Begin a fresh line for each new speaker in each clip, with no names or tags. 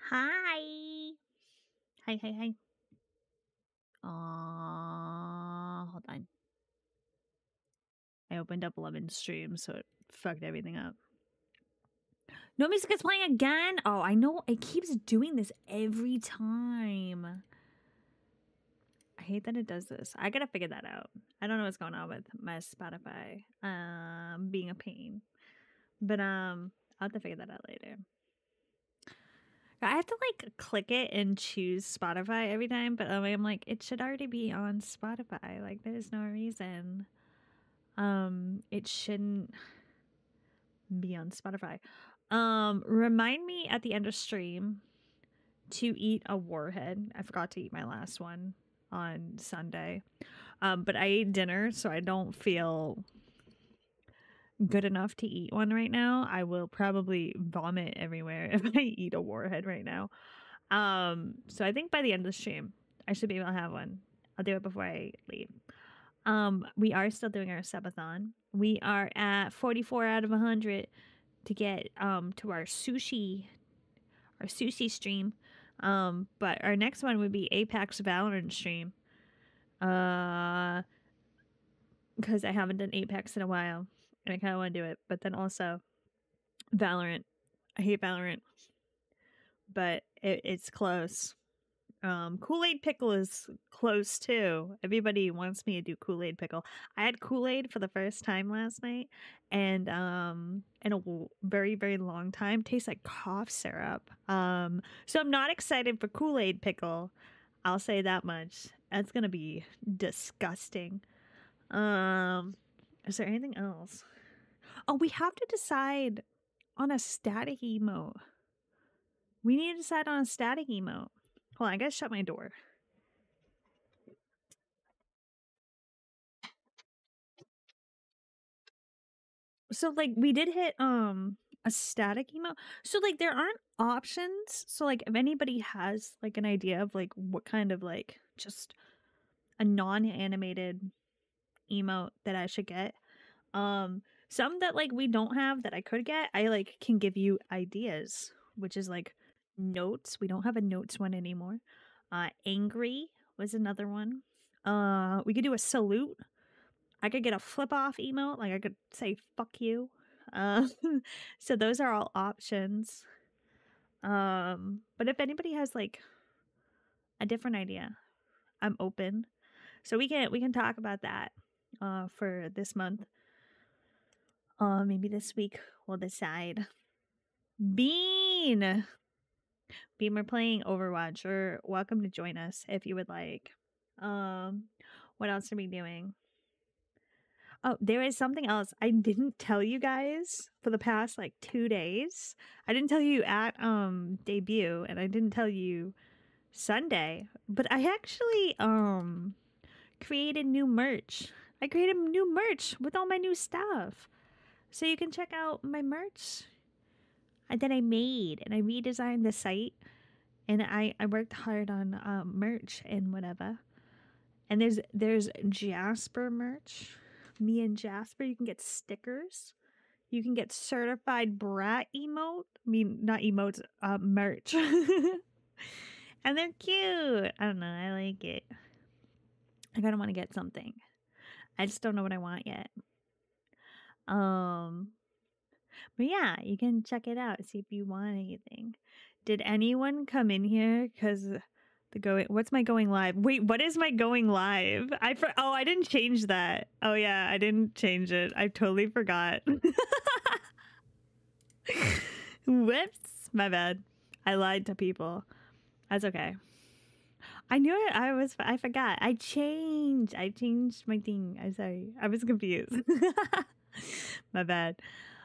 Hi. Hi, hi, hi. Hold on. I opened up Lemon Stream, so it fucked everything up. No music is playing again? Oh, I know. It keeps doing this every time. I hate that it does this. I gotta figure that out. I don't know what's going on with my Spotify. Being a pain. But, I'll have to figure that out later. I have to like click it and choose Spotify every time, but I'm like, it should already be on Spotify. Like, there's no reason it shouldn't be on Spotify. Remind me at the end of stream to eat a warhead. I forgot to eat my last one on Sunday. But I ate dinner, so I don't feel good enough to eat one right now. I will probably vomit everywhere if I eat a warhead right now. So I think by the end of the stream, I should be able to have one. I'll do it before I leave. We are still doing our subathon. We are at 44 out of 100 to get to our sushi stream. But our next one would be Apex Valorant stream. Because I haven't done Apex in a while, and I kind of want to do it. But then also Valorant. I hate Valorant, but it's close. Kool-Aid Pickle is close too. Everybody wants me to do Kool-Aid Pickle. I had Kool-Aid for the first time last night, and in a very, very long time, tastes like cough syrup. So I'm not excited for Kool-Aid Pickle. I'll say that much. That's gonna be disgusting. Is there anything else? Oh, we have to decide on a static emote. We need to decide on a static emote. Hold on, I gotta shut my door. So like we did hit a static emote. So like there aren't options. So like if anybody has like an idea of like what kind of like just a non-animated emote that I should get. Some that like we don't have that I could get, I like can give you ideas, which is like notes. We don't have a notes one anymore. Angry was another one. We could do a salute. I could get a flip off emote, like I could say fuck you. Uh, so those are all options. But if anybody has like a different idea, I'm open. So we can talk about that for this month. Maybe this week we'll decide. Bean, we're playing Overwatch. You're welcome to join us if you would like. What else are we doing? Oh, there is something else I didn't tell you guys for the past like 2 days. I didn't tell you at debut, and I didn't tell you Sunday, but I actually created new merch. I created new merch with all my new stuff. So you can check out my merch that I made, and I redesigned the site, and I worked hard on merch and whatever. And there's Jasper merch. Me and Jasper, you can get stickers. You can get certified brat emote. I mean, not emotes, merch. And they're cute. I don't know. I like it. I kind of want to get something. I just don't know what I want yet. But yeah, you can check it out. See if you want anything. Did anyone come in here? Because what's my going live? Wait, what is my going live? I didn't change that. Oh yeah, I didn't change it. I totally forgot. Whoops, my bad. I lied to people. That's okay. I knew it. I forgot. I changed my thing. I'm sorry. I was confused. My bad.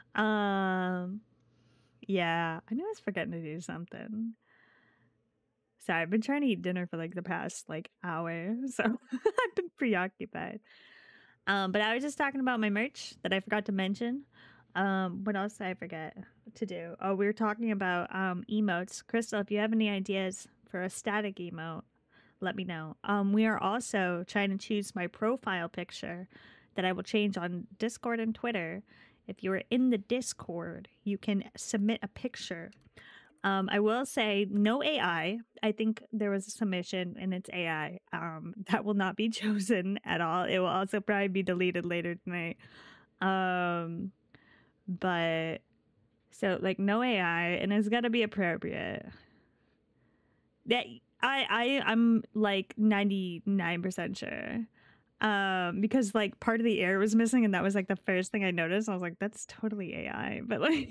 Yeah, I knew I was forgetting to do something. Sorry, I've been trying to eat dinner for like the past like hour, so I've been preoccupied. But I was just talking about my merch that I forgot to mention. What else did I forget to do? Oh, we were talking about emotes. Crystal, if you have any ideas for a static emote, let me know. We are also trying to choose my profile picture that I will change on Discord and Twitter. If you're in the Discord, you can submit a picture I will say no AI. I think there was a submission and it's AI. That will not be chosen at all. It will also probably be deleted later tonight. But so like no AI, and it's got to be appropriate. That I'm like 99% sure. Because like part of the air was missing, and that was like the first thing I noticed. I was like, that's totally AI, but like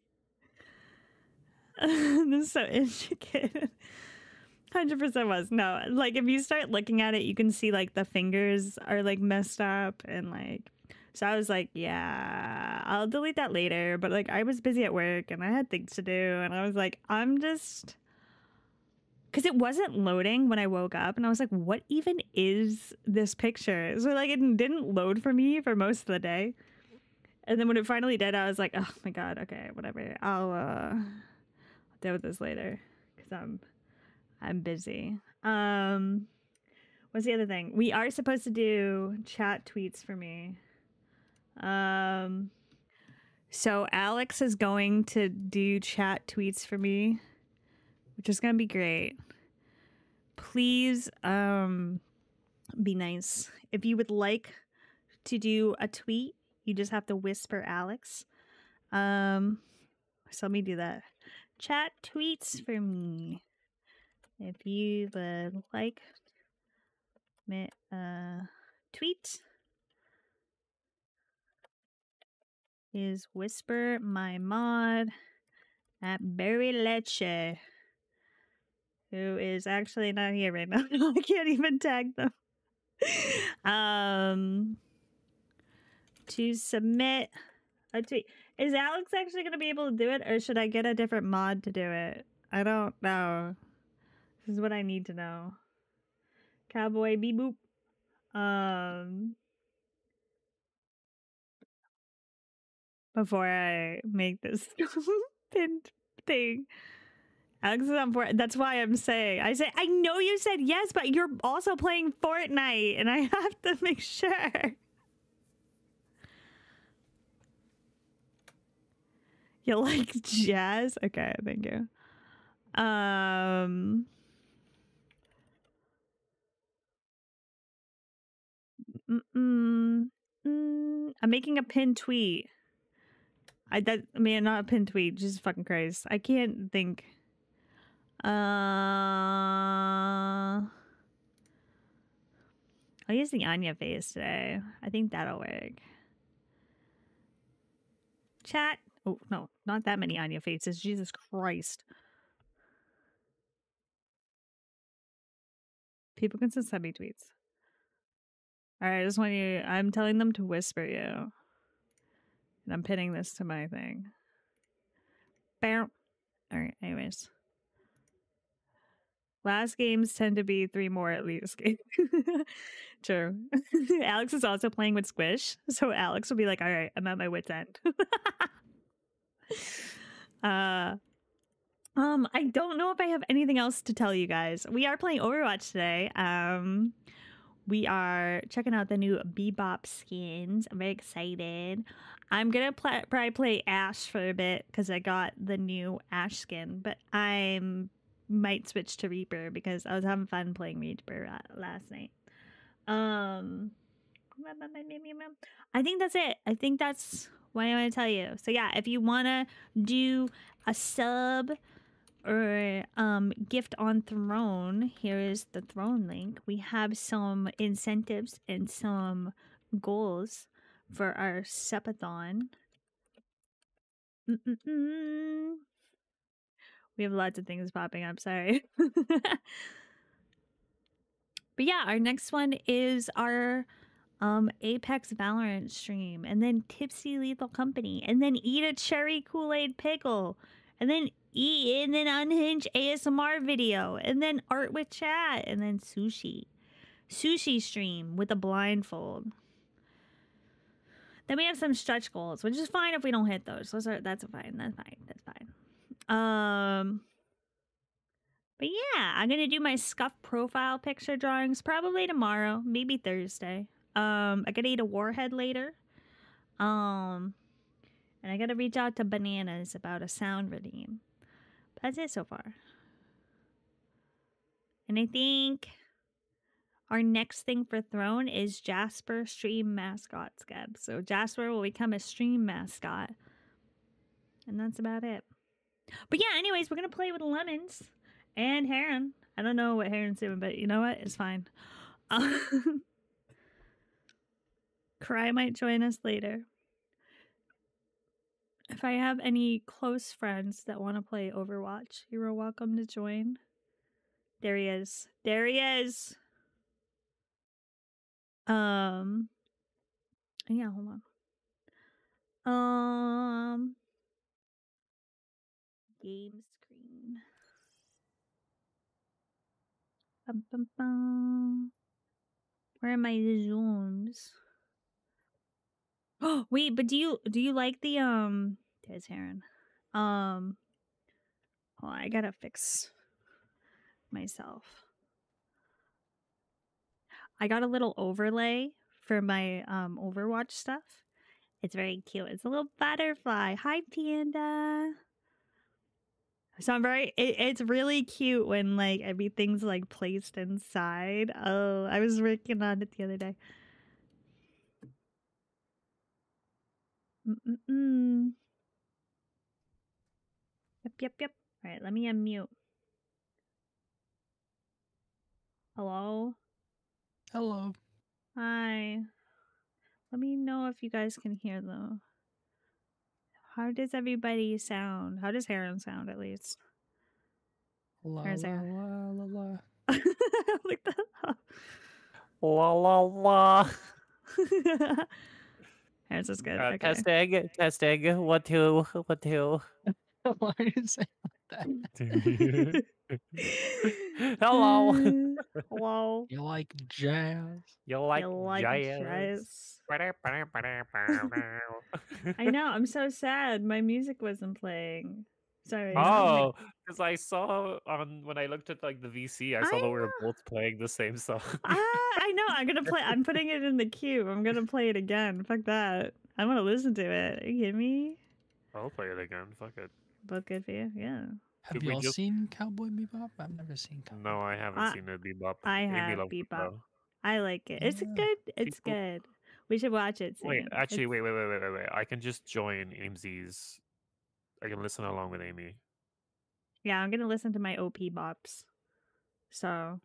this is so intricate. 100% was. No, like if you start looking at it, you can see like the fingers are like messed up, and like so I was like, yeah, I'll delete that later. But like I was busy at work and I had things to do, and I was like, I'm just because it wasn't loading when I woke up, and I was like, what even is this picture? So like it didn't load for me for most of the day. And then when it finally did, I was like, oh my god, okay, whatever. I'll deal with this later because I'm busy. What's the other thing? We are supposed to do chat tweets for me. So Alex is going to do chat tweets for me, which is gonna be great. Please, be nice. If you would like to do a tweet, you just have to whisper Alex. So let me do that. Chat tweets for me. If you would like me tweet is whisper my mod at Berry Leche, who is actually not here right now. I can't even tag them. To submit a tweet. Is Alex actually going to be able to do it, or should I get a different mod to do it? I don't know. This is what I need to know. Cowboy beep boop. Before I make this pinned thing. Alex is on Fortnite. That's why I'm saying. I know you said yes, but you're also playing Fortnite, and I have to make sure. You like jazz? Okay, thank you. I'm making a pinned tweet. I mean, not a pinned tweet, just fucking Christ. I can't think. I'll use the Anya face today. I think that'll work. Chat. Oh, no, not that many Anya faces. Jesus Christ. People can send me tweets. Alright, I just want you. I'm telling them to whisper you. And I'm pinning this to my thing. Bam. Alright, anyways. Last games tend to be 3 more at least. True. Alex is also playing with Squish, so Alex will be like, alright, I'm at my wit's end. I don't know if I have anything else to tell you guys. We are playing Overwatch today. We are checking out the new Bebop skins. I'm very excited. I'm gonna probably play Ashe for a bit because I got the new Ashe skin, but I might switch to Reaper because I was having fun playing Reaper last night. I think that's it. I think that's what I want to tell you. So yeah, if you want to do a sub or gift on Throne, here is the Throne link. We have some incentives and some goals for our subathon. We have lots of things popping up, sorry. But yeah, our next one is our Apex Valorant stream, and then Tipsy Lethal Company, and then Eat a Cherry Kool-Aid Pickle, and then Unhinged ASMR video, and then Art with Chat, and then Sushi stream with a blindfold. Then we have some stretch goals, which is fine if we don't hit those. That's fine. But yeah, I'm gonna do my scuff profile picture drawings probably tomorrow, maybe Thursday. I gotta eat a warhead later. And I gotta reach out to Bananas about a sound redeem. That's it so far. And I think our next thing for Throne is Jasper stream mascot Skeb. So Jasper will become a stream mascot. And that's about it. But yeah, anyways, we're going to play with Lemons and Heron. I don't know what Heron's doing, but you know what? It's fine. Cry might join us later. If I have any close friends that want to play Overwatch, you're welcome to join. There he is. There he is. Yeah, hold on. Game screen. Bum, bum, bum. Where are my zooms? Oh, wait, but do you like the there's Heron. Oh, I gotta fix myself. I got a little overlay for my Overwatch stuff. It's very cute. It's a little butterfly. Hi, Panda. So I'm very it's really cute when like everything's like placed inside. Oh, I was working on it the other day. Yep. All right, let me unmute. Hello?
Hello.
Hi. Let me know if you guys can hear though. How does everybody sound? How does Heron sound at least?
La
There's
la
Heron.
la la la.
Look that up.
La la la.
Heron's just good. Okay.
Testing. 1, 2, 1, 2. Why are you saying that? Hello.
Hello.
You like jazz? You
You like jazz? I know. I'm so sad. My music wasn't playing. Sorry.
Oh, because I saw when I looked at like the VC, I saw that we were both playing the same song.
I know. I'm putting it in the queue. I'm gonna play it again. Fuck that. I want to listen to it. Are you kidding me?
I'll play it again. Fuck it.
Both good for you. Yeah.
Have y'all seen Cowboy Bebop? I've never seen Cowboy. No, I haven't seen it. Bebop.
I have Bebop. I like it. It's good. It's good. We should watch it soon.
Wait, actually, wait. I can just join AMZ's. I can listen along with Amy.
Yeah, I'm gonna listen to my OP bops. So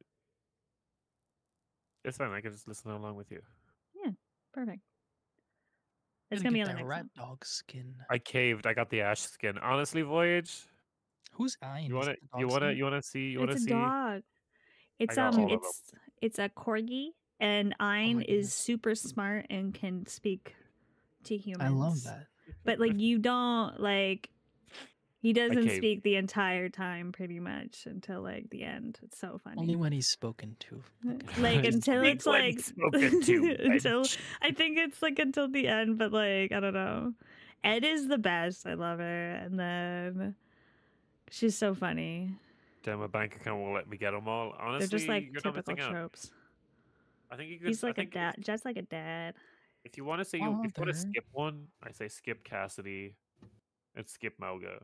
it's fine. I can just listen along with you.
Yeah, perfect. It's gonna be on the next
rat
one.
dog skin.
I caved. I got the ash skin. Honestly, Voyage.
Who's Ein?
You want to see?
It's a dog. It's it's a corgi, and Ein is super smart and can speak to humans.
I love that.
But like you don't like. He doesn't speak the entire time, pretty much, until like the end. It's so funny.
Only when he's spoken to.
Like until it's like
spoken to.
until I think it's like until the end, but like I don't know. Ed is the best. I love her, and then she's so funny.
Damn, my bank account won't let me get them all. Honestly,
they're just like typical tropes.
I think you could.
He's like a dad, just like a dad.
If you want to say if you want to skip one, I say skip Cassidy, and skip Melga.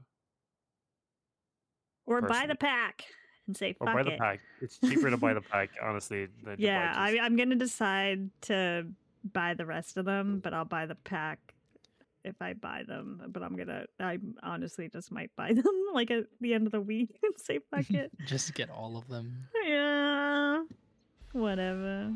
Or buy the pack and say fuck it.
Or buy the pack. It's cheaper to buy the pack, honestly. Than
yeah, I'm gonna decide to buy the rest of them, but I'll buy the pack if I buy them. But I honestly just might buy them like at the end of the week and say fuck it.
Just get all of them.
Yeah, whatever.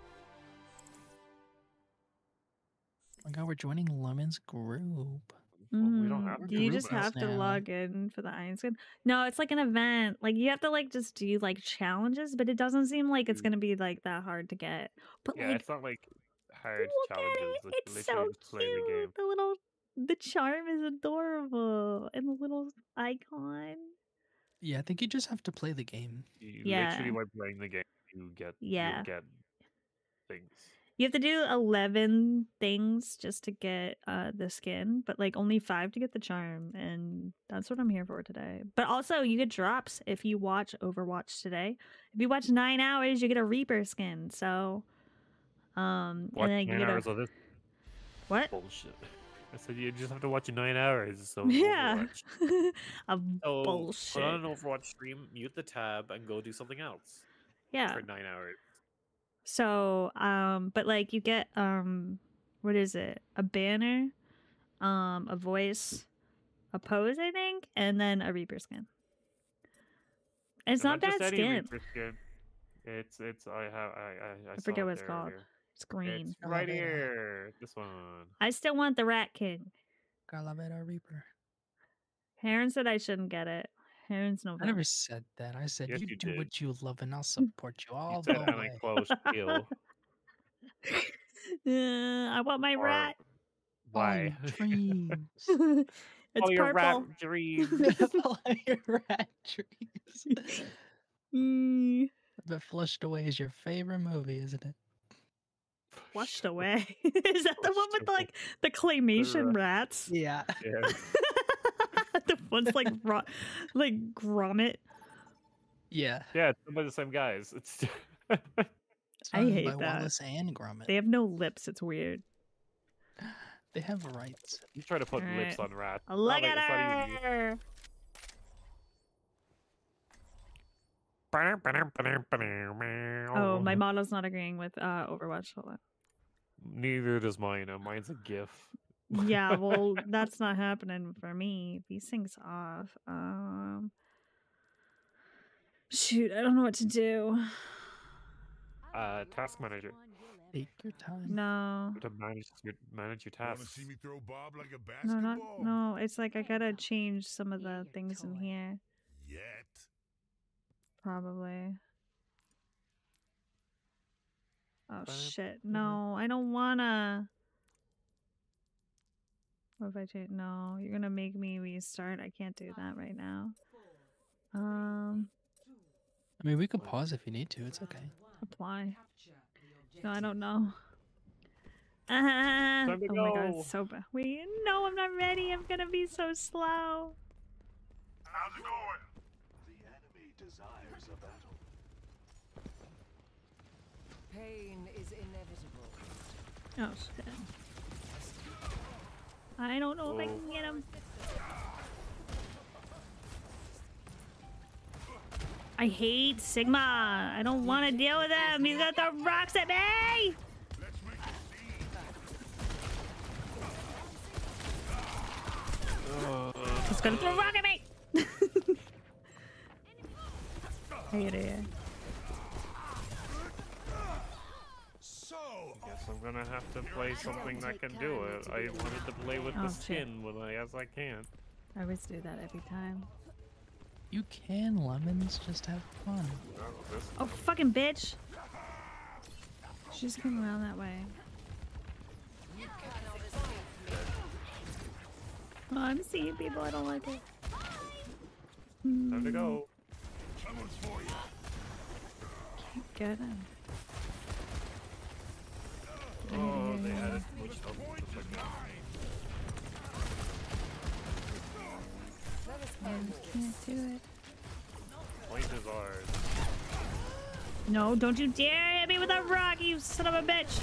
Oh my god, we're joining Lemon's group.
We don't have
do you just have to log in for the Iron Skin? No, it's like an event. Like you have to like just do like challenges, but it doesn't seem like it's gonna be like that hard to get. But
yeah,
like,
it's not like hard challenges.
Like, it's so cute. The charm is adorable, and the little icon.
Yeah, I think you just have to play the game.
Literally, by playing the game, you get things.
You have to do 11 things just to get the skin, but like only 5 to get the charm, and that's what I'm here for today. But also, you get drops if you watch Overwatch today. If you watch 9 hours, you get a Reaper skin. So,
and then you get
what?
Bullshit. I said you just have to watch 9 hours. So
Yeah.
Overwatch.
Of
So
bullshit.
put on an Overwatch stream, mute the tab, and go do something else
Yeah.
for 9 hours.
So, but like you get what is it? A banner, a voice, a pose, I think, and then a Reaper skin. And it's
And
not
just
bad
any
skin.
Reaper skin. It's I
forget
saw
what
it
it's
there
called.
earlier.
It's green.
It's right
Calavera.
here. This one.
I still want the Rat King.
Calavera Reaper.
Heron said I shouldn't get it. Heron's no
I
good.
never said that. I said
Yes,
you
you
do
did.
what you love and I'll support you
You
all
said,
the
and I
way.
quote, kill.
I want my
Or
rat.
Follow your
why?
dreams.
It's
All your rat
purple.
dreams.
Follow your rat dreams.
Mm,
But Flushed Away is your favorite movie, isn't it?
flushed away. Is that the one
Flushed
with
away.
like the claymation rats?
Yeah.
Yeah.
The ones like like Gromit.
Yeah.
Yeah, it's by the same guys. It's
It's
I
run
hate
by
that.
Wallace and Gromit.
They have no lips. It's weird.
They have rights.
you try to put lips
Alright.
on rats.
Look
It's
at
not easy.
her. Oh, my model's not agreeing with Overwatch. Hold on.
Neither does mine. Mine's a GIF.
Yeah, well, that's not happening for me. These things off. Shoot, I don't know what to do.
Task manager
Take your time.
No,
to manage your
Wanna
tasks.
see me throw Bob like a
no,
basketball?
no. It's like I gotta change some of the things in here.
Yet.
Probably. Oh shit! No, I don't wanna. What if I change? No, you're gonna make me restart. I can't do that right now.
I mean, we could pause if you need to. It's okay.
Apply. No, I don't know. Oh
Time to
my god,
go.
it's so bad. Wait, no, I'm not ready. I'm gonna be so slow.
How's it going? The enemy desires a battle.
Pain is inevitable.
Oh shit. I don't know if I can get him. I hate Sigma. I don't want to deal with him. He's got the rocks at me.
Let's make a
He's gonna throw a rock at me. I hate it.
So,
Guess I'm gonna have to play something that can do it. I wanted to play with
Oh,
the
shit.
skin, but I guess I can't.
I always do that every time.
You can, Lemons. Just have fun.
Oh, fucking bitch. She just came around that way. Oh, I'm seeing people. I don't like it.
Time to go.
someone's for you.
Get him.
Oh, they added more stuff.
Can't do it.
Point is ours.
No, don't you dare hit me with a rock, you son of a bitch!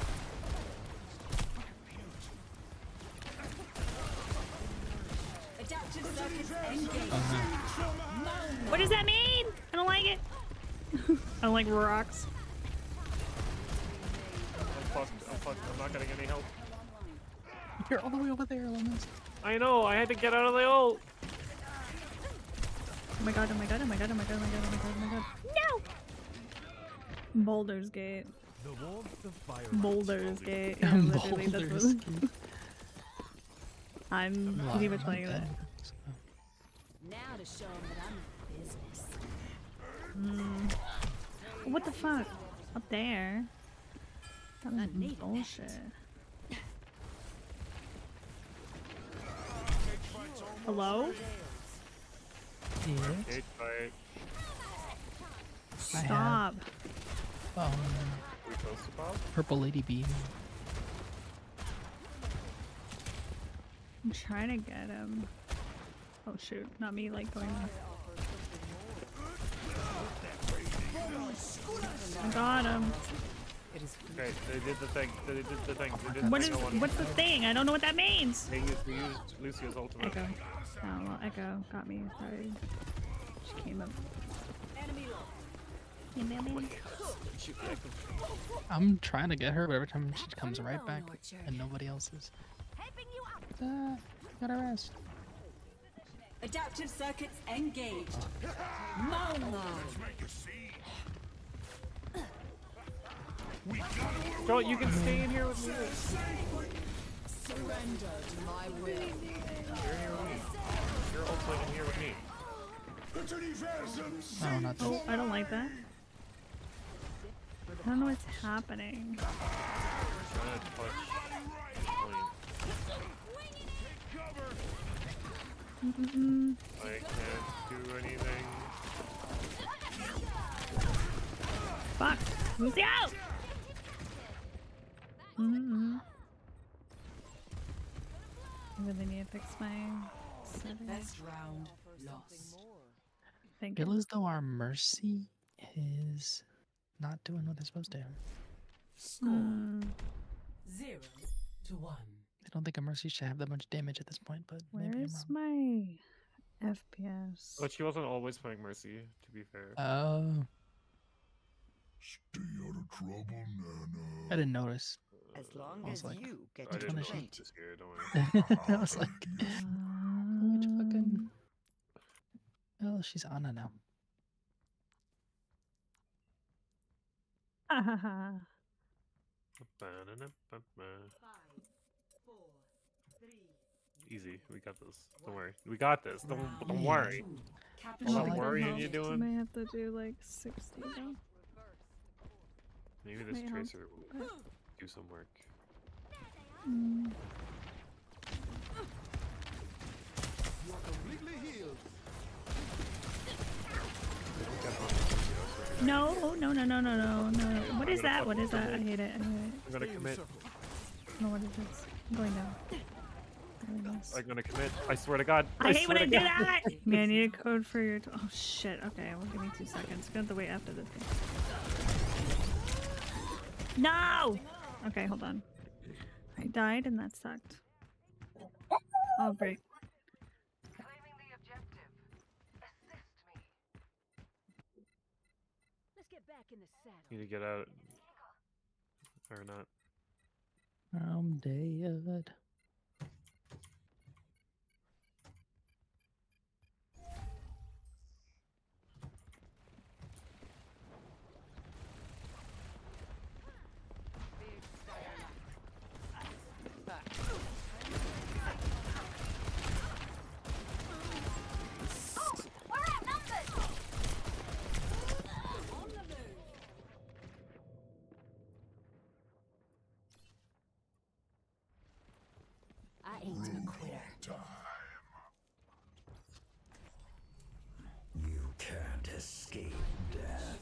Adaptive circuits engaged.
What does that mean? I don't like it. I don't like rocks.
I'm fucked. I'm not getting any help.
You're all the way over there, Lemons.
I know. I had to get out of the ult.
Oh my god, oh my god, oh my god, oh my god, oh my god, oh my god, oh my god. No! Boulder's Gate. Boulder's Gate. Yeah, literally, that's
Boulders
what
Gate.
I'm
Well,
pretty
I
much
like
playing that.
so.
Now to show them that I'm in business.
What the fuck? Up there? That was bullshit. Hello?
Yes.
Cage fight.
I have.
Stop.
We close to Bob?
Purple Lady Beam.
I'm trying to get him. Oh shoot, not me like going off. I got him.
It is free.
Okay, they did the thing. They did the thing. They did
What
the
is?
thing I wanted.
What's the thing? I don't know what that means.
They used Lucia's ultimate.
Echo. Oh well, Echo got me. Sorry. She came up.
Enemy low.
Shoot the Echo.
I'm trying to get her, but every time she comes right back, and nobody else is. Got her ass.
Adaptive circuits engaged. Mona.
Bro, you can stay in here with me.
Surrender to my will.
You're here with me. You're also in here with me.
Oh, not that.
Oh, I don't like that. I don't know what's happening.
Trying to touch.
Mm-mm.
I can't do anything.
Fuck. Lucy out! Mm-hmm. I really need to fix my settings.
Best round lost.
Thank
Feel
you.
as though our Mercy is not doing what they're supposed to.
Score
Mm,
0-1.
I don't think a Mercy should have that much damage at this point, but maybe I'm
where's
wrong.
my FPS?
But she wasn't always playing Mercy, to be fair.
Oh,
Stay out of trouble, Nana.
I didn't notice.
As long
I was
as
like,
you get
I
to
didn't know
one
she
is
was here, don't worry.
I was like, which fucking. Oh, she's Anna now.
Easy, we got this. Don't worry. We got this. Don't worry.
Capture
All that
Well, like-
worrying you
I
doing?
may have to do like 60 though.
Maybe this
Wait, hold-
tracer will do some work.
Mm. No, no, no, no, no, no, no. What is that? What is that? I hate it. I hate it.
I'm gonna commit.
No, what is this? I'm going down. Really nice.
I'm gonna commit. I swear to God.
I hate when
swear
I
to
do
God.
that! Man, I need a code for your. Oh shit. Okay, well, give me 2 seconds. Gonna have to wait after this thing. No! Okay, hold on. I died and that sucked. Oh, great.
Let's get back in the saddle.
Need to get out. Or not.
I'm dead.
I ain't a quitter.
You can't escape death.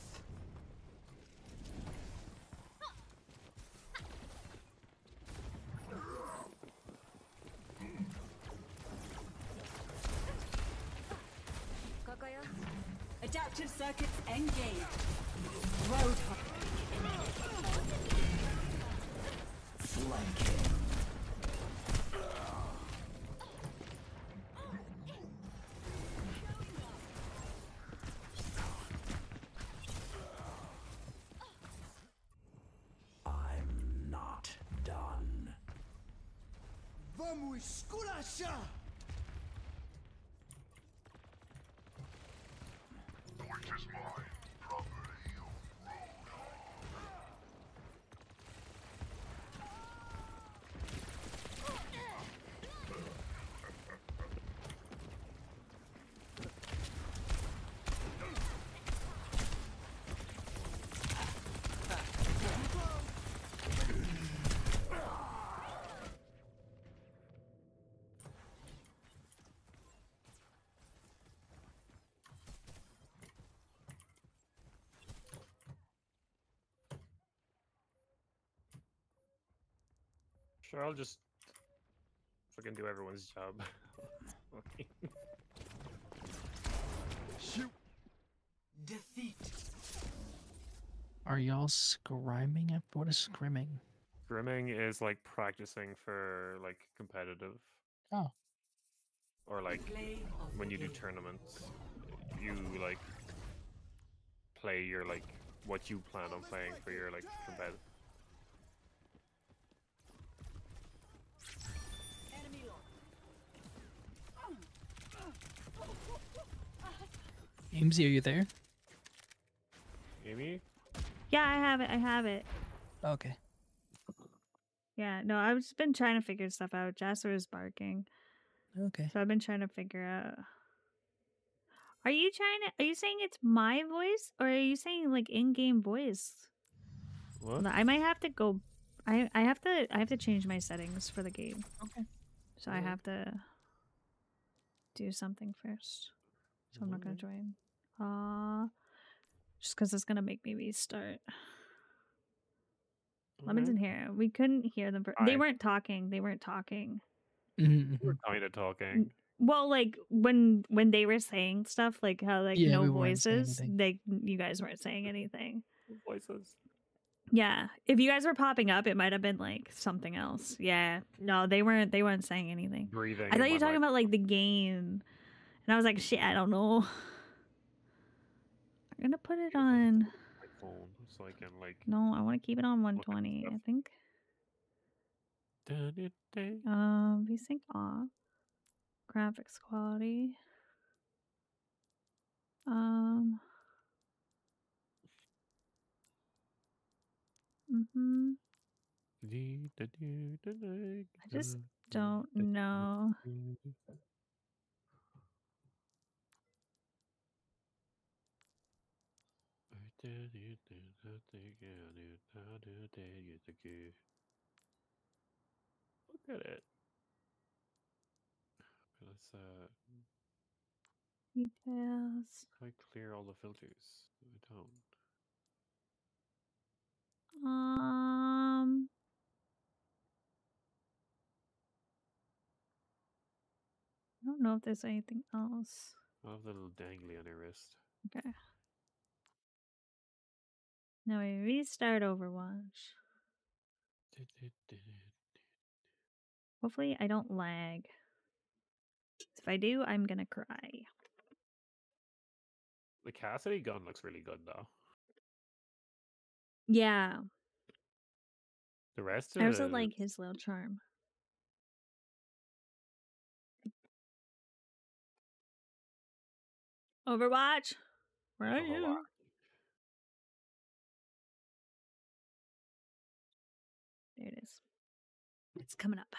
Adaptive circuits engaged. Roadhog.
Flanking. I'm not done.
Vamos esculachar! Which is mine, property of
Sure, I'll just fucking do everyone's job.
Shoot!
Defeat.
Are y'all scrimming? What is scrimming?
Grimming is like practicing for like competitive,
Oh,
or like
Play of
when
the
you do
game.
tournaments, you like play your like what you plan on playing for your like competitive.
Enemy lost.
Amesy, are you there?
Amy,
Yeah, I have it. I have it.
Okay.
Yeah, no, I've just been trying to figure stuff out. Jasper is barking,
Okay.
so I've been trying to figure out. Are you saying it's my voice, or are you saying like in-game voice?
what?
Hold on, I might have to go. I have to change my settings for the game.
Okay.
So I have to do something first. So I'm not gonna join. Just because it's gonna make me restart. Lemon's in here. We couldn't hear them. They
Hi.
weren't talking. They weren't talking.
Mm-hmm.
We're kind of talking.
Well, like when they were saying stuff, like how like
Yeah,
no
we weren't saying
voices,
anything.
you guys weren't saying anything.
Voices.
Yeah, if you guys were popping up, it might have been like something else. Yeah, no, they weren't saying anything.
Breathing.
I thought you were talking about like the game, and I was like, shit, I don't know. I'm gonna put it on.
my phone so I can like.
No, I want to keep it on 120. I think. VSync off. Graphics quality. I just don't know.
Look at it. Let's
Details.
I clear all the filters. I don't.
I don't know if there's anything else.
I have the little dangly on your wrist.
Okay. Now we restart Overwatch. Hopefully I don't lag. If I do, I'm gonna cry.
The Cassidy gun looks really good though.
Yeah.
The rest
I also
is
like his little charm. Overwatch? Where are you?
Overwatch.
There it is. It's coming up.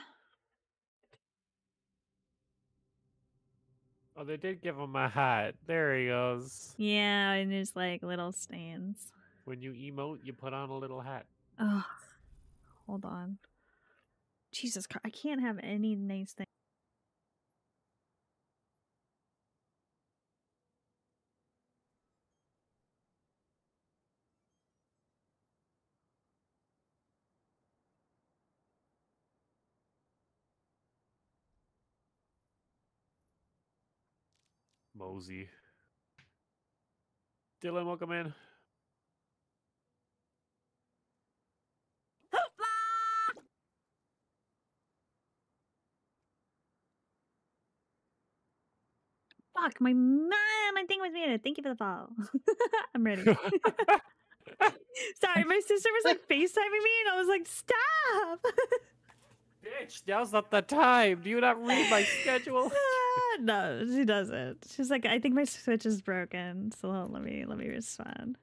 Oh, they did give him a hat. There he goes.
Yeah, and there's like little stands.
When you emote, you put on a little hat.
Oh, hold on. Jesus Christ, I can't have any nice thing.
Mosey. Dylan, welcome in.
Fuck, my thing was muted. Thank you for the follow. I'm ready. Sorry, my sister was like FaceTiming me and I was like, stop!
Bitch, now's not the time. Do you not read my schedule?
No, she doesn't. She's like, I think my Switch is broken, so let me respond.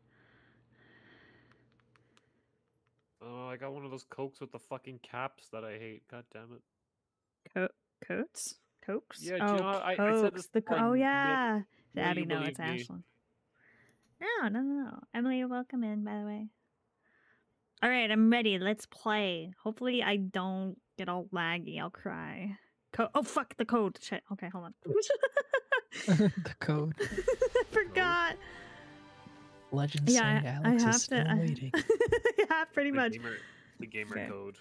Oh, I got one of those Cokes with the fucking caps that I hate. God damn it.
Coats? Cokes?
Yeah, do
oh,
you know, I said
Cokes.
this
Oh,
on
yeah.
Will
Abby,
you
no, it's
believe me?
Ashlyn. No. Emily, welcome in, by the way. All right, I'm ready. Let's play. Hopefully I don't get all laggy. I'll cry. Oh, fuck, the code. Shit. Okay, hold on.
The code.
I forgot.
Legends
Yeah,
say
I
Alex
have
is still
to.
waiting.
Yeah, pretty much.
The gamer
Okay.
code.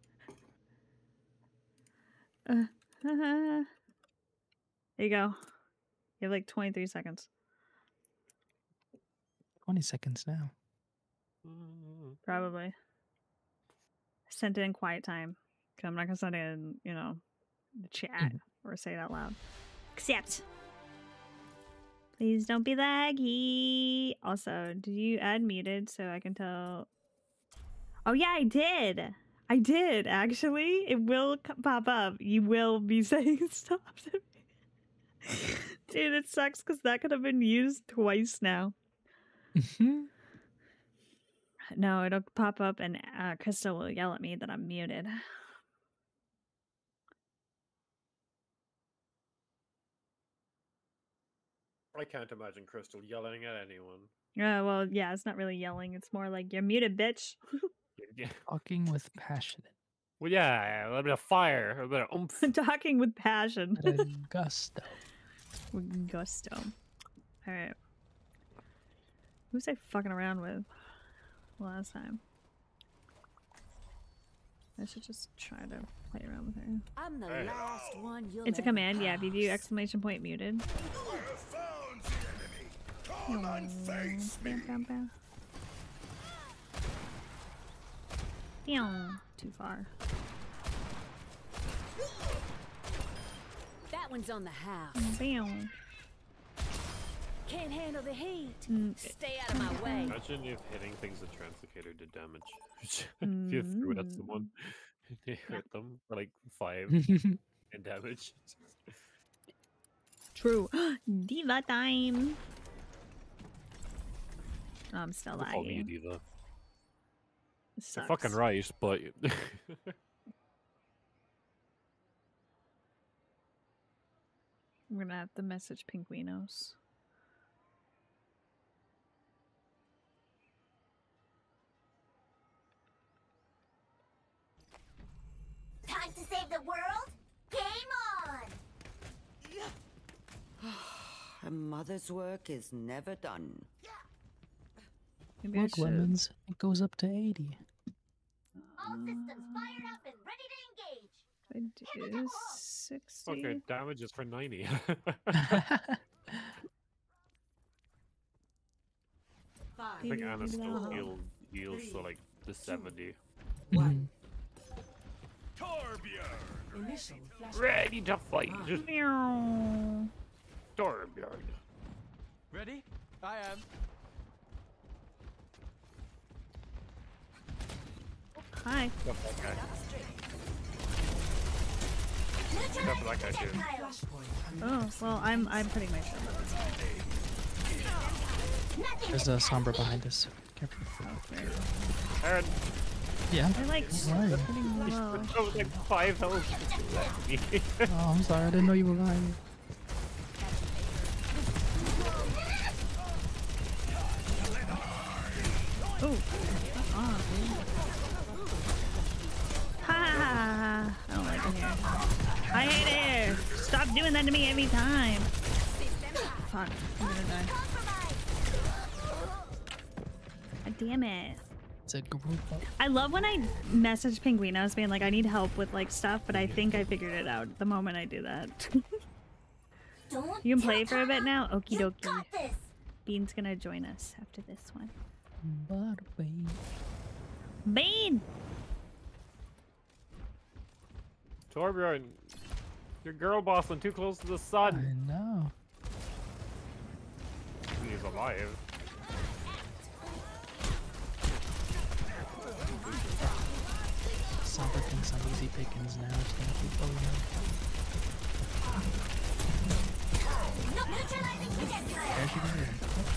There you go. You have like 23 seconds.
20 seconds now.
Probably. Sent it in quiet time. 'Cause I'm not gonna send it in, you know, the chat or say it out loud. Accept. Please don't be laggy. Also, did you add muted so I can tell? Oh yeah, I did. I did actually. It will pop up. You will be saying stop to me. Dude, it sucks because that could have been used twice now. No, it'll pop up and Crystal will yell at me that I'm muted.
I can't imagine Crystal yelling at anyone.
Well, yeah, it's not really yelling. It's more like, you're muted, bitch.
Yeah.
Talking with passion.
Well, yeah, a little bit of fire, a bit of oomph.
Talking with passion.
And gusto.
With gusto. Alright. Who's I fucking around with last time? I should just try to play around with her.
I'm the last one you'll
It's a
ever
command, yeah. If you do
cross.
exclamation point muted.
I have found the enemy. Come and face me.
Bam, bam, bam. Pew. Too far.
That one's on the house.
Bam.
Can't handle the heat.
Mm.
Stay out of my way.
Imagine if hitting things with Translocator did damage. If you threw it at someone, they hurt them for like 5 in damage.
True. Diva time. Oh, I'm still
Don't call me a
lagging.
diva.
This
You're fucking
sucks.
right, but
I'm gonna have to message Pinguinos.
Time to save the world? Game on!
A mother's work is never done.
Maybe I
Look,
should.
Lemons. It goes up to 80.
All systems fired up and ready to engage.
I do 60.
okay, damage is for 90. I think Anna's still heals so like the 70.
Mhm.
Torbjörn.
Ready to fight.
Meow.
Torbjörn.
Ready? I am.
Hi.
Stuff that guy. Stuff that guy too.
Oh, well, I'm putting my shirt on.
There's a Sombra behind us. Careful.
Aaron,
Yeah.
I like
Why?
putting low.
oh, like 5 health.
Oh, I'm sorry. I didn't know you were lying.
Oh, ha! I don't like it here. I hate it here. Stop doing that to me every time. Fuck, I'm gonna die. God damn it.
It's a group up.
I love when I message Pinguinos being like, I need help with like stuff, but I think I figured it out the moment I do that.
Don't
You can play
tilt
for a bit
her.
now? Okie
You
dokie.
got this.
Bean's gonna join us after this one.
But wait.
Bean!
Torbjörn, you're girl bossing too close to the
I
sun.
know.
He's alive.
Sombra thinks I'm easy pickings now. It's gonna keep going.
Neutralizing projectile.
There's your mirror.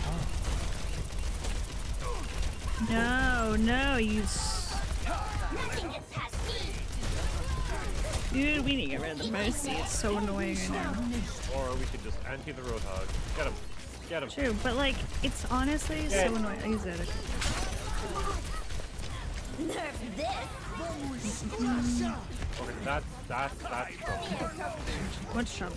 Oh,
No, no, you.
Nothing gets past me.
Dude, we need to get rid of the Mercy. It's so annoying right now.
Or we could just anti the Roadhog. Get him. Get him.
True, but like, it's honestly
Yeah.
so annoying. I use it.
Nerf this.
Okay, that's trouble.
What's trouble?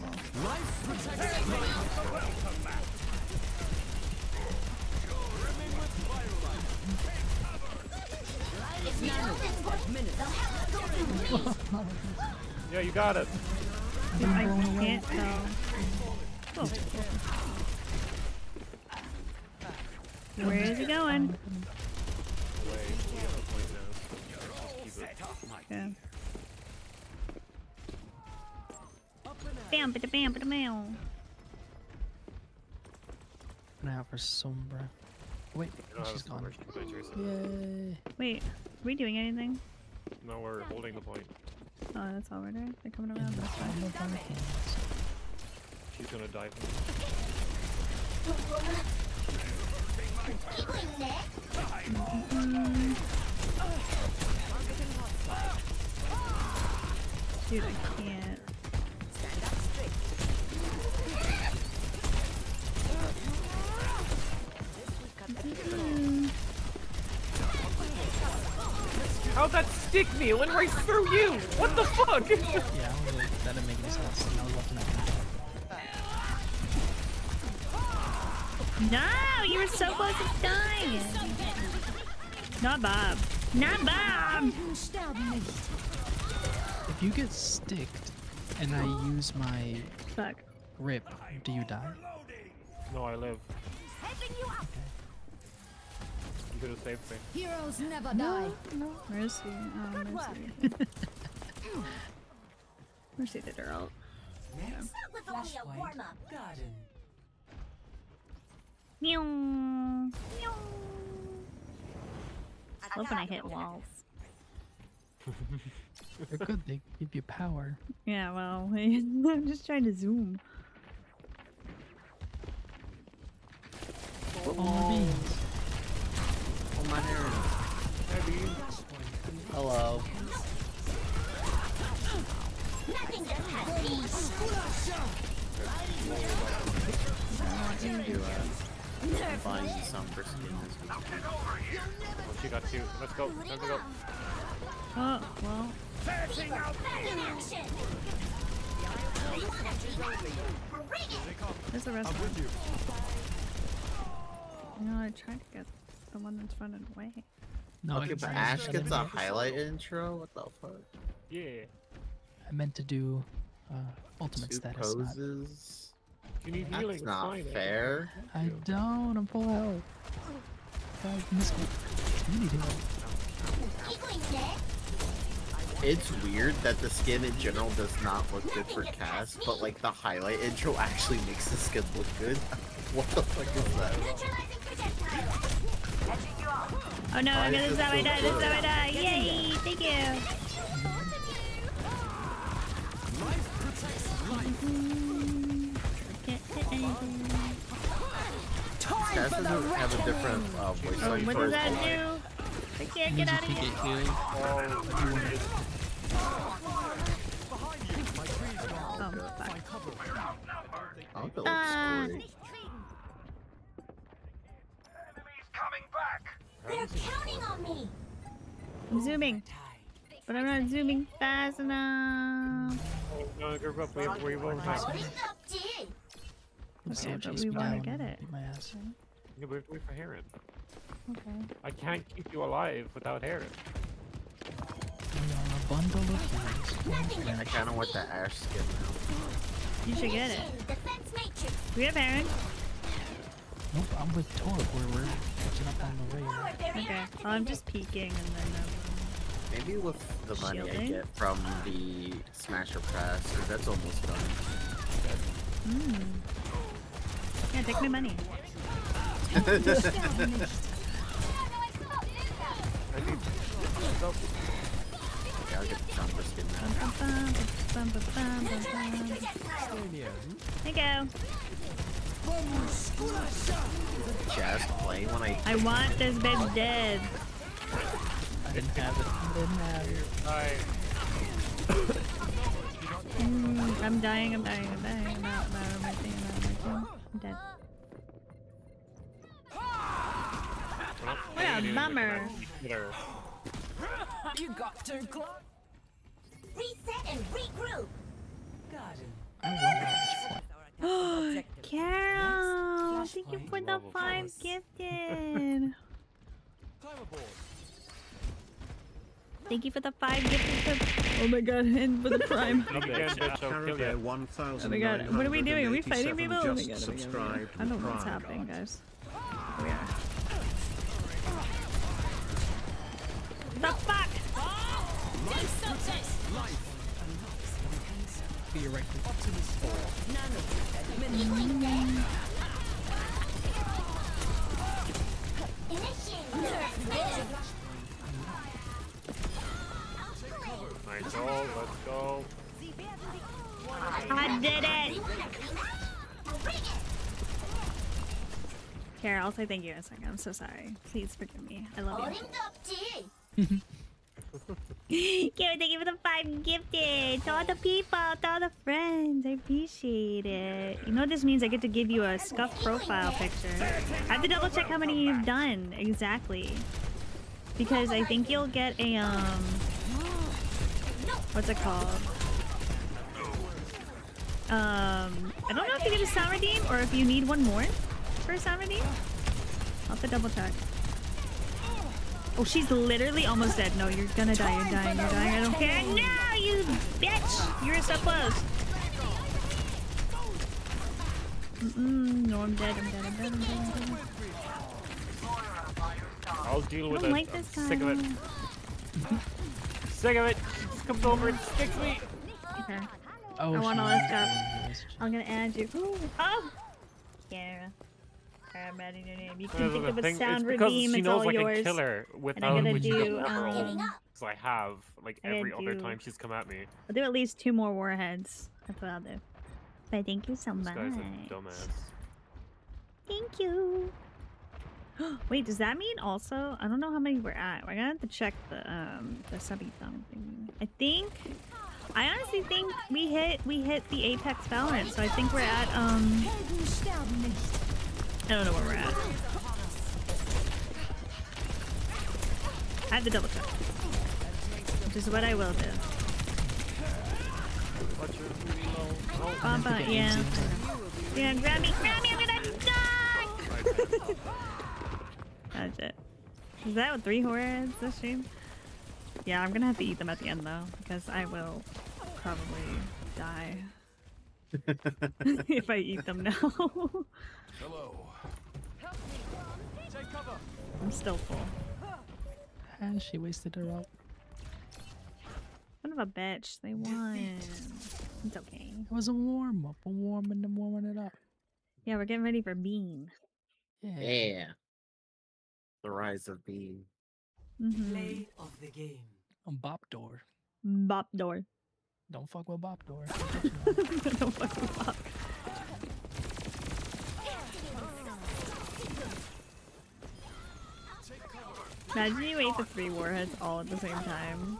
If you know this works, they'll have to go through me.
Yeah, you got it.
Dude, I can't tell. Oh. Where is he going? Okay. Bam, bam, bam, bam, bam.
Now for Sombra. Wait, she's gone.
Yay.
Wait, are we doing anything?
No, we're holding the point.
Oh, that's all we're doing? They're coming around this way.
She's gonna die.
Dude, I can't.
How'd that stick me? It went right through you! What the fuck?
Yeah, I was like, that didn't make any sense. And I was looking at him.
No, you were so close to dying. Not Bob. Not Bob.
If you get sticked and I use my grip, do you die?
No, I live. You could have saved me.
Heroes never die.
No, Mercy. Oh, Mercy. Mercy did her ult.
That was only a warm-up.
Meow. Meow. I love when I hit walls.
They're good, they give you power.
Yeah, well, I'm just trying to zoom.
Oh,
my hair. Hello.
Nothing just has peace.
Buying some for skin this weekend.
Oh, she got two. Let's go. Time to go.
Oh, well.
Back in action.
There's the rest of them. No, I tried to get the one that's running away.
No,
okay, but Ash gets a highlight intro? What the fuck?
Yeah.
I meant to do ultimate
Two
status.
poses.
You need
That's
healing.
not fair.
I don't, I'm full health. Guys, miss me. You need healing.
It's weird that the skin in general does not look good for cast, but like the highlight intro actually makes the skin look good. What the fuck is that?
Oh no, this is how I die, this is how I die. Yay, thank you.
Cast doesn't have a different voice line
what
for
does
his
that do? I can't get out of here. Oh, fuck.
I hope it looks great.
They're counting on me.
I'm zooming. But I'm not zooming fast enough.
Oh, no, group up. We won't have.
Opening up D.
Okay, but we want to get it.
My ass.
Yeah, we have to wait for Heron.
Okay.
I can't keep you alive without Heron.
We are a bundle of heroes.
I kind of want the Ash skin now.
You should get it.
Defense matrix.
We have Aaron.
Nope, I'm with Torb where we're catching up on the raid.
Okay. Well, I'm just peeking and then
Maybe with the money I
Shielding?
get from the Smasher Pass, because that's almost done.
yeah, take my money.
Yeah, I'll get the Chomper skin now.
There you go.
Just play when
I want this bitch dead.
I didn't have it. I didn't have it.
I'm dying, I'm dying, I'm dying. I'm out of my thing, I'm out of my thing. I'm dead. What a bummer.
You got too close.
Reset and regroup.
Carol, thank you for the 5 gifted. Thank you for the 5 gifted. Oh my god, and for the prime.
Again, bitch, I'll kill you.
Oh my god, what are we doing? Are we fighting people? Oh my god, oh my god. I don't know what's happening, guys. We are. The fuck?
Theoretically.
Nice all, let's go.
I did it! Here, I'll say thank you in a second. I'm so sorry. Please forgive me. I love you. Karen, thank you for the 5 gifted. To all the people, to all the friends. I appreciate it. You know what this means? I get to give you a scuffed profile picture. I have to double check how many you've done exactly. Because I think you'll get a, what's it called? I don't know if you get a sound redeem or if you need one more for a sound redeem. I'll have to double check. Oh, she's literally almost dead. No, you're gonna die. You're dying. You're dying. I don't care. No, you bitch! You were so close. No, I'm dead. I'm dead. I'm dead. I'm dead. I'm dead.
I'll deal with
I
it.
don't like this guy.
I'm sick of it. Sick of it. She just comes over and sticks me.
Okay.
Oh,
I want all this stuff.
this.
I'm gonna add you. Oh! Kara. I'm adding your name. You can think of a sound
it's because
redeem.
she
It's
knows
all
I
yours.
can kill her
And I'm
without
gonna
which
do,
so I have like
I'm gonna
every other
do-
time she's come at me.
I'll do at least 2 more warheads. That's what I'll do. But thank you so
This
much.
guy's a dumbass.
Thank you. Wait, does that mean also? I don't know how many we're at. We're gonna have to check the subby thumb thing. I honestly think we hit the Apex Valorant, so I think we're at I don't know where we're at. I have to double check. Which is what I will do. Yeah. Yeah, grab me, I'm gonna die! That's it. Is that with 3 horrors this stream? Yeah, I'm gonna have to eat them at the end though, because I will probably die. If I eat them now.
Hello.
Take cover.
I'm still full.
And she wasted her ult.
Son of a bitch, they won. It's okay.
It was a warm up, warming it up.
Yeah, we're getting ready for Bean.
Yeah.
Yeah. The rise of Bean.
Play of the game.
Bop door.
Bop door.
Don't fuck with Bop door.
Don't fucking fuck. Imagine you ate the 3 warheads all at the same time.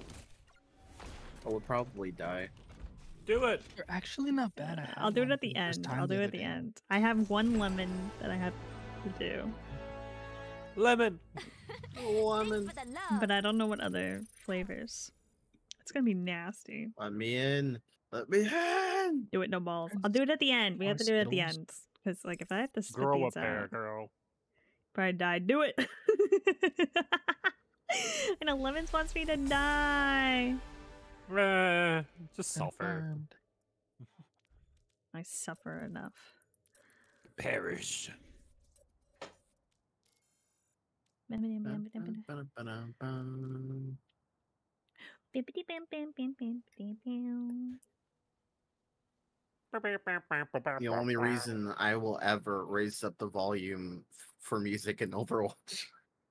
I would probably die.
Do it.
You're actually not bad. I had
I'll do it
one
at the
for first
end.
time
I'll do it
other
at the
day.
end. I have 1 lemon that I have to do.
Lemon.
Lemon.
But I don't know what other flavors. It's gonna be nasty.
Let me in. Let me in.
Do it, no balls. I'll do it at the end. We have to do it at the
Skittles.
end. Because, like, if I have to spit
Grow
these
up there,
out,
girl.
probably die. Do it! And Lemons wants me to die.
Just sulfur.
Confirmed.
I suffer enough.
Perish.
Ba-da-ba-dum-bum. The only reason I will ever raise up the volume for music in Overwatch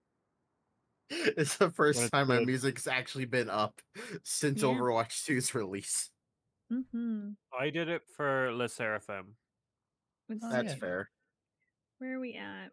is the first
That's
time my
good.
music's actually been up since
Yeah.
Overwatch 2's release.
I did it for Le Seraphim.
Let's
Oh,
That's
see.
fair.
Where are we at?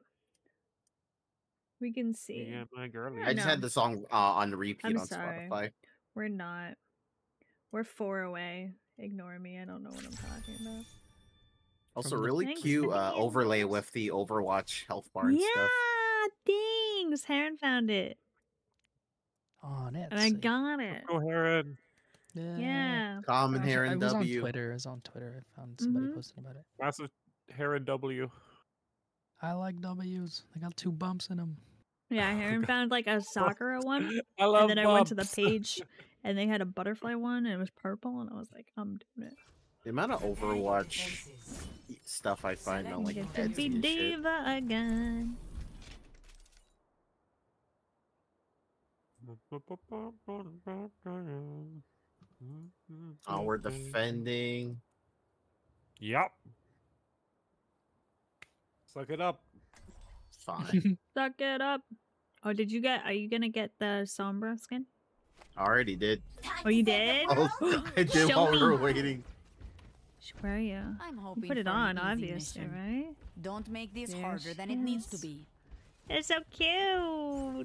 We can see.
Yeah, my girlie.
I just had
No.
the song on repeat
I'm
on
sorry.
Spotify.
We're not. We're 4 away. Ignore me. I don't know what I'm talking about.
Also,
From the-
really
Thanks
cute
for the
overlay
invites.
with the Overwatch health bar and
Yeah,
stuff.
thanks. Heron found it,
On it.
and I got it.
Go Heron.
Yeah.
Common hair
I
and
was on
W.
Twitter. It was on Twitter. I found somebody
Mhm.
posting about it.
Massive Heron W.
I like W's. They got 2 bumps in them.
Yeah, Heron found like a Sakura one,
I love
and then I went to the
bumps.
page, and they had a butterfly one, and it was purple, and I was like, I'm doing it.
The amount of Overwatch stuff I find on like
Get to
Etsy
be
and shit.
diva again.
Oh, we're defending.
Yup. Suck it up.
Fine.
Suck it up. Oh, did you get? Are you gonna get the Sombra skin?
I already did.
Oh, you did?
I did
Show
while we were
me.
waiting.
Where are you?
I'm
You
hoping
put it
for
on,
an easy
obviously,
mission.
right?
Don't make this
There
harder than
she
it needs to
is.
be.
It's so cute.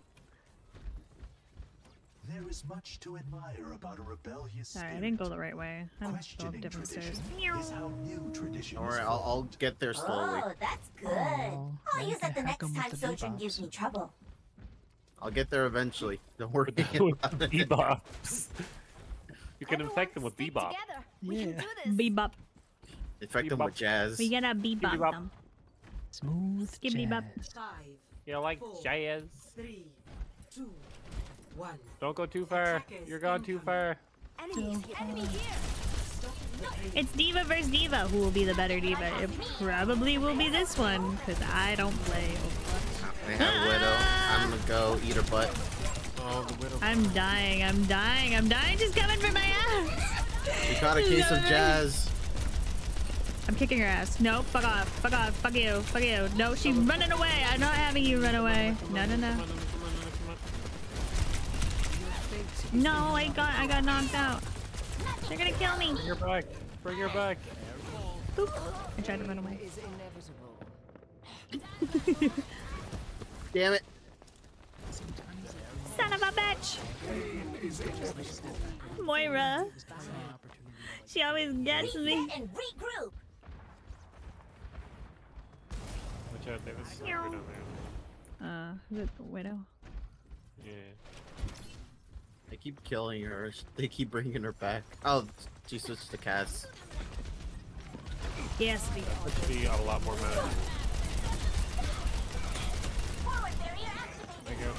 There is much to admire about a rebellious
Sorry, I
spirit.
didn't go the right way. I had to go up
Questioning
different stairs.
tradition is how new traditions
Don't worry, I'll get there slowly.
Oh, that's good.
Oh,
I'll
now
use
you
that the
can hack
next
'em with
time
the
Sojourn
bebops.
gives me trouble.
I'll get there eventually. Don't worry.
With bebops. You can infect them with bebop.
Yeah.
Bebop.
Infect them with jazz.
We gotta bebop
Bebop.
them.
Smooth
Skibbity bop.
jazz.
5,
Yeah, like
4,
jazz.
3, 2, 1.
Don't go too far. You're gone too far.
Enemy here.
It's Diva versus Diva. Who will be the better Diva? It probably will be this one, because I don't play.
They have Widow. I'm gonna go eat her butt.
Oh, the widow.
I'm dying. I'm dying. I'm dying. Just coming for my ass.
We got a case of jazz.
I'm kicking her ass. No, fuck off. Fuck off. Fuck you. Fuck you. No, she's running away. I'm not having you run away. No, no, no. No, I got knocked out. They're gonna kill me.
Bring her back. Bring her back.
Boop. I tried to run away.
Is inevitable.
Damn it.
Son of a bitch. Moira. She always gets me.
Reset and regroup.
Watch out, Davis. Sniper down there.
Is it the widow?
Yeah.
They keep killing her. They keep bringing her back. Oh, she switched to Cass.
Yes,
That should be a lot more manageable.
Forward barrier activated.
There you go.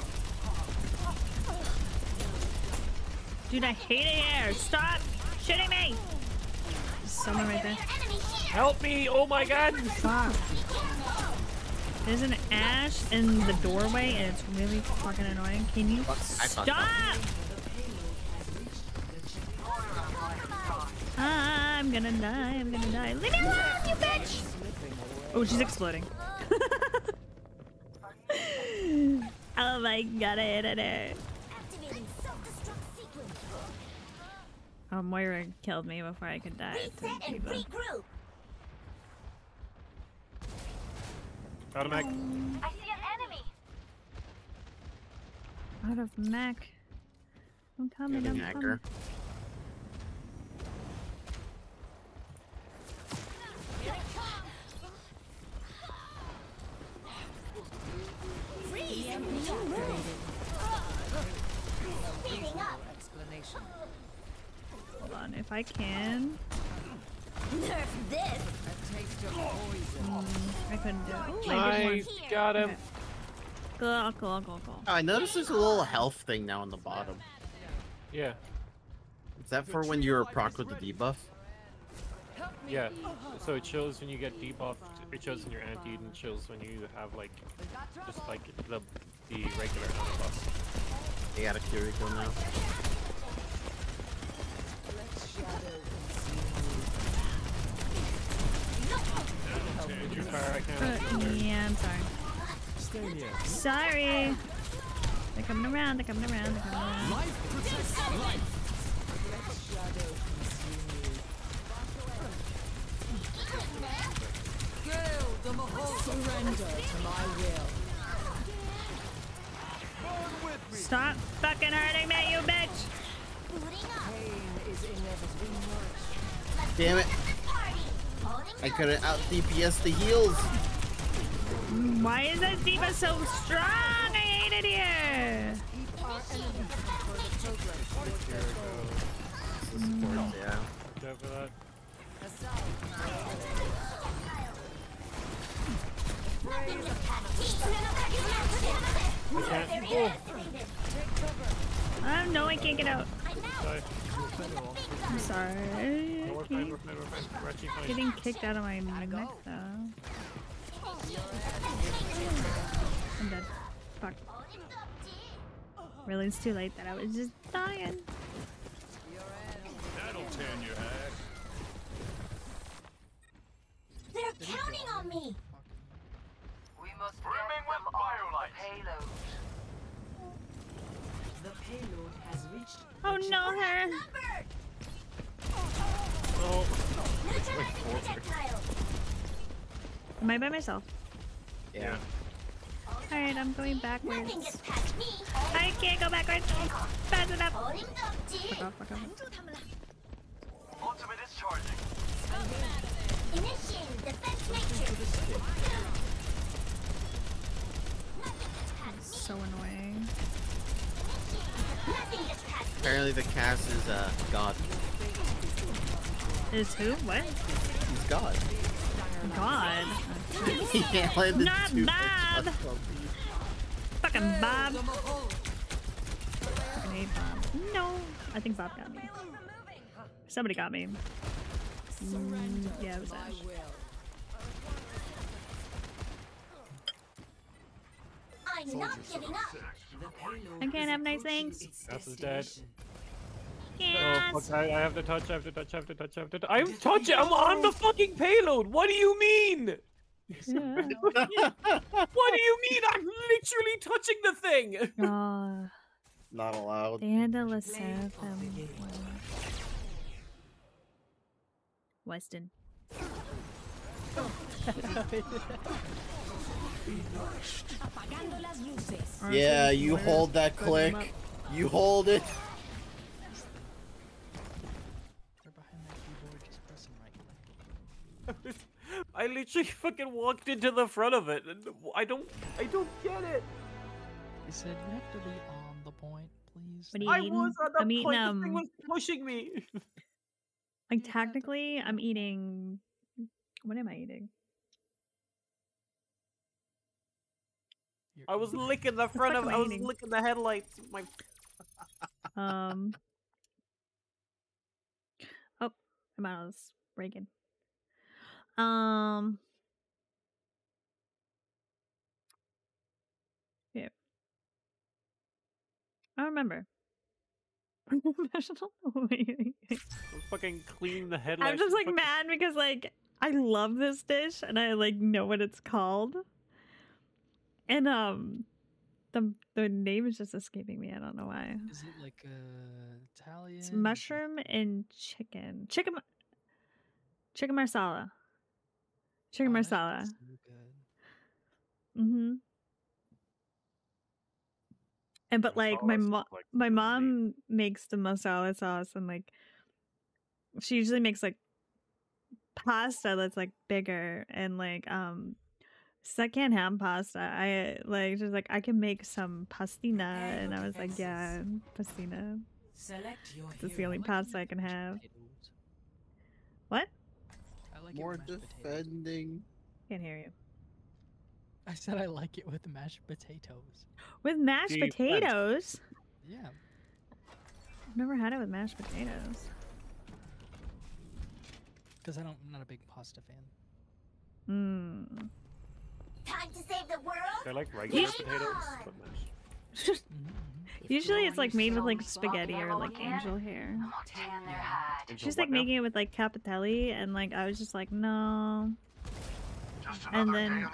dude, I hate it here. Stop shooting me. There's someone right there.
Enemy here.
Help me! Oh my god!
Fuck. There's an Ash in the doorway, and it's really fucking annoying. Can you stop? I'm gonna die. I'm gonna die. Leave me alone, you bitch! Oh, she's exploding. Oh my god, I hit her.
Activating self-destruct sequence.
Oh, Moira killed me before I could die.
Reset and regroup.
Out of mech.
I see an enemy.
Out of mech. I'm coming,
You're
I'm
the
coming.
hacker.
Freeze. Speeding up.
Explanation.
Hold on, if I can.
Nerf this.
A taste of poison.
I couldn't do it. Ooh, I did one.
Nice! Got him!
Okay. Cool, cool, cool, cool.
Oh, I noticed there's a little health thing now on the bottom.
Yeah.
Is that for when you're proc with the debuff?
Yeah. So it shows when you get debuffed, it shows when you're antied, and it shows when you have like just like the regular buff.
They got a Kiriko now.
Too far, I can't.
Yeah, I'm sorry. Sorry. They're coming around, they're coming around, they're coming around.
Surrender to my will.
Stop fucking hurting me, you bitch!
Pain is inevitable.
Damn it. I couldn't out DPS the heals.
Why is that diva so strong? I hate it here!
Keep our enemies from further progress.
Support, yeah.
Watch out for that. I can't. Oh,
No, I can't get out.
sorry.
I'm sorry.
No, we're fine, we're fine, we're fine. We're actually fine.
Getting kicked out of my mech though. I'm dead. Fuck. Really, it's too late that I was just dying.
That'll tan your
Am I by myself?
Yeah.
Alright, I'm going backwards.
Nothing gets past me.
I can't go backwards. Fast enough.
Holding up,
Fuck off, fuck off.
Ultimate is charging.
Initiating defense matrix.
So annoying.
Nothing gets past me.
Apparently the cast is God.
Is who? What?
He's God.
God.
Yeah, landed
Not
two
Bob.
hits on me.
Fucking Bob. Fucking hate Bob. No. I think Bob got me. Somebody got me. Yeah, it was Ash.
I'm not giving up.
I can't have nice things.
Ass is dead.
Yes.
Oh fuck, I have to touch, I have to touch, I have to touch, I have to touch. I'm touching, I'm on the fucking payload! What do you mean?
Yeah.
What do you mean? I'm literally touching the thing!
Not allowed.
Vandalus Weston.
Yeah, you hold that click. You hold it.
They're behind that keyboard, just pressing right click.
I literally fucking walked into the front of it. And I don't get it.
They said you have to be on the point, please.
What are you
I
eating?
was on
I'm
the
eating,
point. This thing was pushing me.
like technically, I'm eating. What am I eating?
I was licking the front
fuck
of.
am I
I was
eating?
licking the headlights. My.
Oh, I'm out of Reagan. Yeah. I don't remember.
Fucking clean the headlights.
I'm just like mad because like I love this dish and I like know what it's called. And the name is just escaping me. I don't know why.
Is it like Italian?
It's mushroom and chicken. Chicken marsala. Chicken marsala.
So good.
Mm-hmm. And but like my mom makes the masala sauce and like she usually makes like pasta that's like bigger and like so I can't have pasta. I like just like I can make some pastina and I was like, yeah, pastina. That's the only pasta I can have. What?
I like
More
it with mashed potatoes.
defending.
Can't hear you.
I said I like it with mashed potatoes.
With mashed
Defense.
potatoes?
Yeah.
I've never had it with mashed potatoes.
Because I'm not a big pasta fan.
Mmm.
Time to save the world.
I like regular
Game
potatoes.
on.
But mashed.
Usually it's like made with like spaghetti or like angel hair. She's like making it with like capitelli and like I was just like no. And then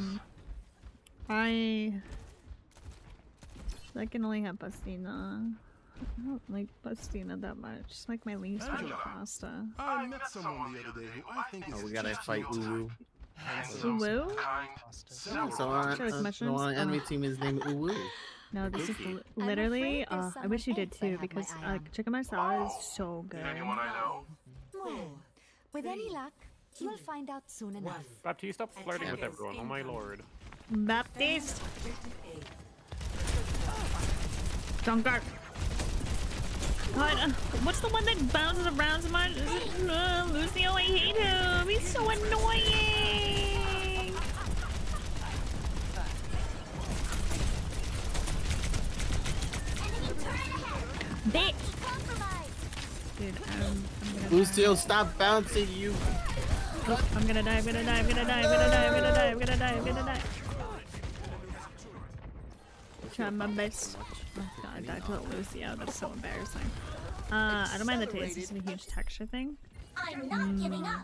I can only have pastina. I don't like pastina that much. It's like my least favorite pasta.
I met someone the other day who I think is
Oh, we gotta
just
fight Uwu.
Uwu?
Someone
Sure, like mushrooms?
on enemy team is named Uwu.
No, this is literally. I wish you did too because chicken marsala is so good.
anyone I know.
Well, with any luck, you'll find out soon enough.
Baptiste, stop flirting with everyone. Oh my lord.
Baptiste. Junkart. God, what's the one that bounces around so much? Is it Lucio? I hate him. He's so annoying. Bitch. Dude, I'm gonna
Lucio, stop bouncing, you.
Oh, I'm gonna die, I'm gonna die, I'm gonna die, I'm gonna die, I'm gonna die, I'm gonna die, I'm gonna die. Try my best. Oh god, I died to the Lucio. That's so embarrassing. I don't mind the taste. It's a huge texture thing.
I'm not giving up.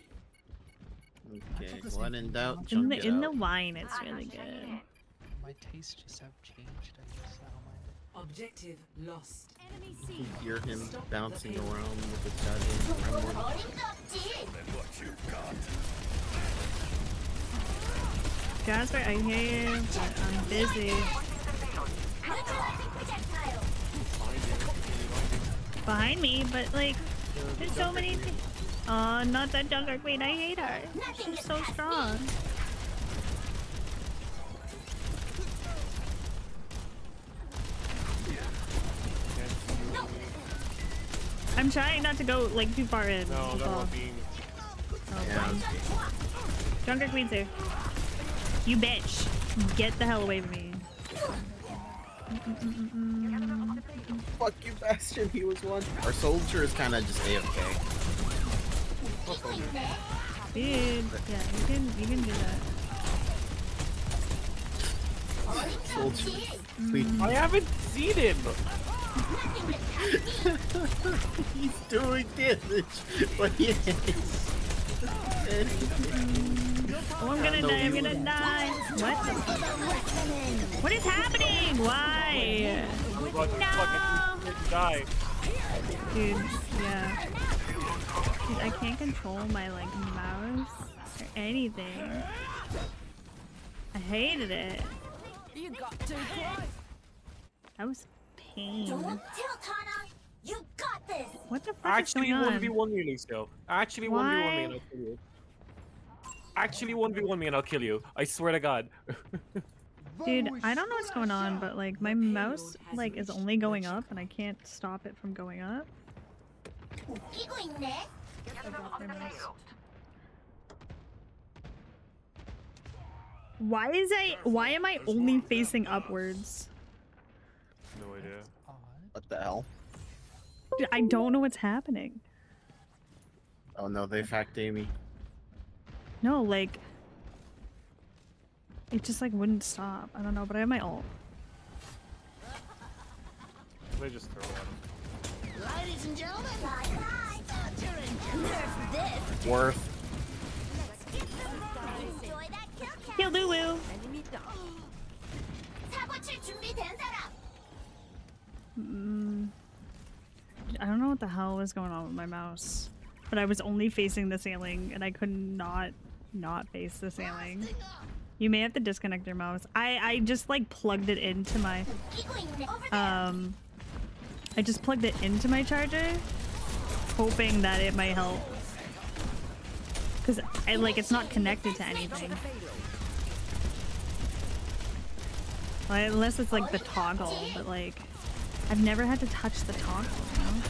Okay, when in doubt,
In
chunk
the
it
in the
out.
wine, it's really good.
My tastes just have changed, I guess. I don't mind it.
Objective lost. Enemy
You
C.
hear him bouncing around with the goddamn gremlin.
Holding up, dear.
Jasper, I hear you, but I'm busy. Behind me, but like, there's so many things. Oh, not that Junker Queen, I hate her. She's so strong. I'm trying not to go like too far in.
No, that won't be.
Junker Queen's here. You bitch. Get the hell away from me.
Fuck you, Bastion. He was one. Our soldier is kind of just AFK.
Dude, yeah, you can do that.
Soldier. Please.
I haven't seen him.
He's doing damage, but he
Oh, I'm gonna die, I'm gonna die. What? What is happening? Why?
No! Die.
Dude, yeah. Dude, I can't control my, like, mouse or anything. I hated it.
You got too close.
That was pain.
Don't tilt, Hana. You got this.
What the fuck
Actually,
is going on?
1v1 me, Lucio. Actually, 1v1 me and I'll kill you. Actually, 1v1 me and I'll kill you. I swear to God.
Dude, I don't know what's going on, but like my mouse like is only going up and I can't stop it from going up. Why am I only facing upwards?
No idea.
What the hell?
Dude, I don't know what's happening.
Oh no, they've hacked Amy.
No, like it just like wouldn't stop. I don't know, but I have my ult.
They just throw it at him.
Ladies and gentlemen, nerf this.
Worth.
Enjoy that kill count.
Kill Lulu.
사고칠 준비된 사람.
I don't know what the hell was going on with my mouse, but I was only facing the ceiling and I could not face the ceiling. You may have to disconnect your mouse. I just like plugged it into my I just plugged it into my charger, hoping that it might help. Cause it's not connected to anything. Well, unless it's like the toggle, but like I've never had to touch the toggle, you know?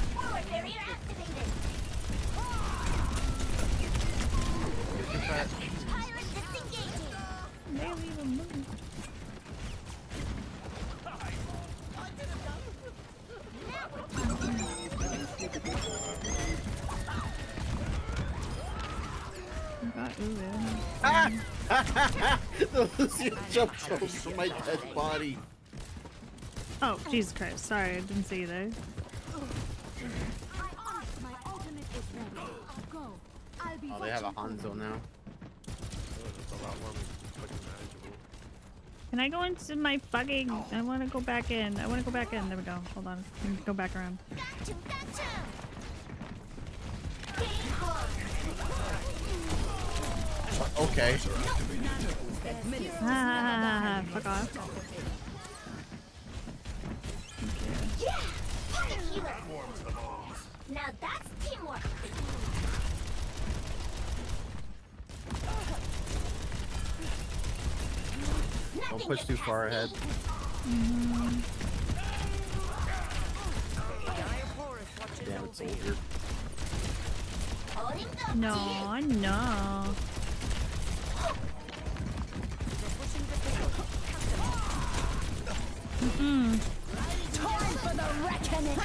Ah! The Lucio jumped over my dead body.
Oh, Jesus Christ. Sorry, I didn't see you there.
Oh, they have a Hanzo now.
Can I go into my fucking... I want to go back in. I want to go back in. There we go. Hold on. Let me go back around.
Okay.
Ah, fuck off.
Now that's teamwork.
Don't push too far ahead. Damn it, soldier.
No, no.
Time for the reckoning.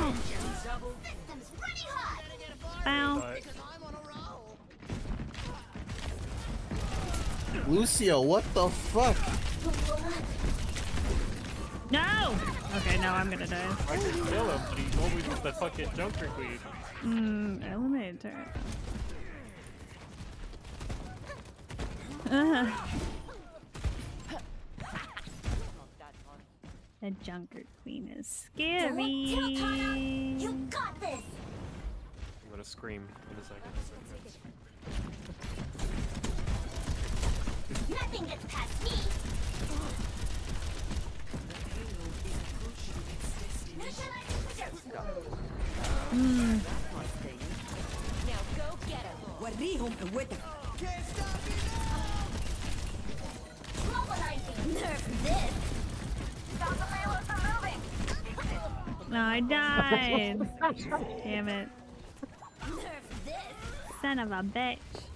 Ow.
Lucio, what the fuck?
No! Okay, now I'm gonna die.
I can kill him, but he always was the fucking Junker Queen.
Eliminated turret. The Junker Queen is scary.
You got this.
I'm gonna scream in a second.
Nothing gets past me.
Now go get him.
وريهم قوتك.
Mobilizing. Nerf this. Stop the payload from moving.
No, I died. Damn it.
Nerf this.
Son of a bitch.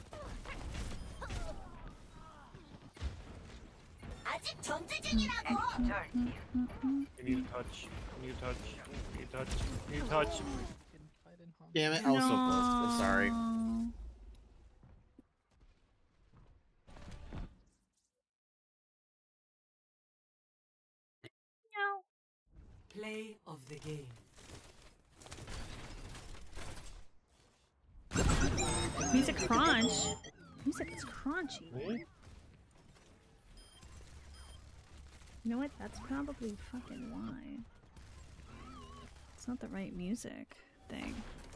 아직 전투 중이라고.
You need to touch. You need to touch. You need to touch. You need to touch.
Damn it, I was so close. I'm sorry.
No.
Play of the game.
Music crunch. Music is crunchy. You know what? That's probably fucking why. It's not the right music thing.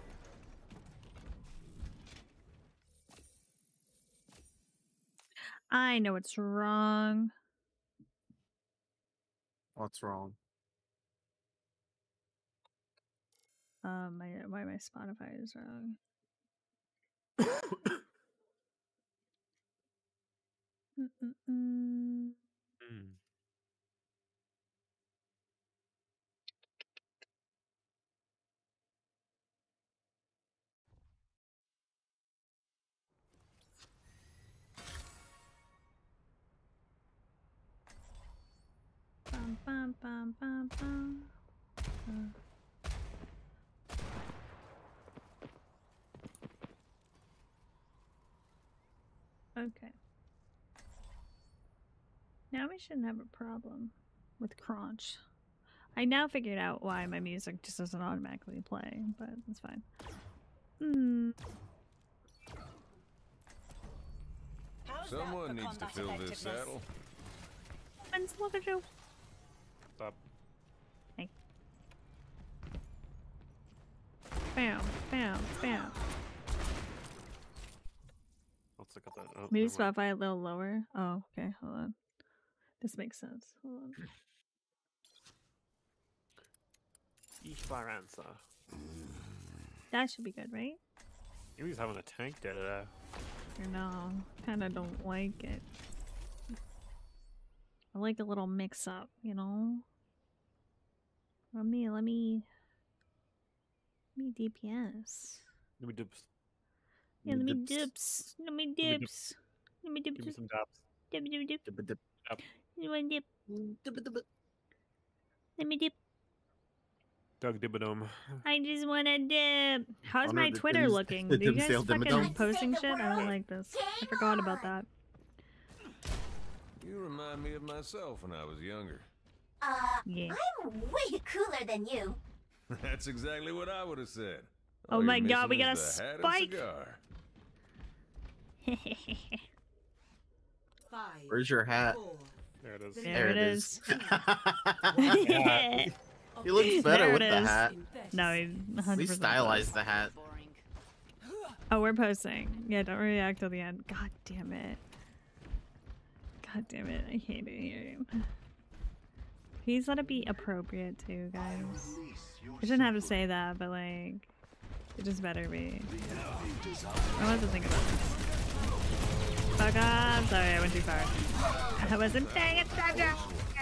I know what's wrong.
What's wrong?
Why my Spotify is wrong. Bum, bum, bum, bum, bum. Okay. Now we shouldn't have a problem with crunch. I now figured out why my music just doesn't automatically play, but it's fine.
Someone needs to fill this saddle.
Friends, look at you.
Stop.
Hey. Bam, bam, bam.
Let's look at that. Oh,
Maybe
never mind.
Spotify a little lower. Oh, okay, hold on. This makes sense. Hold on.
Esperanza.
That should be good, right?
He was having a tank day today.
Or no, kind of don't like it. I like a little mix up, you know? Let me DPS.
Let me dips.
Yeah, let me
Dips.
dips. Let me
me
dips. Let me dips.
Give me some daps.
Dip, dip, dip.
Dip, dip,
You want dip?
dip, dip, dip.
Let me dip.
Doug Dibadome.
I just want to dip. How's
Honor
my
the
Twitter
Dims-
looking?
the
Do you
Dims
guys
Sale
fucking
Dimmadome.
posting shit? I don't like this. I forgot about that.
You remind me of myself when I was younger.
Yeah.
I'm way cooler than you.
That's exactly what I would have said.
Oh
All
my
you're
god, we
missing
got a
is the hat and
spike.
cigar.
Where's your hat?
There it is.
There it is.
Yeah.
He looks better
There
with
it
the
is.
hat.
No, he 100%
We stylized the hat.
Oh, we're posting. Yeah, don't react till the end. God damn it. God damn it. I hate it here. Please let it be appropriate too, guys. I shouldn't have to say that, but like, it just better be. I want to think about this. Fuck off. Sorry, I went too far. I wasn't paying attention.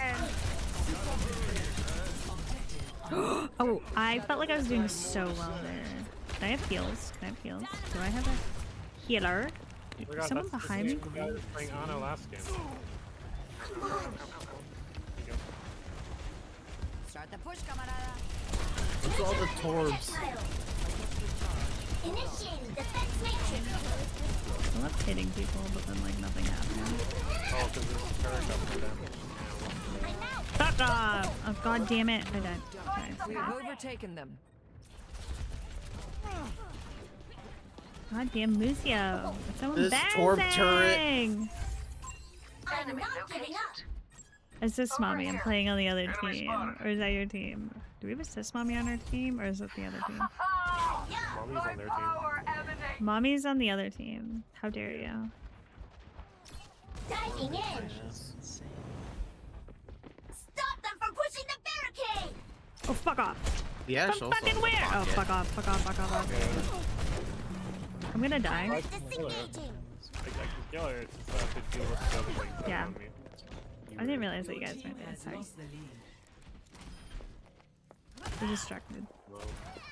Oh, I felt like I was doing so well there. Can I have heals? Can I have heals? Do I have a healer?
Oh my God,
Someone
that's
behind
the
me?
same guy that was playing Ana last game.
Start the push, camarada.
What's all the torbs?
Initiating defense matrix.
I love hitting people, but then like nothing happens.
Oh, because there's a turret up for damage.
Fuck off! Oh god damn it! I died.
We have overtaken them.
God damn Lucio! It's so
This torb
embarrassing!
I'm not giving up.
Assist mommy, I'm playing on the other team. Or is that your team? Do we have assist mommy on our team, or is it the other team?
Mommy's on their team.
Mommy's on the other team. How dare you?
Diving in. Stop them from pushing the barricade.
Oh, fuck off.
The Ashe
From
also
fucking
has a
where? Oh,
pocket.
fuck off, fuck off, fuck off, fuck off. I'm gonna die.
Disengaging.
I can kill her since I have to deal with the other things that
Yeah.
are on me.
I didn't realize that you guys went there. Sorry.
Lost the lead.
We're distracted.
Well,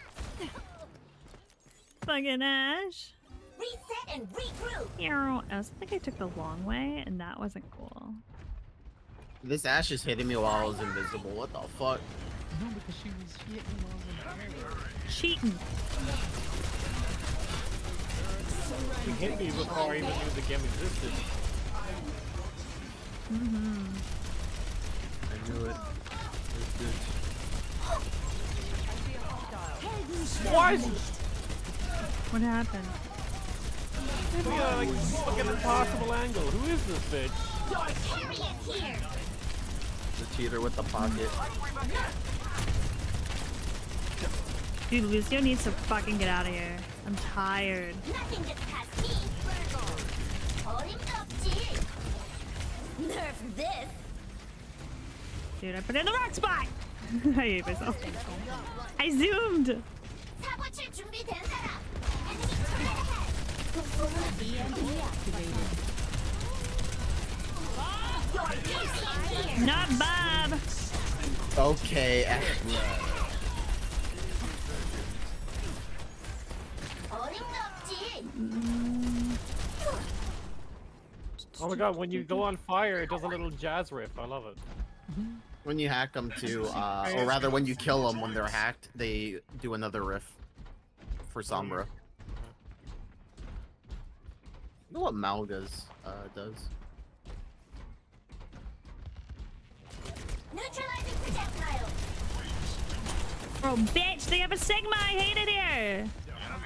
Fucking Ashe.
Reset and regroup.
I also think I took the long way, and that wasn't cool.
This Ashe is hitting me while I was invisible. What the fuck?
No, because she hit me while I was in the area.
Cheating.
she hit me before I even knew the game existed.
Mm-hmm.
I knew it.
What?
What happened?
Hit me at like fucking impossible angle. Who is this bitch?
Your chariot here.
The cheater with the pocket.
Dude, Lucio needs to fucking get out of here. I'm tired.
Nothing gets past me. Holding up, G. Nerf this.
Dude, I put it in the wrong spot! I hate myself. I zoomed!
사고칠 준비된 사람. Enemy turret ahead. EMP activated. Your chariot here.
Not Bob!
Okay, Ashe.
Holding up, G.
Oh my god, when you go on fire, it does a little jazz riff. I love it.
When you hack them too, or rather when you kill them when they're hacked, they do another riff for Sombra. You know what Malga's does?
Neutralizing projectile.
Oh, bitch! They have a Sigma! I hate it here!
The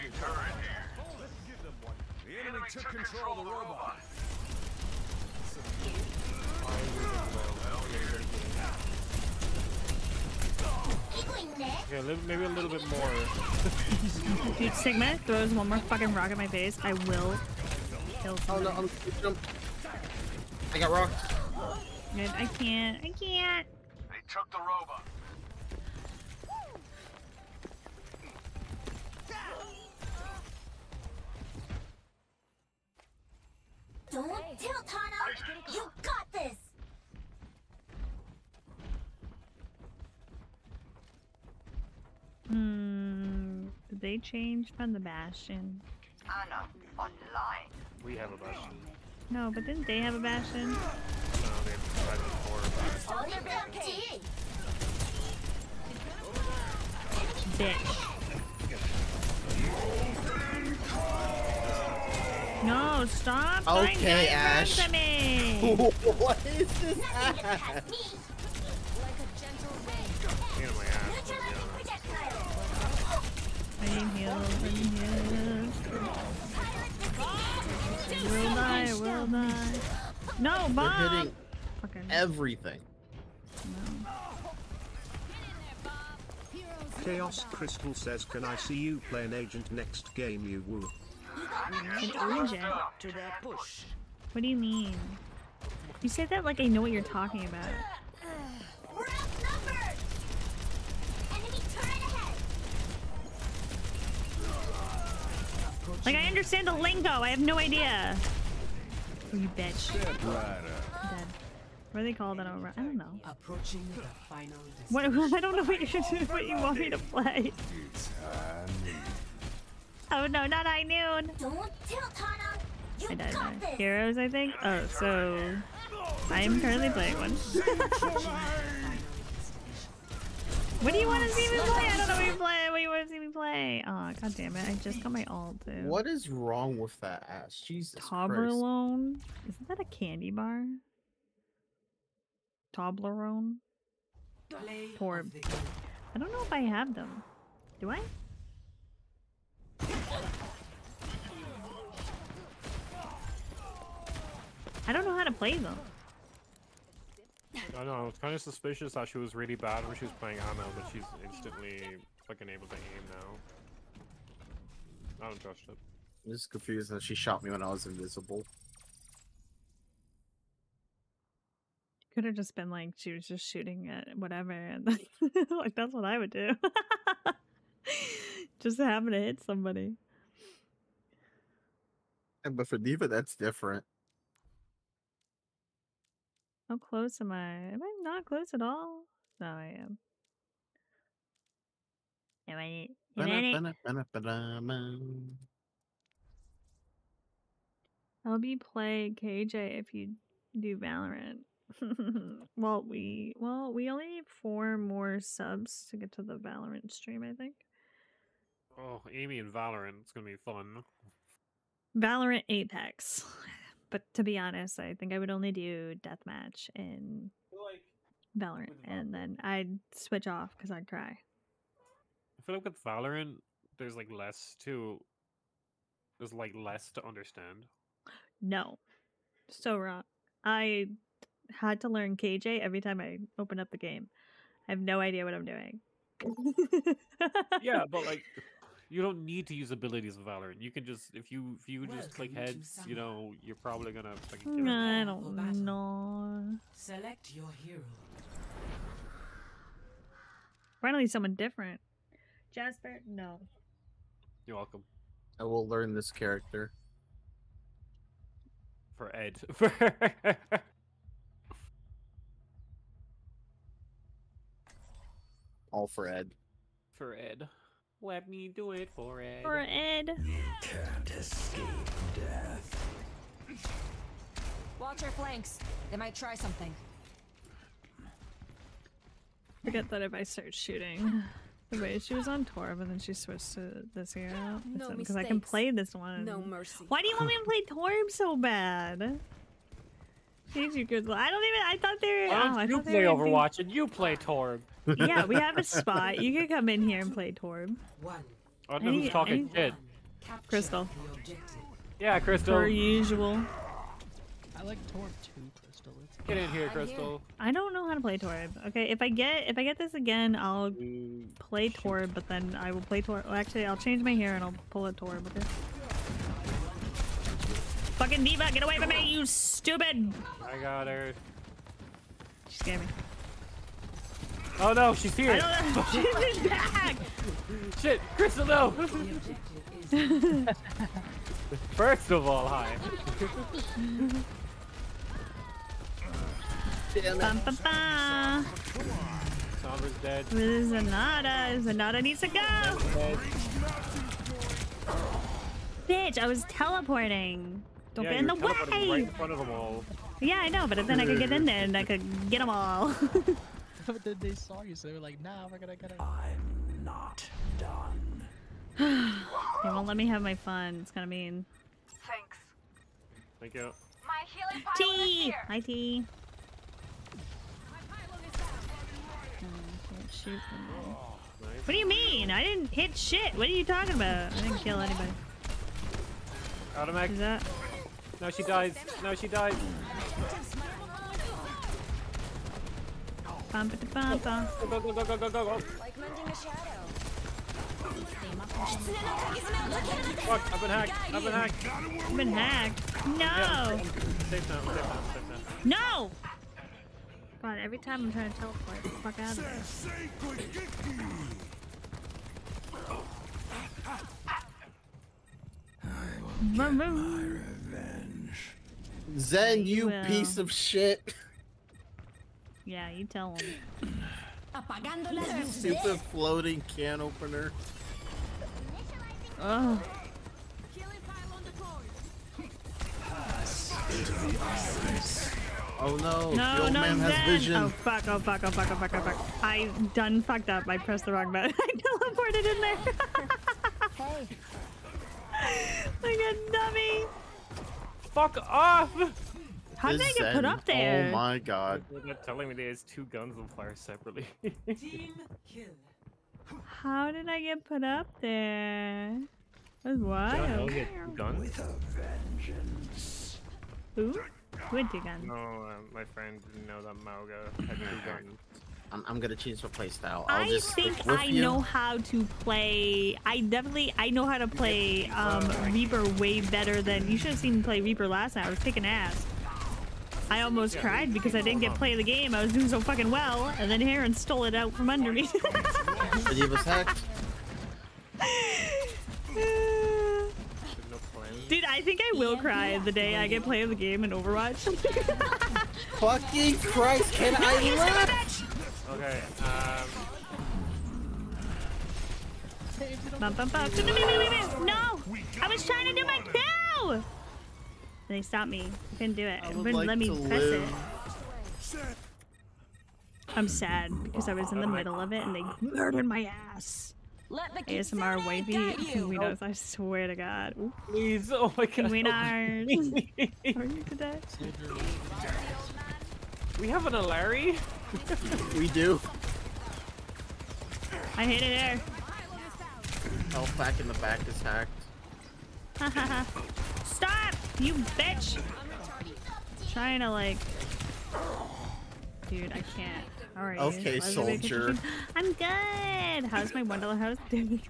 enemy took control of the robot.
Okay, maybe a little bit more.
Dude, Sigma throws one more fucking rock at my face. I will kill
Oh no,
someone.
I got rocked.
Dude, I can't. I can't.
They took the robot.
Don't tilt, Hana. You got this.
Did they change from the Bastion?
Anna online.
We have a Bastion.
No, but didn't they have a Bastion?
No, they decided more about it.
Holding up, G.
Bitch. No, stop throwing
Okay,
diagrams
Ashe.
at me!
What is this
Nothing gets
Ashe?
past me. Like a gentle
Pain in my ass, to be
Neutralizing
honest.
projectile.
I need heals, I need heals. Will die, will die. No,
They're
Bob!
hitting
Fucking
everything.
no.
Chaos Crystal says, can I see you play an agent next game, you woo?
An agent?
To their push.
What do you mean? You say that like I know what you're talking about.
We're outnumbered. Enemy turret ahead.
Like I understand the lingo, I have no idea. Oh, you bitch.
Step right up.
Dead. What are they called? I don't know.
Approaching the final
What? I don't know what what you want me to play.
It's high noon.
Oh no, not high noon.
Don't tilt, Hana. You
I died
got
there.
this.
Heroes, I think. Oh, so I am currently playing one. What do you want to see me play? I don't know what you play. What do you want to see me play? Oh, god damn it! I just got my ult too.
What is wrong with that Ashe? Jesus Christ.
Toblerone? Isn't that a candy bar? Toblerone?
play
Poor.
of the game.
I don't know if I have them. Do I? I don't know how to play them.
I know, it's kind of suspicious that she was really bad when she was playing Ana, but she's instantly fucking able to aim now. I don't trust it.
I'm just confused that she shot me when I was invisible.
Could have just been like she was just shooting at whatever, and like that's what I would do. Just happen to hit somebody.
But for D.Va, that's different.
How close am I? Am I not close at all? No, I am. Am I? I'll be play KJ if you do Valorant. well, we only need 4 more subs to get to the Valorant stream, I think.
Oh, Amy and Valorant, it's gonna be fun.
Valorant Apex. But to be honest, I think I would only do Deathmatch in Valorant, and then I'd switch off because I'd cry.
I feel like with Valorant, there's like less to understand.
No. So wrong. I had to learn KJ every time I open up the game. I have no idea what I'm doing.
Yeah, but like you don't need to use abilities in Valorant. You can just if you just click heads, you know, you're probably gonna fucking kill
I don't know.
Select your hero.
Finally someone different. Jasper? No.
You're welcome.
I will learn this character.
For Ed.
All for Ed.
For Ed. Let me do it for Ed.
For Ed.
You can't escape death.
Watch your flanks. They might try something.
Forget that if I start shooting. Wait, she was on Torb and then she switched to this hero. Because I can play this one.
No mercy.
Why do you want me to play Torb so bad? Jeez, you good. I don't even. I thought they were.
Why don't you play Overwatch and you play Torb?
Yeah, we have a spot. You can come in here and play Torb.
I don't know who's talking shit.
Crystal.
Yeah, Crystal.
Per usual.
I like Torb too, Crystal.
Get in here, Crystal.
I don't know how to play Torb. Okay, if I get this again, I'll play Torb, but then I will play Torb. Well, actually, I'll change my hair and I'll pull a Torb. Okay. Fucking D.Va, get away from me, you stupid!
I got her.
She scared me.
Oh no, she's here!
I don't know. She's back!
Shit, Crystal, no! First of all, hi.
Bum, bum, bum.
Sombra's dead.
Zenyatta. Zenyatta needs to go! Bitch, I was teleporting. Don't get in the way!
Right in front of them all.
Yeah, I know, but then I could get in there and I could get them all.
But then they saw you, so they were like, nah, we're gonna get it.
I'm not done.
They won't let me have my fun. It's kind of mean.
Thanks.
Thank you.
My healing pylon is
T!
here.
Hi, T.
Nice.
What do you mean? I didn't hit shit. What are you talking about? I didn't kill anybody.
Automatic.
Is that?
No, she dies. No, she dies.
Bum, ba, bum, bum.
Go, go, go, go, go, go, go.
Like mending a shadow.
Fuck, I've been hacked. I've been hacked.
I've been hacked. No!
Yeah, safe now, safe now, safe now.
No! God, every time I'm trying to teleport, get the fuck out of there.
Get my revenge.
Zen, you
will.
piece of shit.
Yeah, you tell him.
Stupid floating can opener.
Oh.
Oh no,
No,
the old
no,
man
Zen.
has vision.
Oh fuck, oh fuck, oh fuck, oh fuck, oh fuck. I done fucked up. I pressed the wrong button. I teleported in there.
Hey.
Like a dummy.
Fuck off!
How did I
This
get put
Zen,
up there?
Oh my god.
You're not telling me there's 2 guns on fire separately.
Team kill.
How did I get put up there? That's
I
wild.
don't know, you had 2 guns?
With a vengeance.
Who? Who had 2 guns?
No, my friend didn't know that Mauga had 2 guns.
I'm gonna change my playstyle. I'll
I
just
think
stick with
I
you.
know how to play. I know how to play Reaper way better than you should have seen me play Reaper last night. I was kicking ass. I almost cried because I didn't get play of the game. I was doing so fucking well, and then Heron stole it out from under me.
Diva's hacked.
Dude, I think I will cry the day I get play of the game in Overwatch.
Fucking Christ, can I live?
Okay,
Bum, bum, bum. No! I was trying to do my kill! And they stopped me. I couldn't do it. It wouldn't let me press it. I'm sad because I was in the middle of it and they murdered my ass. ASMR wifey. Winos, I swear to God. Ooh.
please, oh my god.
Wieners. How are you today?
We have an Alari?
We do.
I hit it there.
Health pack in the back is hacked.
Stop! You bitch! Trying to like... Dude, I can't. How are you?
Okay, soldier.
I'm good! How's my $1 house doing?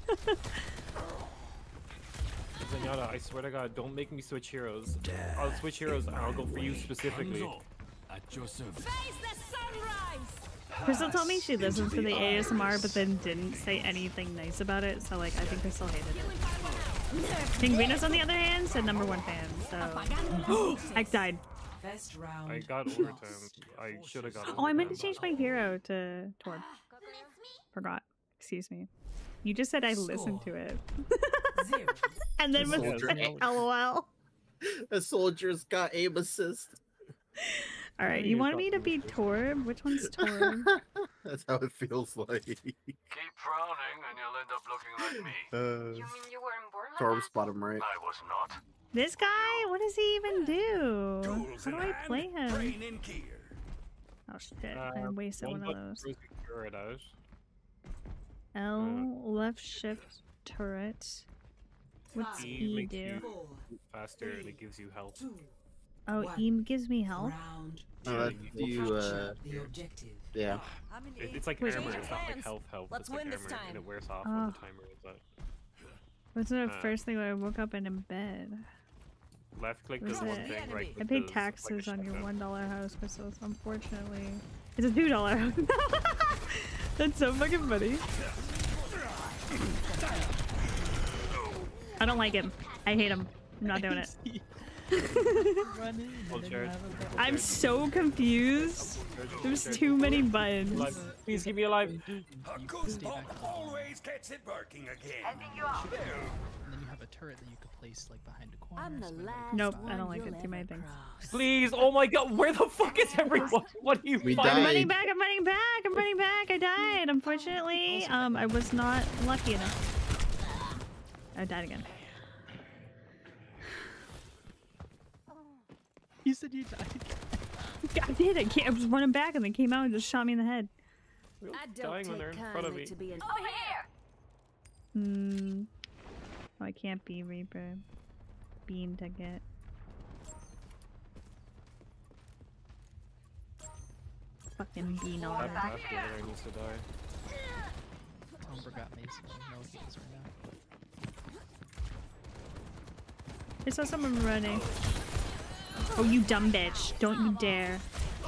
Zenyatta, I swear to God, don't make me switch heroes. I'll switch heroes and I'll go for you specifically.
At your service.
Crystal told me she listened to the ASMR but then didn't say anything nice about it, so like I think Crystal hated it. Penguinus on the other hand said #1 fan, so... I died.
I got overtime. I should have got overtime.
Oh, I meant to change my hero to Torb. Forgot. Excuse me. You just said I listened to it. And then was like, LOL.
The soldier's got aim assist.
Alright, you want me to be Torb? Which one's Torb?
That's how it feels like.
Keep frowning and you'll end up looking like me.
You mean you were in Borderlands?
Torb's bottom right.
I was not.
This guy? What does he even do? How do I play him? Oh shit, I wasted one of those. L, left shift, turret. What's E do?
Faster and it gives you health.
Oh, E gives me health?
No, yeah.
It's like
Wait,
armor, it's not like health. It's like armor and it wears off when the timer is up.
What's the first thing when I woke up and in bed?
Left click
Was
does one
it?
thing, right
I
click
paid
does,
taxes
like,
on your
shotgun.
$1 house, Crystals. Unfortunately, it's a $2 house. That's so fucking funny. I don't like him. I hate him. I'm not doing it. I'm so confused. There's too many buttons.
Please keep me alive.
Always gets it working again.
And then you have a turret that you could place like behind a corner.
Nope, I don't like it. Too many things.
Please, oh my god, where the fuck is everyone? What are you
We
finding?
I'm running back, I'm running back, I'm running back. I died, unfortunately. I was not lucky enough. I died again.
You said you died.
I did. I was running back and they came out and just shot me in the head.
Dying when they're in front of me.
Oh, I can't be Reaper. Beam to get. Fucking bean all over.
Needs to die.
Tomber got me, so I know what he is right now.
I saw someone running. Oh, you dumb bitch. Don't you dare.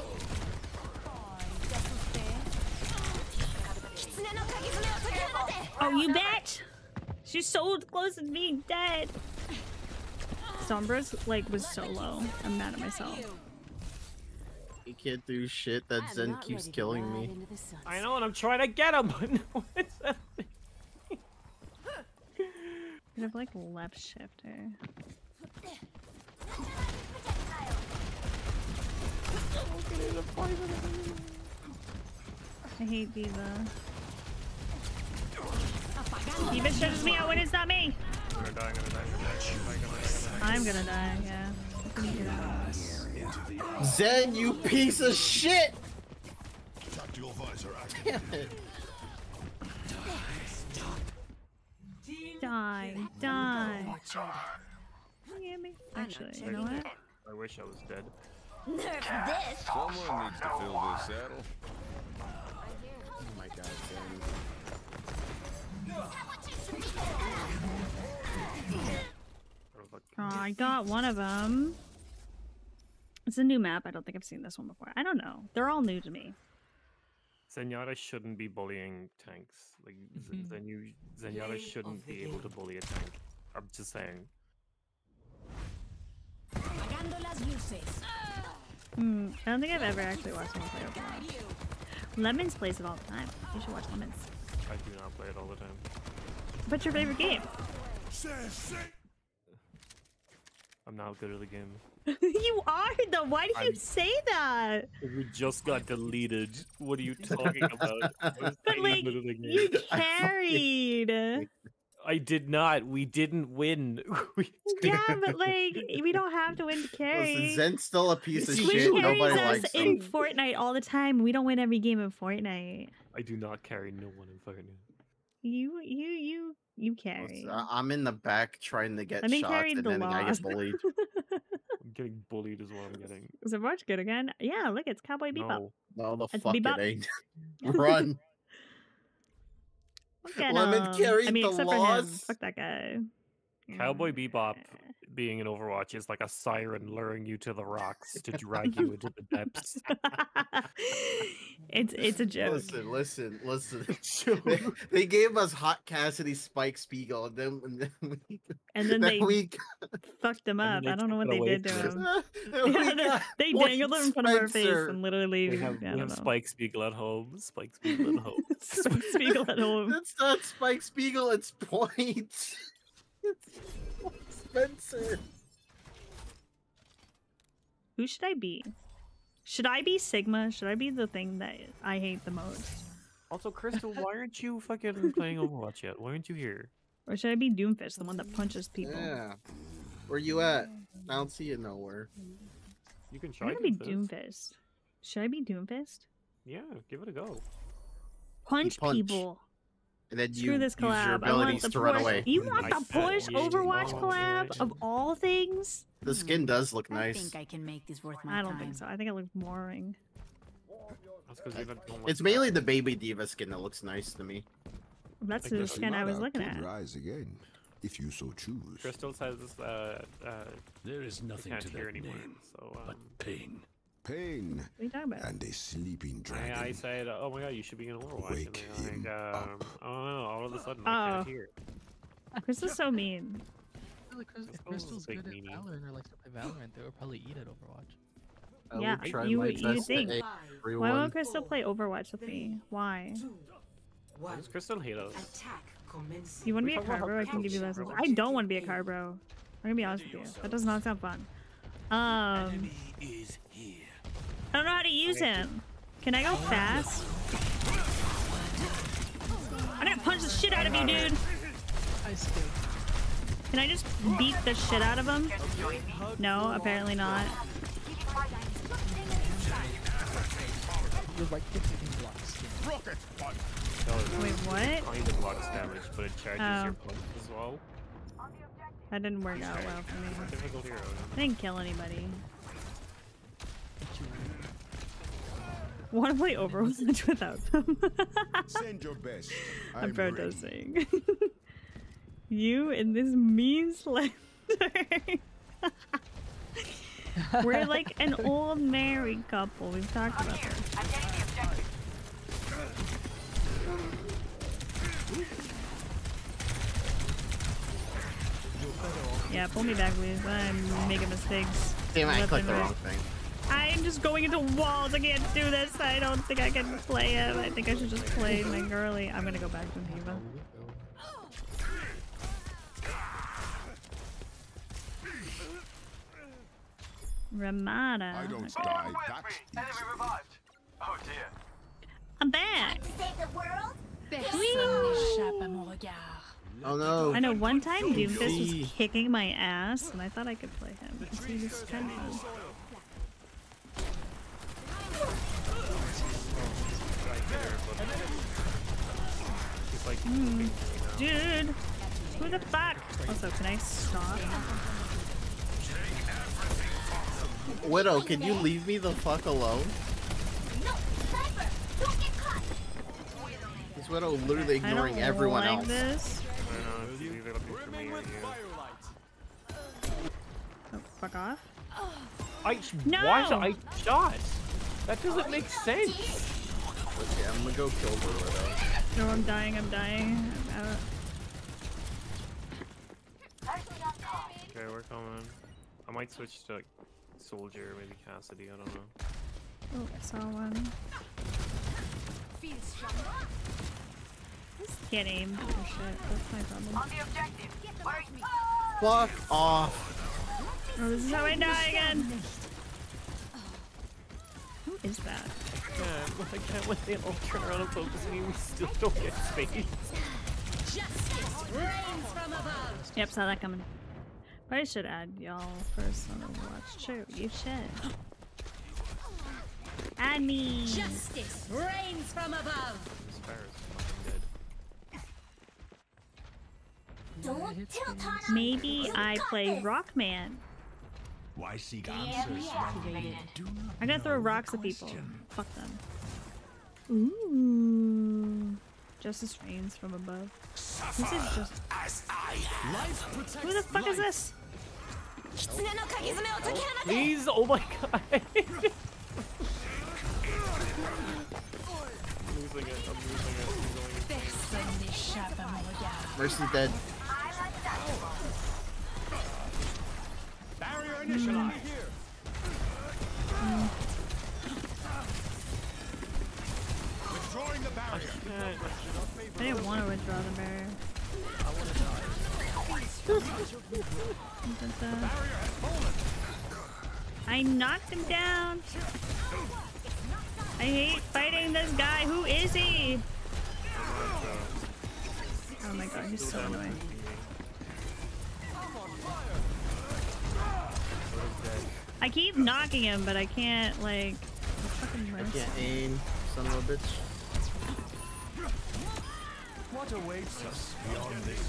Oh, you bitch! She's so close to being dead. Sombra's like was so low. I'm mad at myself.
You can't do shit. That Zen keeps killing me.
I know, and I'm trying to get him, but no, it's
Could have like left shifter. I hate Diva. Diva stretches me out when it's not me. I'm gonna die, yeah.
Zen, you piece of shit! Damn it.
Die. Actually, you know what?
I wish I was dead.
Someone needs to fill this saddle.
Oh my god, Zen.
Oh, I got one of them. It's a new map. I don't think I've seen this one before. I don't know. They're all new to me.
Zenyatta shouldn't be bullying tanks. Like Zenyatta shouldn't be able to bully a tank. I'm just saying.
I don't think I've ever actually watched someone play Overwatch. Lemons plays it all the time. You should watch Lemons.
I do not play it all the time.
What's your favorite game?
I'm not good at the game.
You are though. Why do you say that?
We just got deleted. What are you talking about?
But like, you carried.
I did not. We didn't win.
Yeah, but like, we don't have to win to carry.
Listen, Zen's still a piece of
He
shit.
carries
Nobody
us
likes
in
him.
Fortnite all the time. We don't win every game in Fortnite.
I do not carry no one in fucking.
You carry.
Listen, I'm in the back trying to get
Let me
shots,
carry
and
the
then I
loss.
get bullied.
I'm getting bullied is what I'm getting.
Is Overwatch good again? Yeah, look, it's Cowboy Bebop.
No, the
It's
fuck
Bebop.
it ain't. Run.
Look at
Lemon
him.
carried
I mean,
the
except for him.
loss.
Fuck that guy.
Cowboy Bebop being in Overwatch is like a siren luring you to the rocks to drag you into the depths.
It's a joke.
Listen. They gave us Hot Cassidy, Spike Spiegel, and then
And then
we
fucked him up. I don't know what they did to him.
we got
They
White
dangled him in front of our face
Spencer.
and literally.
We have
I don't know.
Spike Spiegel at home. Spike Spiegel at home.
Spike Spiegel at home.
That's not Spike Spiegel. It's Point. It's Spencer.
Who should I be? Should I be Sigma? Should I be the thing that I hate the most?
Also, Crystal, why aren't you fucking playing Overwatch yet? Why aren't you here?
Or should I be Doomfist, the one that punches people?
Yeah. Where you at? I don't see you nowhere.
You can
I'm
try
gonna be
Doomfist.
Doomfist. Should I be Doomfist?
Yeah, give it a go.
Punch,
punch.
people.
And then
Screw
you
this
use your
collab. I want
abilities
the
to run
Porsche.
away.
You want
I
the
bet
Porsche
you
Overwatch
don't.
collab of all things?
The skin does look
I
nice.
think I can make this worth my
I don't
time.
think so. I think it looks boring.
That's 'cause you don't like
It's mainly the Baby Diva skin that looks nice to me.
That's
Like
the
this
skin I was looking
could
at.
rise again, if you so choose.
Crystal says
There is
we
nothing
can't
to
hear
that
anymore.
name
So
but pain.
Pain
What are you talking about?
and a sleeping dragon.
I said, oh my god, you should be in Overwatch.
Wake
and
him
they're like,
up.
I don't know, all of a sudden I can't
Oh.
hear.
Chris is so mean.
I feel like
Crystal's
if Crystal's
big
good at
meanie.
Valorant or likes to play Valorant, they would probably eat at Overwatch.
I
Yeah,
will try
you-
my
you
best to
think.
aid
Why
everyone.
won't Crystal play Overwatch with me? Why?
Why does Crystal hate us?
Attack commencing.
You want to
We
be a
talk about how
car bro? I can give you
Crystal's
lessons.
Overwatch.
I don't want to be a car bro. I'm gonna be honest with you. That does not sound fun. I
Is here.
don't know how to use him. Can I go fast? I'm gonna punch the shit out of you, dude.
I skipped.
Can I just beat the shit out of him? No, apparently not.
You're like 15 blocks.
Wait, what?
Kind of blocks damage, but it charges
Oh.
your punch as well.
That didn't work out well for me.
Difficult hero.
I didn't kill anybody. Want to play Overwatch without them?
Send your best.
I'm
I'm
protesting. You and this mean slender. We're like an old married couple. We've talked about this. Yeah, pull me back, please. I'm making mistakes.
Damn, I
Left
clicked
and
the
right.
wrong thing.
I'm just going into walls. I can't do this. I don't think I can play him. I think I should just play my girly. I'm gonna go back to Diva. Ramada.
I don't
Okay.
die that easily.
Oh dear.
I'm back.
To save the world?
Échappe à mon regard.
Oh no.
I know one time
See.
Doomfist was kicking my ass, and I thought I could play him because he was kind of fun.
He's like,
Dude, who the fuck? Also, can I stop?
Widow, can you leave me the fuck alone?
No, sniper! Don't get caught!
This Widow literally
I don't
ignoring everyone
like
else.
this.
I don't know, it's either looking for me or you.
Oh, fuck off. No!
Why should I shot? That doesn't make sense.
Okay, I'm gonna go kill the widow.
No, I'm dying. I'm dying. I'm out.
Okay, we're coming. I might switch to like soldier, maybe Cassidy. I don't know.
Oh, I saw one. Just can't aim for shit. That's my problem.
On the objective.
Fuck off.
Oh, this is how I die again. Who is that?
I can't when they all turn around and focus on you. We still don't get space.
Justice reigns from above.
Yep, saw that coming. But I should add y'all first on Overwatch. True, you should. Add me.
Justice reigns from above.
This fire is fucking dead.
Don't tilt on us.
Maybe I play Rockman.
Why seek answers when we do not
I'm gonna throw
know
rocks
the
at people.
question?
Fuck them. Ooh. Justice reigns from above. This is just. Who the fuck is this?
Please, oh my god. I'm losing it. I'm losing it.
Mercy's dead.
Barrier initialized. Withdrawing the barrier.
I didn't want to withdraw the barrier. I knocked him down. I hate fighting this guy. Who is he? Oh my god, he's so annoying. I keep knocking him, but I can't, like, fucking
I
miss.
can't aim, son of a bitch.
What awaits us beyond this?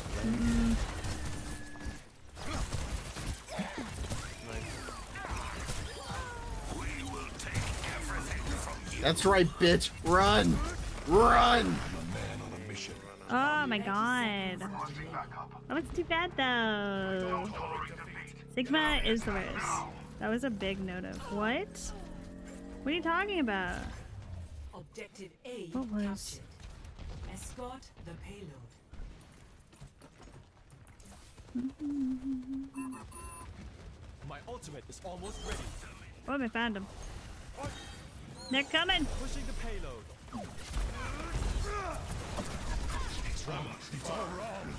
That's right, bitch. Run! Run!
Oh my god. That was too bad though. Sigma is the worst. That was a big note of what? What are you talking about?
Objective A
What was?
captured. Escort the payload.
My ultimate is almost ready.
Oh, I found him. They're coming.
Pushing the payload.
It's all wrong.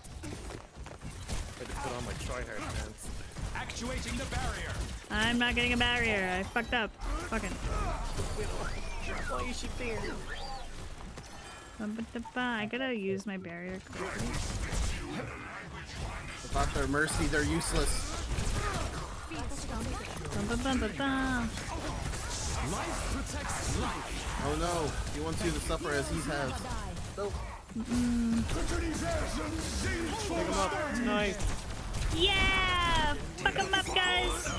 I just put on my tryhard pants.
Actuating the barrier.
I'm not getting a barrier. I fucked up. Fucking.
Why you should there?
I gotta use my barrier correctly.
Without their mercy, they're useless.
Life protects life.
Oh no, he wants you to suffer as he has. Nope.
Pick him up. It's nice.
Yeah! Fuck them up, guys!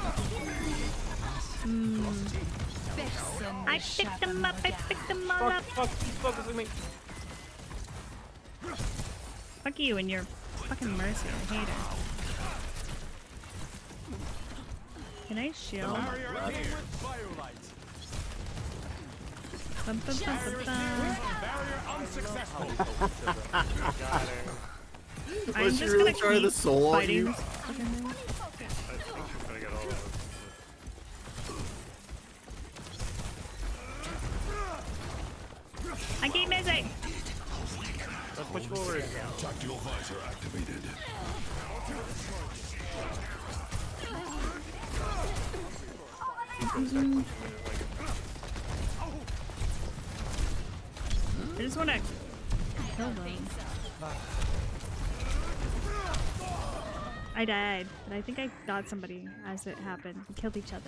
I picked them up, I picked them all up.
Fuck, he's focusing me.
Fuck you and your fucking mercy, I hate her. Can I shield?
Barrier here with Firelight. Barrier unsuccessful.
I'm
Was she
just
really
gonna
trying to
keep
soul on
fighting
you?
this fucking thing.
I think she's gonna get all of
I keep missing!
Let's push forward.
Tactical visor activated.
I just wanna kill them. I died, but I think I got somebody as it happened. We killed each other.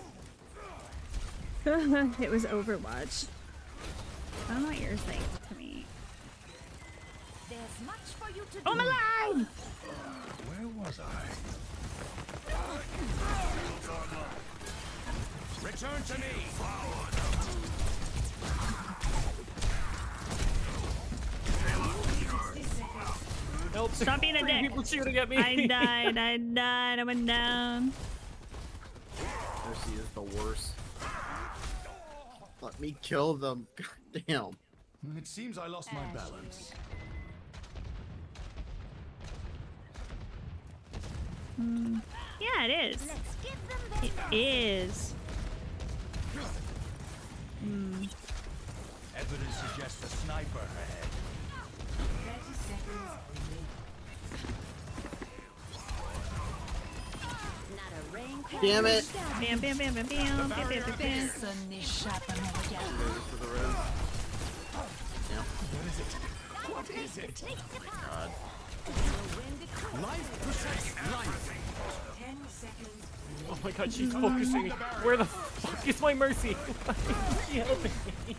It was Overwatch. I don't know what you're saying to me.
There's much for you to do.
Oh my line!
Where was I?
Return to me.
Help!
Stop being a dick.
People shooting at me.
I died, I went down.
Mercy is the worst. Let me kill them. God damn.
It seems I lost my balance.
Yeah, it is.
Let's give them their
It is.
Evidence suggests a sniper ahead.
30 seconds remaining.
not a rain.
Damn it.
Bam, bam, bam, bam, bam, bam, bam, bam, bam.
Personne n'échappe à mon regard.
For the res. Yeah.
What is it?
God.
Life protects life.
10 seconds.
Oh my god, she's focusing. Where the fuck is my Mercy? Why is she helping me?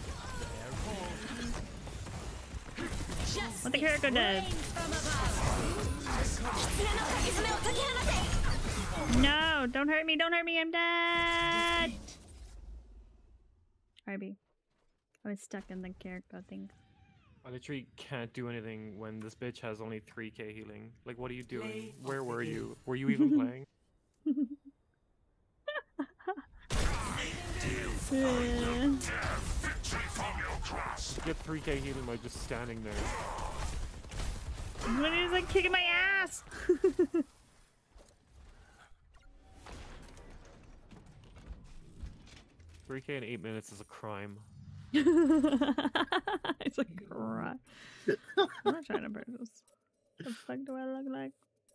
What the character did? No, don't hurt me, don't hurt me, I'm dead! RB. I was stuck in the character thing.
I literally can't do anything when this bitch has only 3k healing. Like, what are you doing? Where were you? Were you even playing? Get 3k healing by just standing there.
When he's like kicking my ass!
3k in 8 minutes is a crime.
It's like, right. I'm not trying to purchase. What the fuck do I look like?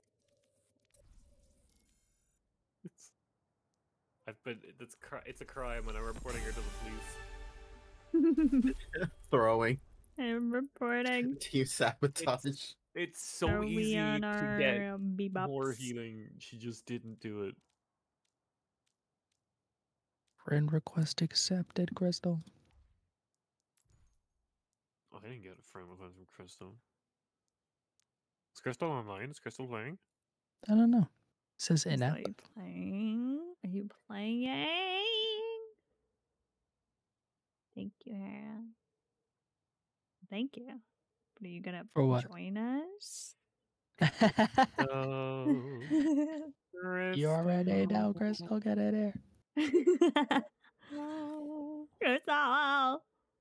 It's a crime and I'm reporting her to the police.
Throwing.
I'm reporting.
Team sabotage.
It's so
Are we
easy
on
to
our
get
bebops?
more healing. She just didn't do it.
Friend request accepted, Crystal.
Oh, I didn't get a friend request from Crystal. Is Crystal online? Is Crystal playing?
I don't know. It says in app.
Are you playing? Are you playing? Thank you, Hera. Thank you. But are you gonna
For what?
join us?
Oh,
You already know, Crystal. Get it here.
Crystal!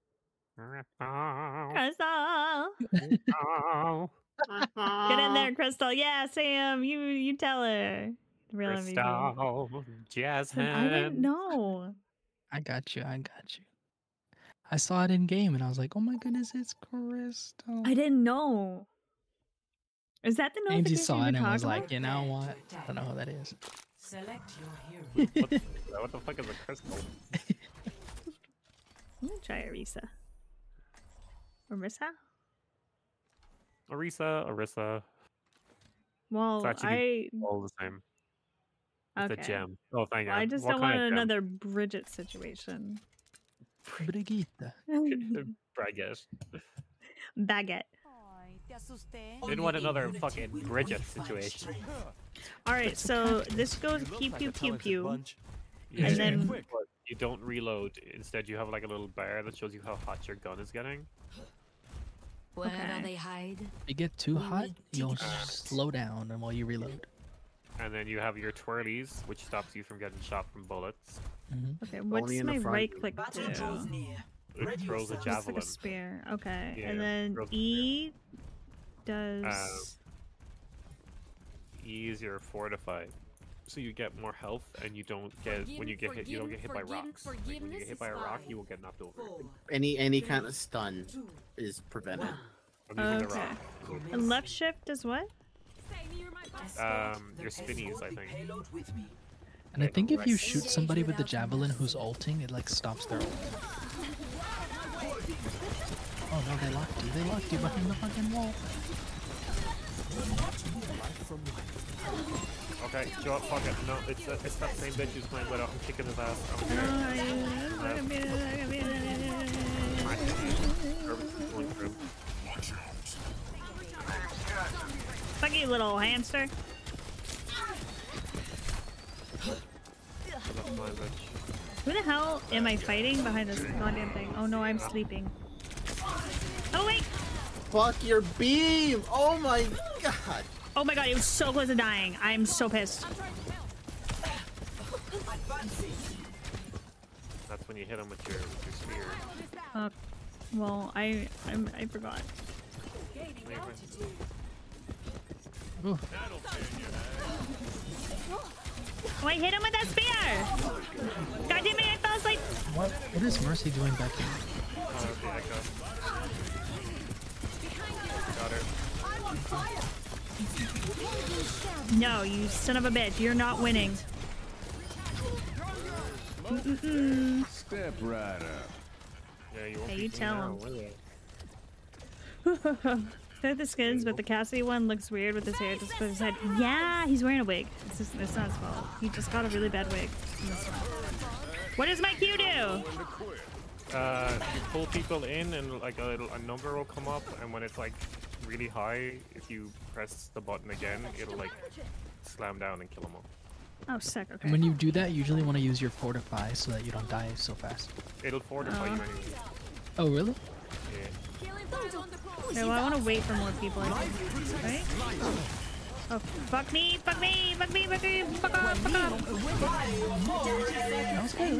Crystal! Get in there, Crystal. Yeah, Sam, you tell her. Real MVP.
Crystal, Jasmine.
I didn't know.
I got you. I got you. I saw it in game and I was like, oh my goodness, it's Crystal.
I didn't know. Is that the
Amesy
notification
saw
you're
it and was
talking
like,
about?
you know what? I don't know who that is.
Select your hero.
What the fuck is a crystal?
I'm gonna try Arisa. Arisa?
Orisa.
Well,
It's actually all the same. It's a gem. Oh, thank you.
Well, I just don't want another Bridget situation.
Brigitte.
Baguette.
Baguette.
Didn't want another fucking Bridget situation.
Alright, so this goes pew pew pew pew.
Yeah,
And then
but you don't reload. Instead, you have like a little bar that shows you how hot your gun is getting.
Wherever they hide.
If you get too hot, you'll slow down and while you reload.
And then you have your twirlies, which stops you from getting shot from bullets.
okay, what's
in the
my
front.
right click do?
It throws a
Just like
javelin.
a spear. Okay,
Yeah,
and then
throws a
E does.
E is your fortify, so you get more health, and you don't get when you get hit. You don't get hit by rocks. Like, when you get hit by a rock, you will get knocked over.
Any kind of stun is prevented.
From using the
Okay.
rock.
And left shift does what?
Your spinnies, I think.
And I think if you shoot somebody with the javelin who's ulting, it like stops their ult. Oh no, they locked you. They locked you behind the fucking wall.
Okay, Joe, fuck it. No, it's that same bitch who's playing Widow. I'm kicking his ass. I don't care.
Fuck you, little hamster. Who the hell am I fighting behind this goddamn thing? Oh no, I'm sleeping. Oh wait!
Fuck your beam! Oh my god!
Oh my god, it was so close to dying. I'm so pissed.
That's when you hit him with your spear.
Well, I forgot.
Ooh.
Oh, I hit him with that spear! God damn it, I fell asleep!
What is Mercy doing back here?
The echo. Got her.
No, you son of a bitch, you're not winning.
Step right up.
Yeah, you won't
Hey,
beat
you
me
tell
now,
him.
will you?
They're the skins, but the Cassidy one looks weird with his hair just put his head. Yeah, he's wearing a wig. It's not his fault. He just got a really bad wig in this one. What does my Q do?
You pull people in and like a number will come up, and when it's like really high, if you press the button again, it'll like slam down and kill them all.
Oh, sick, okay.
And when you do that, you usually want to use your fortify so that you don't die so fast.
It'll fortify you anyway.
Oh, really?
Yeah.
Okay, well, I want to wait for more people, I think. Right? Oh, fuck me, fuck me, fuck me, fuck me, fuck off, fuck off.
That was good,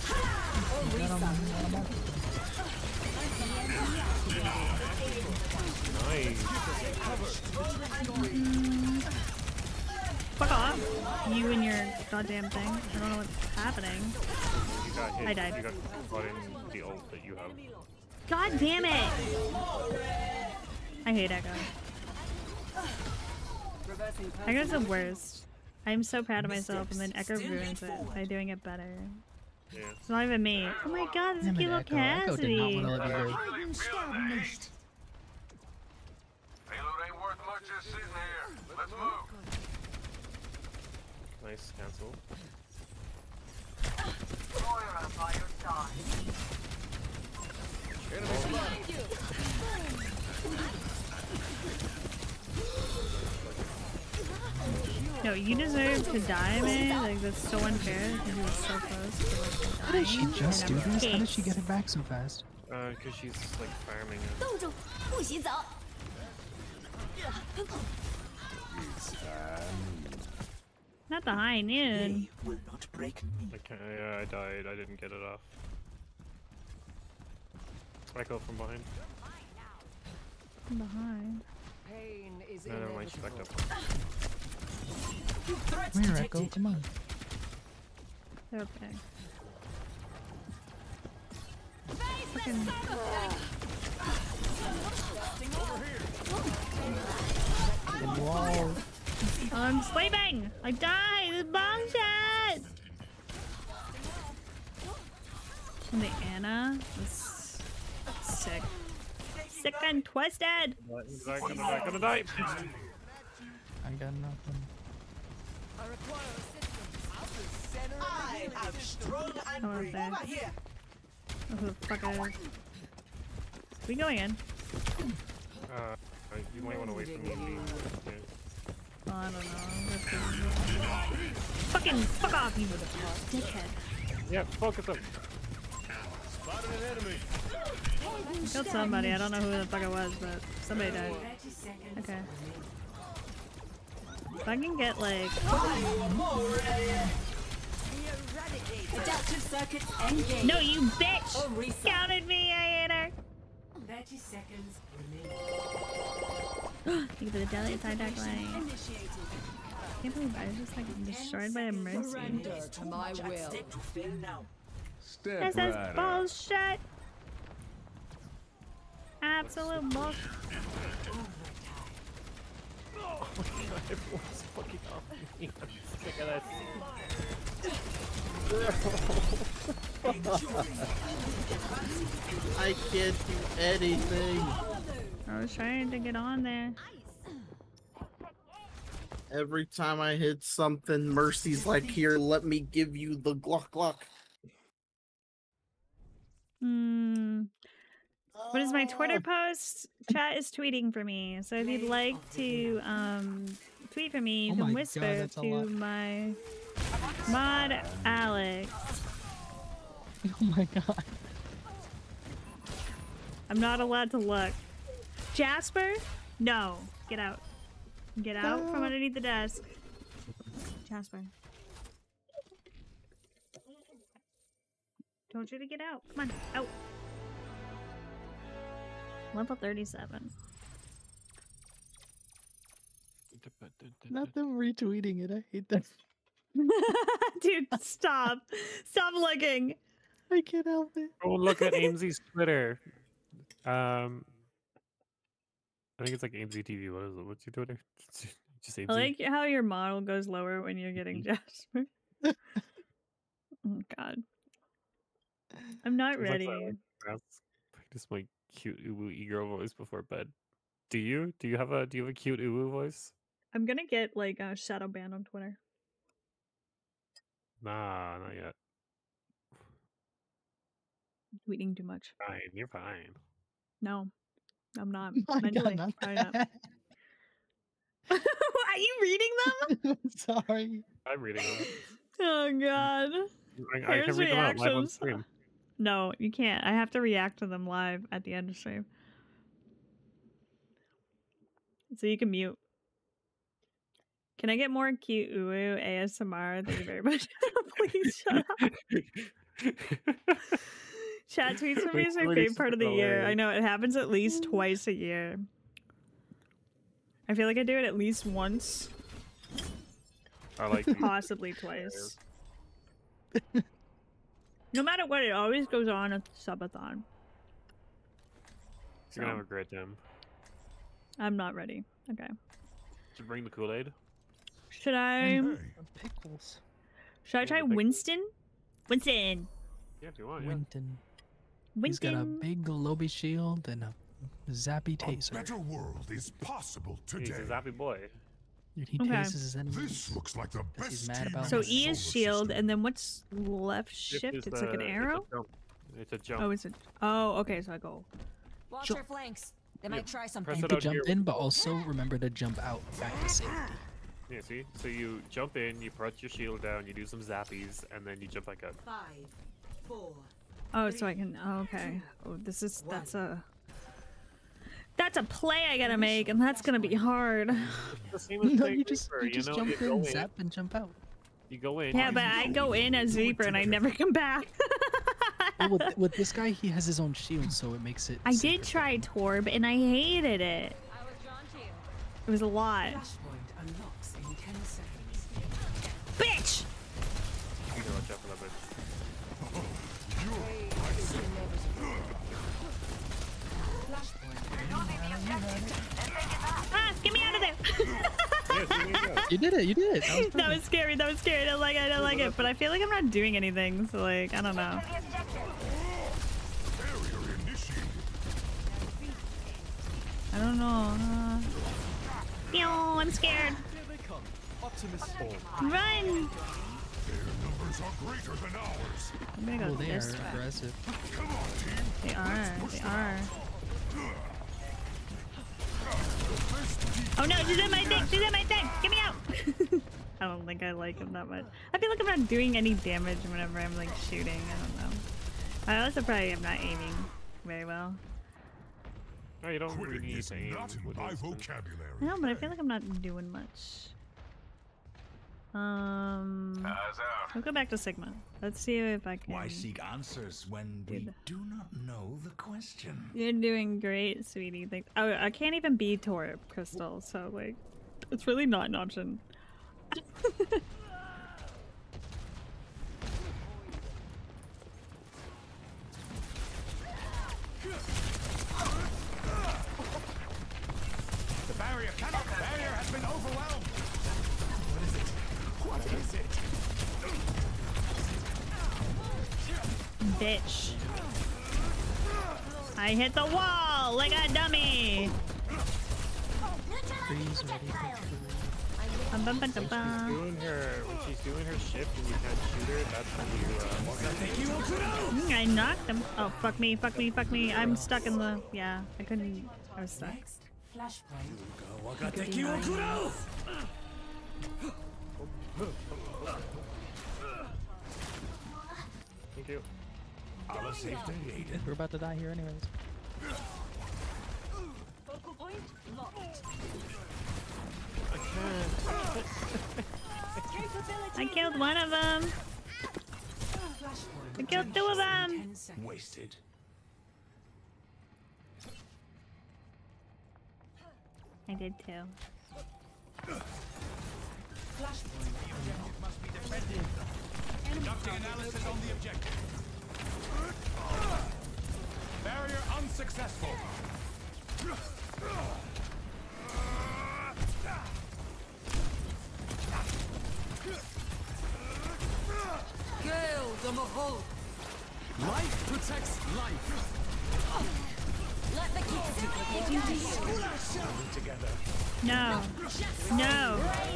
Nice.
Fuck off. You and your goddamn thing. I don't know what's happening.
You got hit.
I died.
You got caught in the ult that you have.
God damn it! I hate Echo. Echo's the worst. I'm so proud of myself, and then Echo ruins it by doing it better.
Yeah.
It's not even me. Oh my god, this is a cute little Cassidy.
Payload ain't worth much just sitting here. Let's move.
Nice, cancel.
No, you deserve to die, man. Like, that's so unfair. Because you were so close to, like,
How did she just do
dying.
this? How did she get it back so fast?
Because she's like farming it.
Not the high noon.
Yeah, I died. I didn't get it off. Echo from behind.
From behind.
No, never mind. She backed up.
Come here, Echo. Come on.
They're okay. Fucking.
Whoa.
I'm sleeping! I died! This bomb shot! And the Anna was sick. Sick and twisted!
Gonna die.
I got nothing.
Oh, up there. Oh, who the fuck is? We going in?
You might want to wait for me to leave. Yeah.
Oh, I don't know. Fucking fuck off, you dickhead.
Yeah, focus up.
Spotted an enemy.
Killed somebody. I don't know who the fuck it was, but somebody died. Okay. If I can get like.
Adaptive circuits engaged.
No, you bitch! Counted me, I hate her.
30 seconds remaining.
Thank you for the daily attack line. I can't believe I was just like destroyed by a mercy.
To my will.
Step
This is
right up.
bullshit! Absolute bullshit.
Oh my god, everyone's fucking off me. I'm sick of that.
I can't do anything.
I was trying to get on there.
Every time I hit something, Mercy's like, here, let me give you the Glock Glock.
What is my Twitter post? Chat is tweeting for me. So if you'd like to tweet for me, you
Oh
can
my
whisper
God, that's a
to
lot.
my mod Alex.
Oh my god.
I'm not allowed to look. Jasper? No. Get out. Get out from underneath the desk. Jasper. Told you to get out. Come on, out. Level 37.
Not them retweeting it. I hate that.
Dude, stop. Stop looking.
I can't help it.
Oh, look at AMZ's Twitter. I think it's like AMZ TV. What is it? What's your Twitter? Just AMZ.
I like how your model goes lower when you're getting Jasper. Oh god. I'm not ready.
That's practice my cute uwu e-girl voice before bed. Do you? Do you have a cute uwu voice?
I'm gonna get like a shadow ban on Twitter.
Nah, not yet.
Tweeting too much.
Fine, you're fine.
No, I'm not.
My
Mentally,
God, not
probably not.
that.
Are you reading them?
Sorry.
I'm reading them.
Oh god.
I can
Here's
read them out live on
reactions.
stream.
No, you can't. I have to react to them live at the end of stream. So you can mute. Can I get more cute uwu ASMR? Thank you very much. Please shut up. Chat tweets for me is my favorite part of the year. I know it happens at least twice a year. I feel like I do it at least once.
I like
possibly twice. No matter what, it always goes on at the subathon.
You're gonna have a great time.
I'm not ready. Okay.
Should bring the Kool-Aid.
Should I?
Pickles.
Should I try Winston? Winston.
Yeah, if you want.
Winton. He's got a big lobby shield and a zappy taser.
A better world is possible today.
He's a zappy boy.
Dude, he
Okay.
tases his enemies.
This looks like the best
He's mad
team
about
in
So
the
E is
solar
shield,
system.
and then what's left shift?
is
It's like an arrow.
It's a jump.
Oh, is it? Oh, okay. So I go.
Watch
Jump.
your flanks. They might try something.
Press
You
it
could
out
jump
here.
in, but also remember to jump out back to safety.
Yeah, see? So you jump in, you put your shield down, you do some zappies, and then you jump back out.
5, 4.
Oh, so I can. Oh, okay. Oh, this is. That's a play I gotta make, and that's gonna be hard.
The same as
No,
playing
you just
Reaper,
jump
you
in,
go
zap, and jump out.
You go in.
Yeah, but I go in as Reaper and I never come back.
Well, with this guy, he has his own shield, so it makes it.
I did try Torb and I hated it.
I was drawn to you.
It was a lot.
Flashpoint unlocks in 10 seconds.
Bitch!
You can watch out for that bit.
Ah, get me out of there!
You did it. You did it. That was
That was scary. That was scary. I don't like it. I don't like it. But I feel like I'm not doing anything. So like, I don't know. I don't know. Ew, I'm scared. Run!
Their numbers are greater than ours.
I'm gonna go
cool. They
this
are
way.
aggressive.
Come on, team.
They are. They are. Oh no, she's in my thing! She's in my thing! Get me out! I don't think I like him that much. I feel like I'm not doing any damage whenever I'm like shooting. I don't know. I also probably am not aiming very well.
No, you don't really
Quitting
need
is
to aim.
not in
with
my
this.
vocabulary.
No, but I feel like I'm not doing much. I'll go back to Sigma. Let's see if I can.
Why seek answers when we
Dude.
do not know the question?
You're doing great, sweetie. Thanks. Oh, I can't even be Torb Crystal, so like, it's really not an option.
The barrier has been overwhelmed. What is it? What is it?
Bitch. I hit the wall like a dummy.
Freeze ready.
Bum, bum, bum,
When she's doing her shift and you can't shoot her, that's when you
I knocked him. Oh, fuck me, fuck me, fuck me. I'm stuck in the. Yeah, I couldn't. I was stuck.
Next, flashpoint.
Thank you.
Allah safety aided.
We're about to die here anyways.
Focal point locked.
I killed one of them. I killed 2 of them.
Wasted.
I did too.
Must be defended. Conducting analysis on the objective. Barrier unsuccessful.
Gale the Mahol.
Life protects life.
Let the kids
Together.
No. No.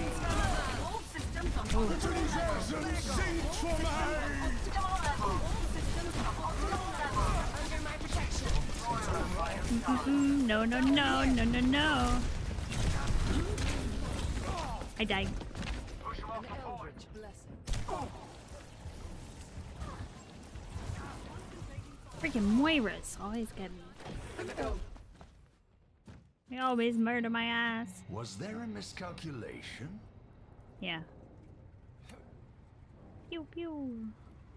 No, no, no, no, no, no. I died. Freaking Moira's always get me. They always murder my ass.
Was there a miscalculation?
Yeah. Pew pew.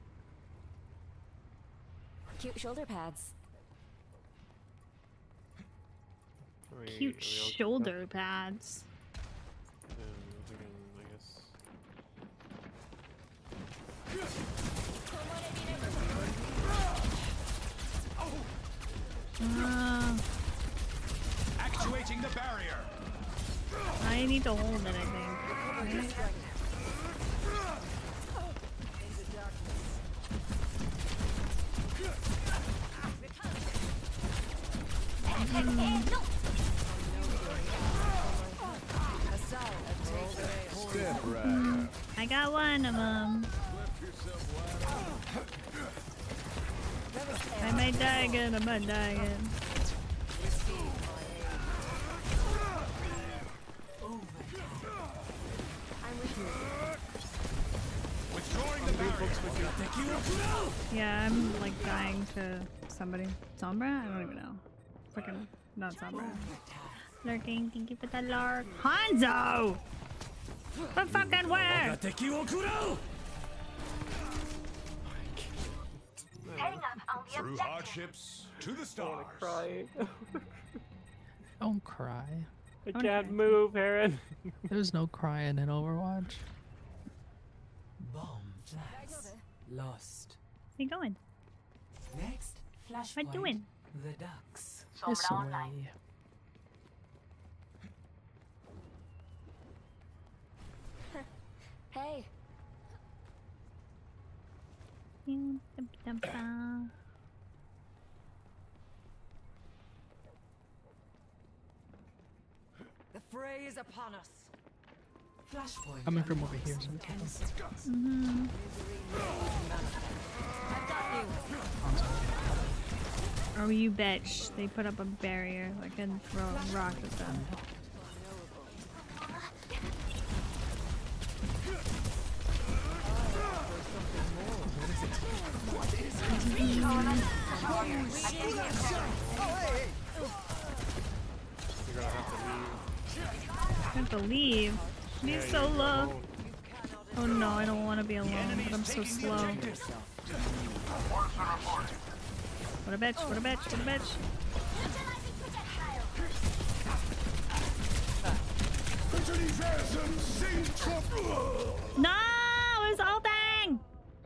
Cute shoulder pads.
Cute shoulder pads.
Actuating the barrier.
I need to hold it, I think.
Step right.
I got one of them. I might die again, I might die again. Yeah, I'm like dying to somebody. Sombra? I don't even know. Freaking not Sombra. Lurking, thank you for the lurk. Hanzo! But fucking where?
Through hardships to the stars.
Cry.
Don't cry.
I can't move, Aaron.
There's no crying in Overwatch.
Bomb flags. Lost.
Where you going?
Next, flashpoint.
What doing?
The ducks.
This way.
Hey.
The fray is upon us. Flashpoint.
Coming from over here.
Oh, you bitch. They put up a barrier. I can throw a rock at them. I have to leave. He's so low. Oh no, I don't want to be alone, but I'm so slow. What a bitch, what a bitch, what a bitch. No, it was ulting!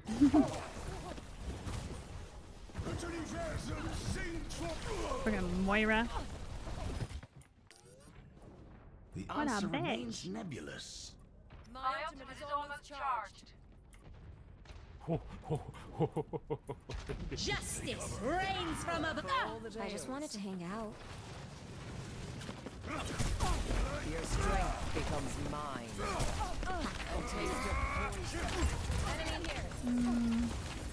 Friggin' Moira.
The
What a
answer
bitch.
remains nebulous.
My ultimate is almost charged.
Justice reigns from above. I just wanted to hang out.
Your strength becomes mine. A taste of poison.
Enemy here.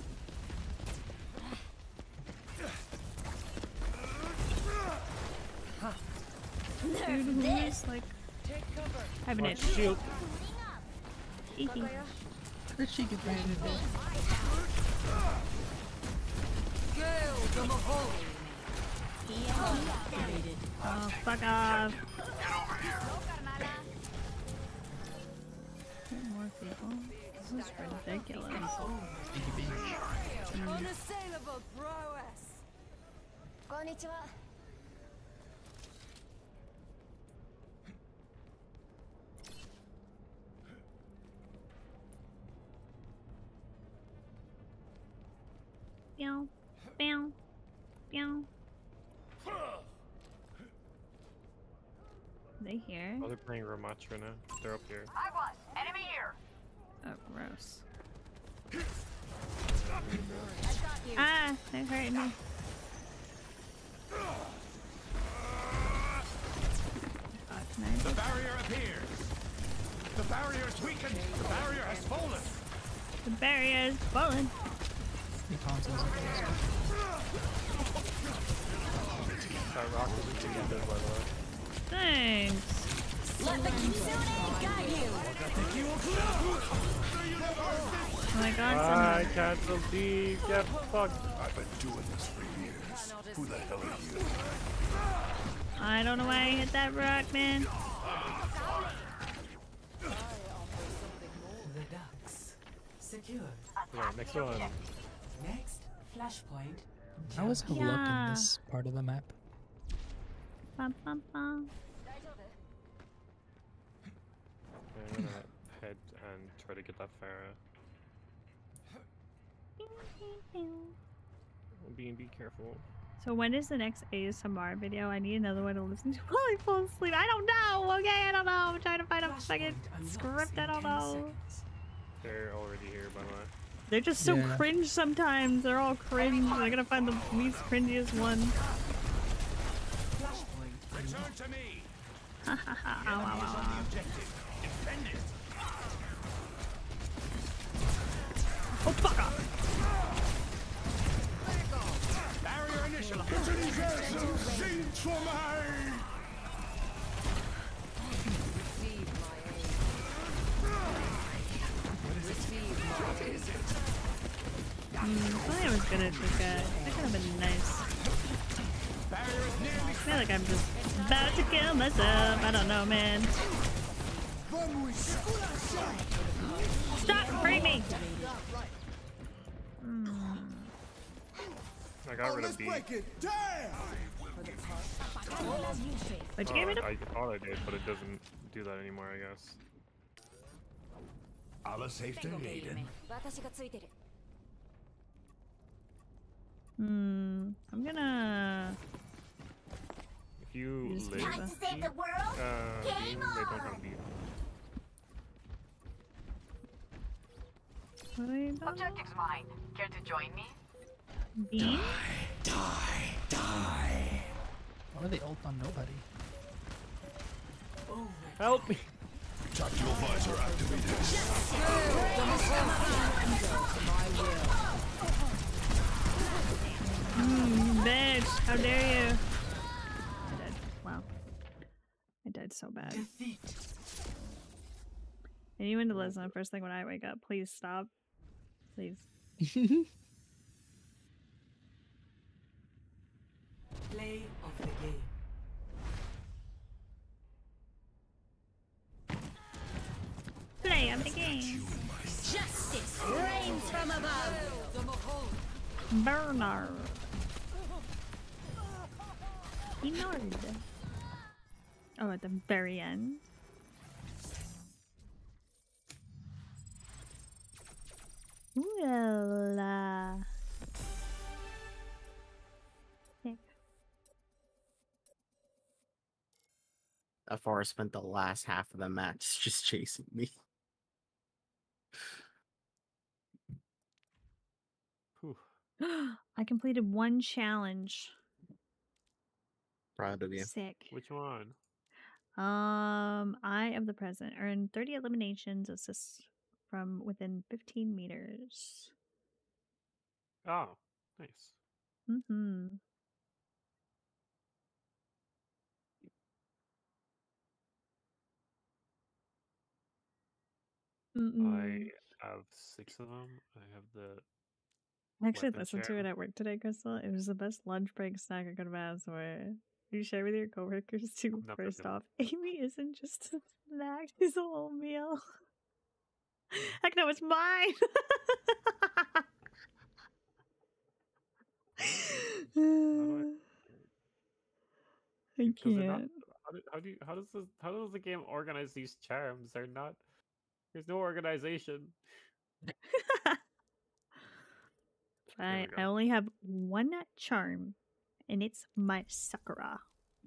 Dude, who is like... I have an itch.
Shield.
Eeky.
How did she get ran into it?
Gale the Mahol.
Oh, fuck off. More people. This is ridiculous.
Unassailable prowess.
Konnichiwa.
Meow, meow, meow. They here?
Oh, they're playing Ramach right now. They're up here.
I won. Enemy here.
Oh, gross. Ah, they're hurting me.
The barrier appears. The barrier is weakened. The barrier has fallen.
The barrier is fallen.
That rock is pretty good, by the way.
Thanks.
Let the Kitsune guide you.
Oh my god,
I cancel D. Get fucked.
I've been doing this for years. Who the hell are you?
I don't know why I hit that rock, man.
The ducks. Secured.
Yeah, next one.
Next, flashpoint.
How was Hello in this part of the map?
Bum, bum, bum.
I'm gonna head and try to get that Pharah. Be careful.
So when is the next ASMR video? I need another one to listen to while I fall asleep. I don't know. Okay, I don't know. I'm trying to find a fucking script. I don't know.
They're already here, by the way.
They're just so cringe sometimes. They're all cringe. I gotta find the least cringiest one.
Return to me.
Ha ha ha. Ow, ow, ow, ow.
Defend it.
Oh, fuck off.
Barrier initial.
I was good at this guy. That could have been nice. I feel like I'm just about to kill myself. I don't know, man. Stop hurting me!
I got rid of B.
What'd you get rid of?
I thought I did, but it doesn't do that anymore, I guess.
Alla safety, Aiden.
I'm gonna...
If you live,
Time to save the world? Game
they don't
on!
have B.
Objective's mine. Care to join me?
Bean?
Die. Why are they ult on nobody?
Help me!
Tactical visor activated.
Bitch, how dare you? I died. Wow. I died so bad. Anyone to listen the first thing when I wake up, please stop. Please.
Play of the game.
Play of the game.
Justice reigns from above.
Bernard. Bernard. Oh, at the very end. Ooh la.
Afar spent the last half of the match just chasing me.
I completed one challenge.
Proud of you.
Sick.
Which one?
Eye of the Present. Earn 30 eliminations, assists from within 15 meters.
Oh, nice.
Mm-hmm.
I have 6 of them. I have the.
I actually
weapon
listened to
share.
it at work today, Crystal. It was the best lunch break snack I could have asked for. You share with your coworkers too.
Not
First
really.
off, Amy isn't just a snack; she's a whole meal. Heck no, it's mine. I
Because they're not,
can't.
how does the game organize these charms? They're not. There's no organization.
I only have one charm, and it's my Sakura.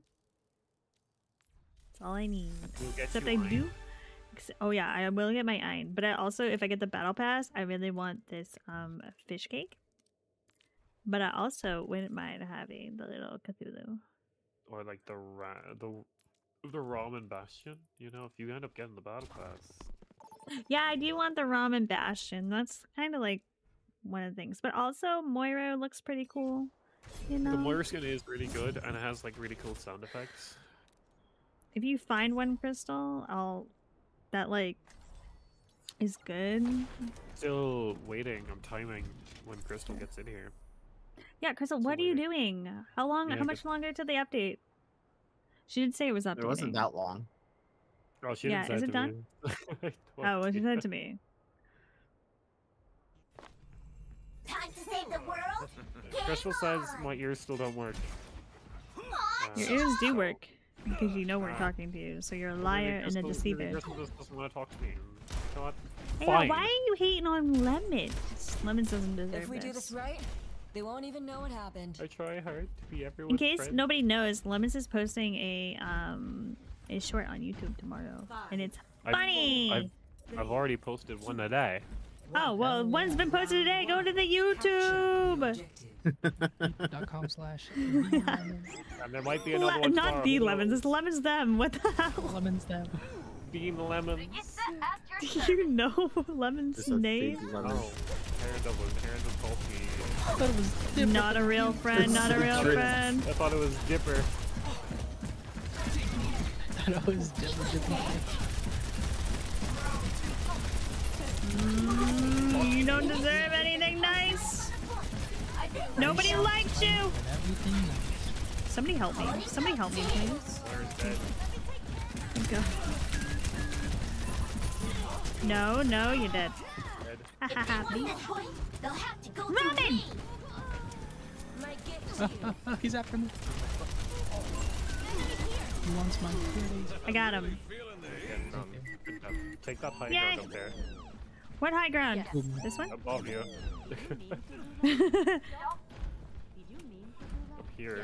That's all I need.
We'll get
Except
you
I
mine.
do. Oh yeah, I will get my Ein, but I also, if I get the battle pass, I really want this fish cake. But I also wouldn't mind having the little Cthulhu.
Or like the ramen bastion. You know, if you end up getting the battle pass.
Yeah, I do want the ramen bastion. That's kind of like one of the things. But also, Moira looks pretty cool. You know,
The Moira skin is really good, and it has like really cool sound effects.
if you find one crystal, that like is good.
Still waiting. I'm timing when Crystal gets in here.
Yeah, Crystal, what are you doing? How long?
Yeah,
how much longer till the update? She did say it was updating.
It wasn't that long.
Oh, she
Yeah,
didn't
is
say
it
to
done?
me.
Oh, well, she said it to me.
Time to save the world.
Crystal says my ears still don't work.
Your ears do work because you know we're talking to you, so you're a liar and a deceiver.
Crystal just doesn't want to talk to me. You know what?
Hey,
Fine.
why are you hating on Lemons? Lemons doesn't deserve
If we do this right, they won't even know what happened.
I try hard to be
In
everyone's
case
friend.
nobody knows, Lemons is posting a short on YouTube tomorrow, and it's funny.
I've already posted one today.
Oh well, one's been posted today. Go to the YouTube.
And there might be another one
Not
tomorrow.
the Lemons. It's Lemons them. What the hell?
Lemons them.
Beam Lemons.
Do you know Lemon's name?
Oh, Herondale Salty.
I thought it was Dipper.
Not a real friend. Not a real friend.
I thought it was Dipper.
I thought it was Dipper.
You don't deserve anything nice. Nobody likes you. Somebody help me. Somebody help me, please. Thank God. No, no, you're dead. Robin!
He's after me. He wants my pretty.
I got him.
Take that high
Yay.
ground up there.
What high ground? This one?
Above you. Up here.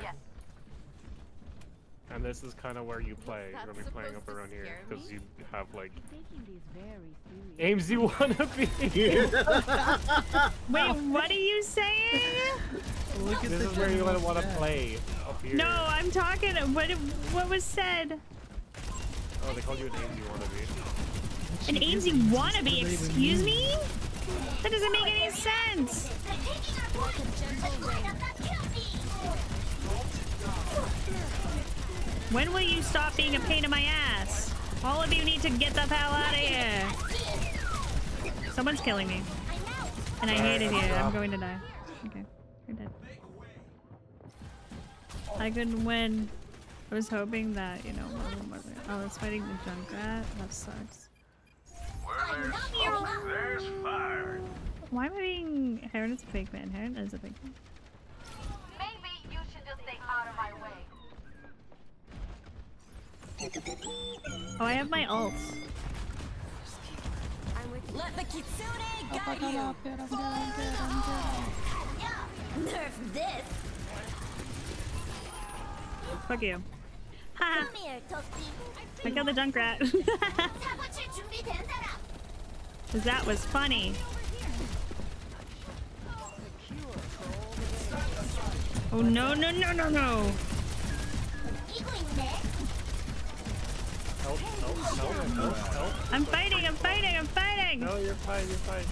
And this is kind of where you play. You're gonna be playing up around here because you have like AIMSy wannabe.
Wait, what are you saying?
Look at
This
the
is where you're gonna want to play up here.
No, I'm talking. What was said?
Oh, they called you an AIMSy wannabe.
An AIMSy wannabe? Excuse me? That doesn't make any sense. When will you stop being a pain in my ass? All of you need to get the hell out of here. Someone's killing me. And I hate it here. I'm going to die. Okay, you're dead. I couldn't win. I was hoping that, you know, I was fighting the Junkrat. That sucks.
There's fire.
Why am I being... Heron is a fake man. Heron is a fake man.
Maybe you should just stay out of my way.
Oh, I have my ult.
Let the Kitsune guide you.
Nerf this.
Fuck you. Haha.
Come here, Toasty.
I killed the Junkrat.
사고칠 준비된 사람.
Cause that was funny. Oh no no no no no!
이거 있네.
Help, help, help, help, help.
I'm fighting! I'm fighting! I'm fighting!
No, you're fine, you're fine.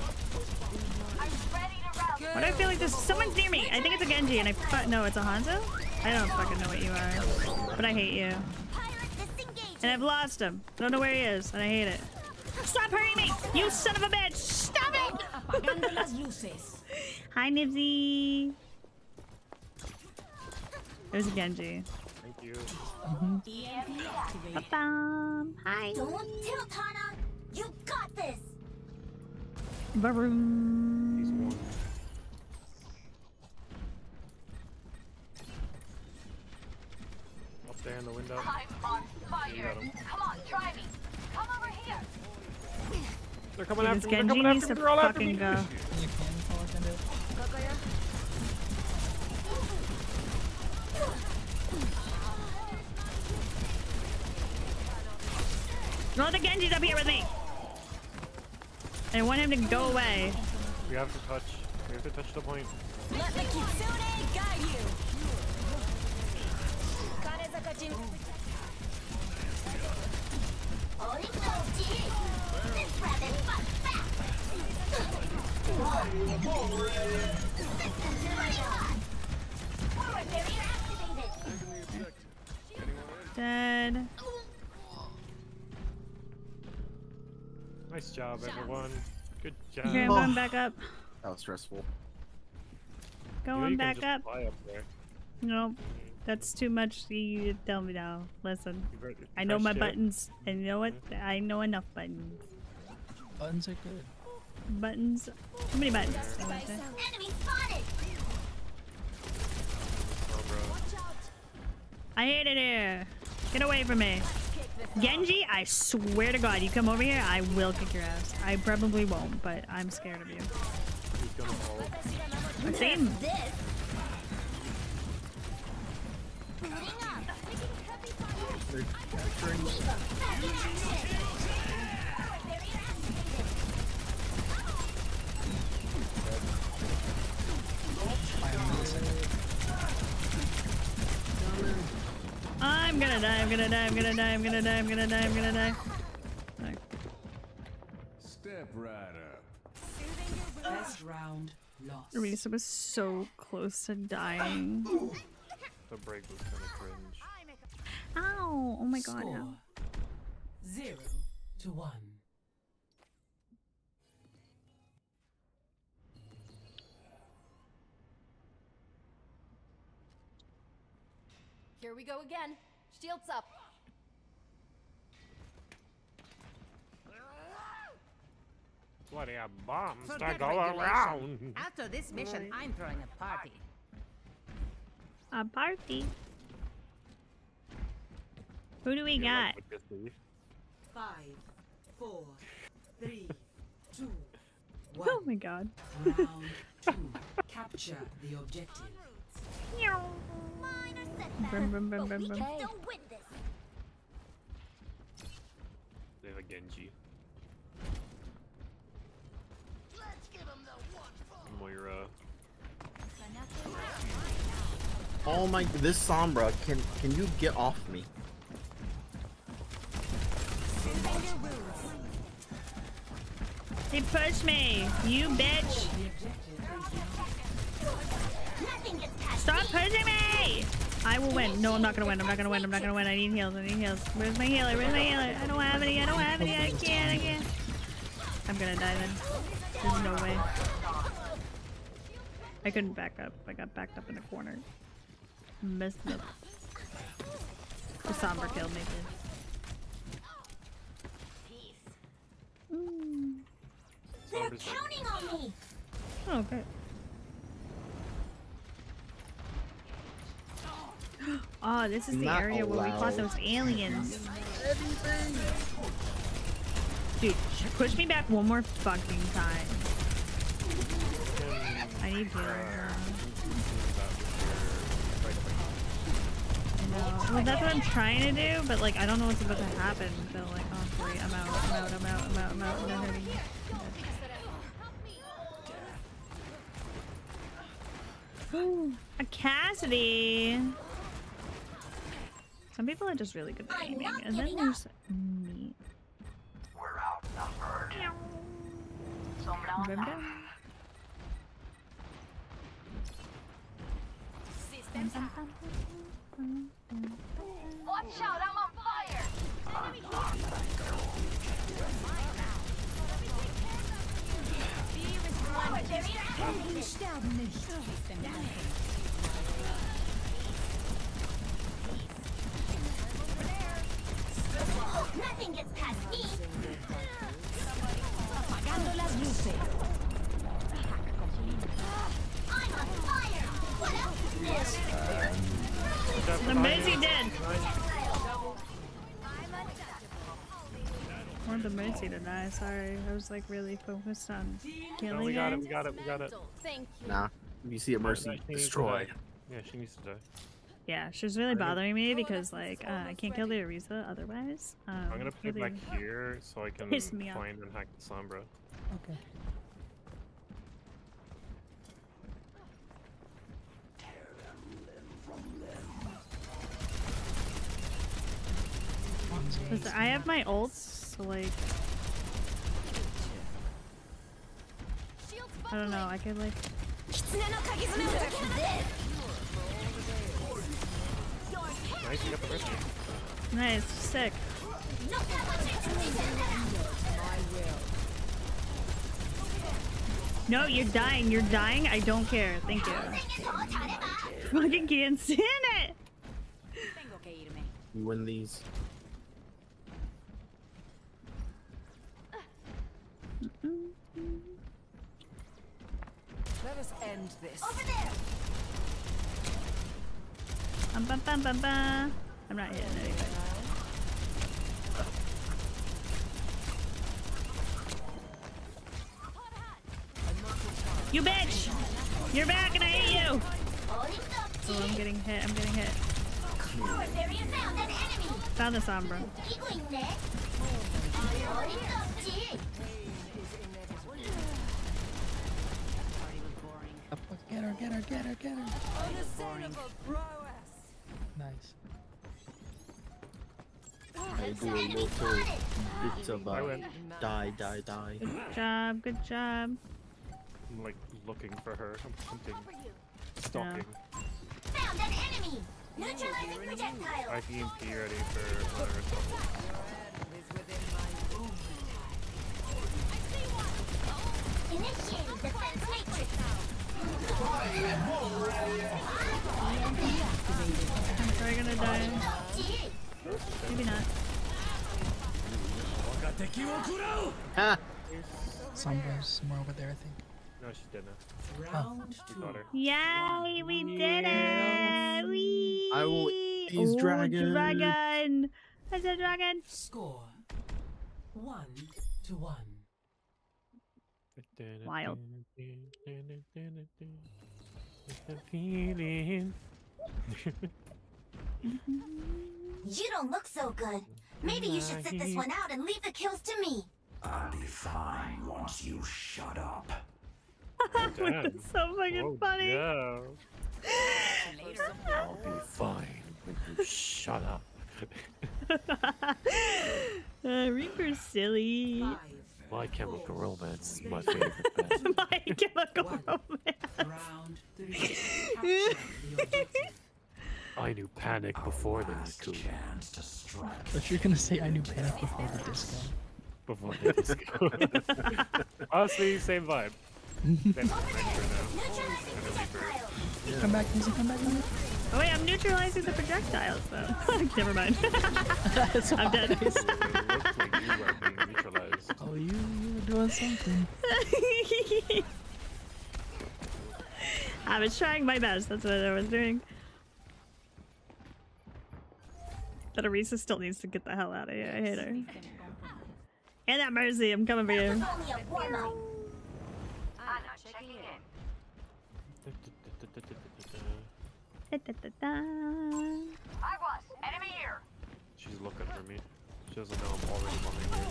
Why do I feel like there's someone's near me? I think it's a Genji, and no, it's a Hanzo. I don't fucking know what you are, but I hate you. And I've lost him. I don't know where he is, and I hate it. Stop hurting me! You son of a bitch! Stop it! Hi, Nibsy. There's a Genji.
Thank you.
Ba-bam. Hi.
Don't tilt, Hana. You got this.
Vroom.
He's one. Up there in the window.
I'm on
You
fire.
got him.
Come on, try me. Come over here.
They're coming
This
after me. They're
Genji
coming
needs
after
to
me. They're all after
fucking
me.
go.
You can call it into it.
No, the Genji's up here with me. I want him to go away.
We have to touch. We have to touch the point.
Let the Kitsune guide you. Karezaka-jin.
This rabbit fucks back. Systems ready on. Forward barrier activated.
Dead.
Nice job, everyone. Good job.
Okay, I'm going back up.
That was stressful.
You know
Going
you can
back
just
up.
fly up there.
No, that's too much. You tell me now. Listen,
You better-
I know
press
my
shift.
buttons. And you know what? I know enough buttons.
Buttons are good.
Buttons. Too many buttons.
Enemy spotted.
Oh, bro.
I hate it here. Get away from me. Genji, I swear to God, you come over here, I will kick your ass. I probably won't, but I'm scared of you.
He's gonna fall.
Same. I'm gonna die, I'm gonna die, I'm gonna die, I'm gonna die, I'm gonna die, I'm gonna die. Sorry.
Step right up.
Best round lost.
Arisa was so close to dying.
The break was kind of cringe.
Ow! Oh my God.
Score
Ow.
0-1.
Here we go again. Shields up.
What a bombs
Forget
that go
regulation.
around.
After this mission, I'm throwing a party.
A party. Who do we got?
5, 4, 3, 2, 1.
Oh my God.
Round 2. Capture the objective.
Brum, brum, brum, brum, brum.
They have a Genji. Moira.
Oh my, this Sombra, can you get off me?
He pushed me, you bitch. Stop pushing me! I will win. No, I'm not gonna win. I'm not gonna win. I'm not gonna win. I need heals. I need heals. Where's my healer? Where's my healer? I don't have any. I don't have any. I can't. I'm gonna die then. There's no way. I couldn't back up. I got backed up in the corner. Missed it. The Sombra killed me.
They're counting on me.
Oh, okay. Oh, this is the
Not
area where we fought
allowed.
those aliens. Dude, push me back one more fucking time. I need healing. No. Well, that's what I'm trying to do, but like I don't know what's about to happen. So like, oh great, I'm out. I'm not hurting. Ooh, a Cassidy. Some people are just really good at aiming, and then there's me.
We're outnumbered.
Remember?
Watch out, I'm on fire.
Nothing gets past me.
Apagando las luces.
see to die. Sorry, I was like really focused on killing
No, we got it.
it.
We got it. We got it.
Thank you.
Nah. You see a Mercy,
She needs to
destroy.
die. Yeah, she needs to die.
Yeah, she's really bothering me because like I can't kill the Orisa otherwise.
I'm gonna put it
really
back here so I can
pissed me off.
find and hack the Sombra.
Okay.
Listen, I have my ults, so like I don't know. I could like.
Nice, you got the Mercy.
Nice, sick. No, you're dying. You're dying. I don't care. Thank you. Fucking can't stand it.
You win these.
Let us end this.
Over there.
Bum, bum, bum, bum. I'm not hitting anything. You bitch! You're back and I hate you! Oh, I'm getting hit. I'm getting hit. Found the Sombra.
Get her, get her, get her, get her. Nice.
I do a little bit of die.
Good job, good job.
I'm like looking for her. I'm hunting. Stalking.
Found an enemy. Neutralizing projectile.
I have EMP ready for another assault.
Initiating defense matrix.
I'm probably gonna die. Maybe not.
Ha!
Sombra's somewhere over there, I think.
No, she's dead now.
Round
We got her.
Yay, we did it! Whee!
I will eat these dragons.
Dragon! I said dragon!
Score 1-1.
Wild.
You don't look so good. Maybe you should sit this one out and leave the kills to me.
I'll be fine once you shut up.
It's so fucking funny.
Yeah. I'll be fine when you shut up.
Reaper's silly.
My Chemical Romance is my favorite band.
My Chemical Romance.
I knew Panic before the Cool.
But you're gonna say I knew Panic before the disco.
Before the disco. Honestly, same vibe. Same
Come back, easy, come back, come back.
Oh wait, I'm neutralizing the projectiles though. Never mind. I'm dead.
Oh, you were doing something.
I was trying my best. That's what I was doing. But Orisa still needs to get the hell out of here. I hate her. And that Mercy, I'm coming for you.
Only a warm-up.
Enemy here.
She's looking for me. She doesn't know I'm already coming here.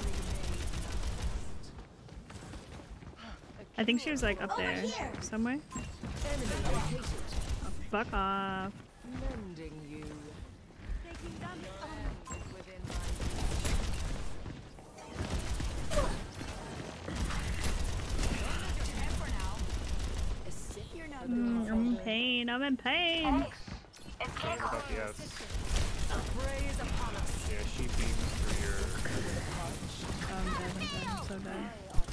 I think she was like up there somewhere. Oh, fuck off.
Mending you.
I'm in pain. I'm in pain.
Sorry about the ass. Yeah, she beams through your.
Oh, I'm dead. I'm so dead.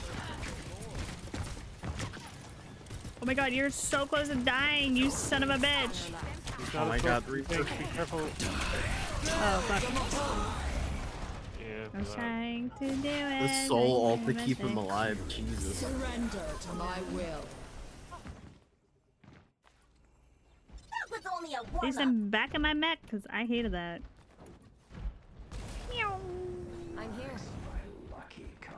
Oh my god, you're so close to dying, you son of a bitch.
Oh my god,
be careful.
Oh fuck.
Yeah,
I'm trying to do it.
The soul all to keep him alive. Jesus.
Surrender to my will.
That was only a
At
warm-up.
least I'm back in my mech, because I hated that. Meow.
I'm here.
Lucky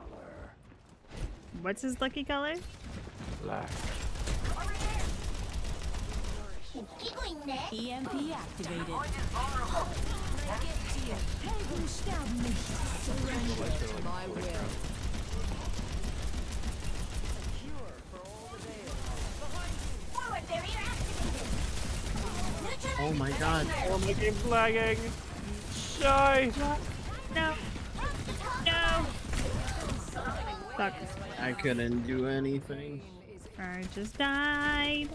what's his lucky color?
Black.
EMP activated. My will.
Oh my god.
Oh, my game's lagging. Shy.
No. No. Fuck.
I couldn't do anything.
I just died.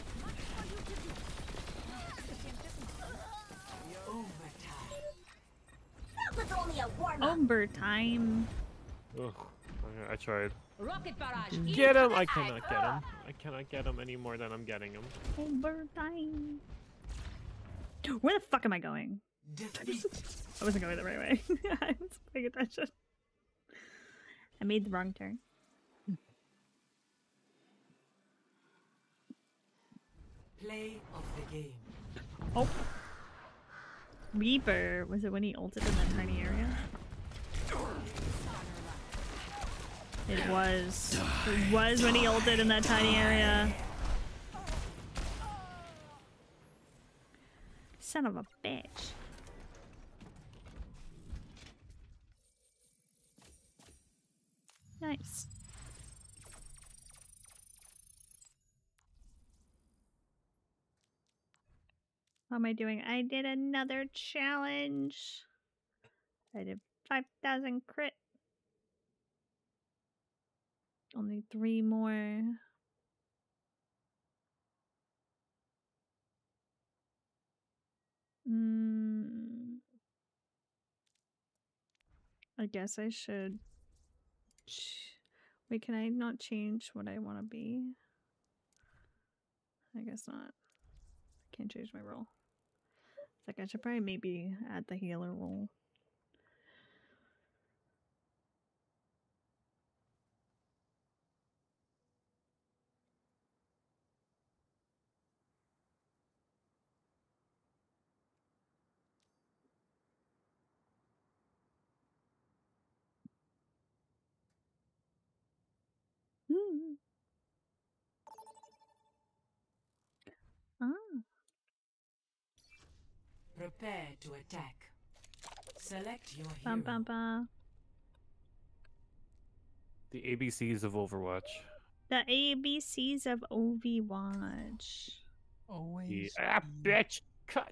Overtime.
Ugh, okay, I tried.
Rocket barrage.
Get him! I cannot get him. I cannot get him any more than I'm getting him.
Overtime. Where the fuck am I going? I wasn't going the right way. I was paying attention. I made the wrong turn.
Play of the game.
Oh. Reaper. Was it when he ulted in that tiny area? It was. It was when he ulted in that tiny area. Son of a bitch. Nice. How am I doing? I did another challenge. I did 5,000 crit. Only 3 more. I guess I should. Wait, can I not change what I want to be? I guess not. Can't change my role. It's like I should probably maybe add the healer role.
Prepare to attack. Select your hero.
Bum, bum, bum.
The ABCs of Overwatch.
The ABCs of Overwatch.
Always.
Yeah, bitch! Cut!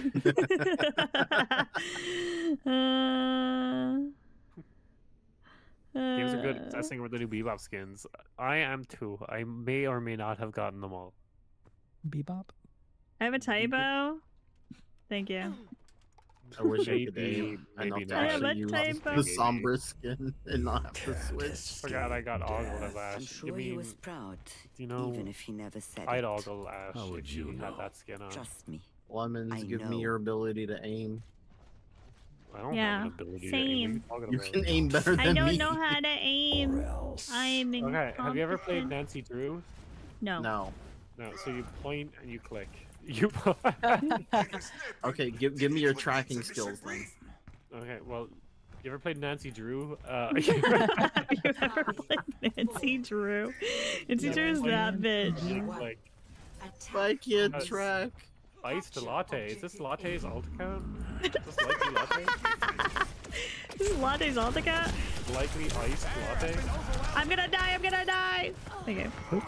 Games are good at testing with the new Bebop skins. I am too. I may or may not have gotten them all.
Bebop?
I have a typo. Thank you.
I wish I could aim enough to actually use the Sombra skin and not have to switch.
Forgot I got Ogle as Ash.
I'm sure he was proud,
you know,
even if he never said
I'd
it.
Ogle Ash if you had that skin on.
Trust me.
Lemons, give me your ability to aim.
I don't have an ability to aim.
You can aim better than me.
I don't know how to aim. I'm
Okay, have you ever played Nancy Drew?
No.
No.
No, so you point and you click. You
Okay, give me your tracking skills then.
Okay, well, you ever played Nancy Drew?
Have you ever played Nancy Drew? Nancy Drew is that bitch.
Like,
I can't track.
Iced latte. Is this latte's alt account? Is this likely latte?
This is Latte's alt account?
Likely iced latte?
I'm gonna die, I'm gonna die! Okay.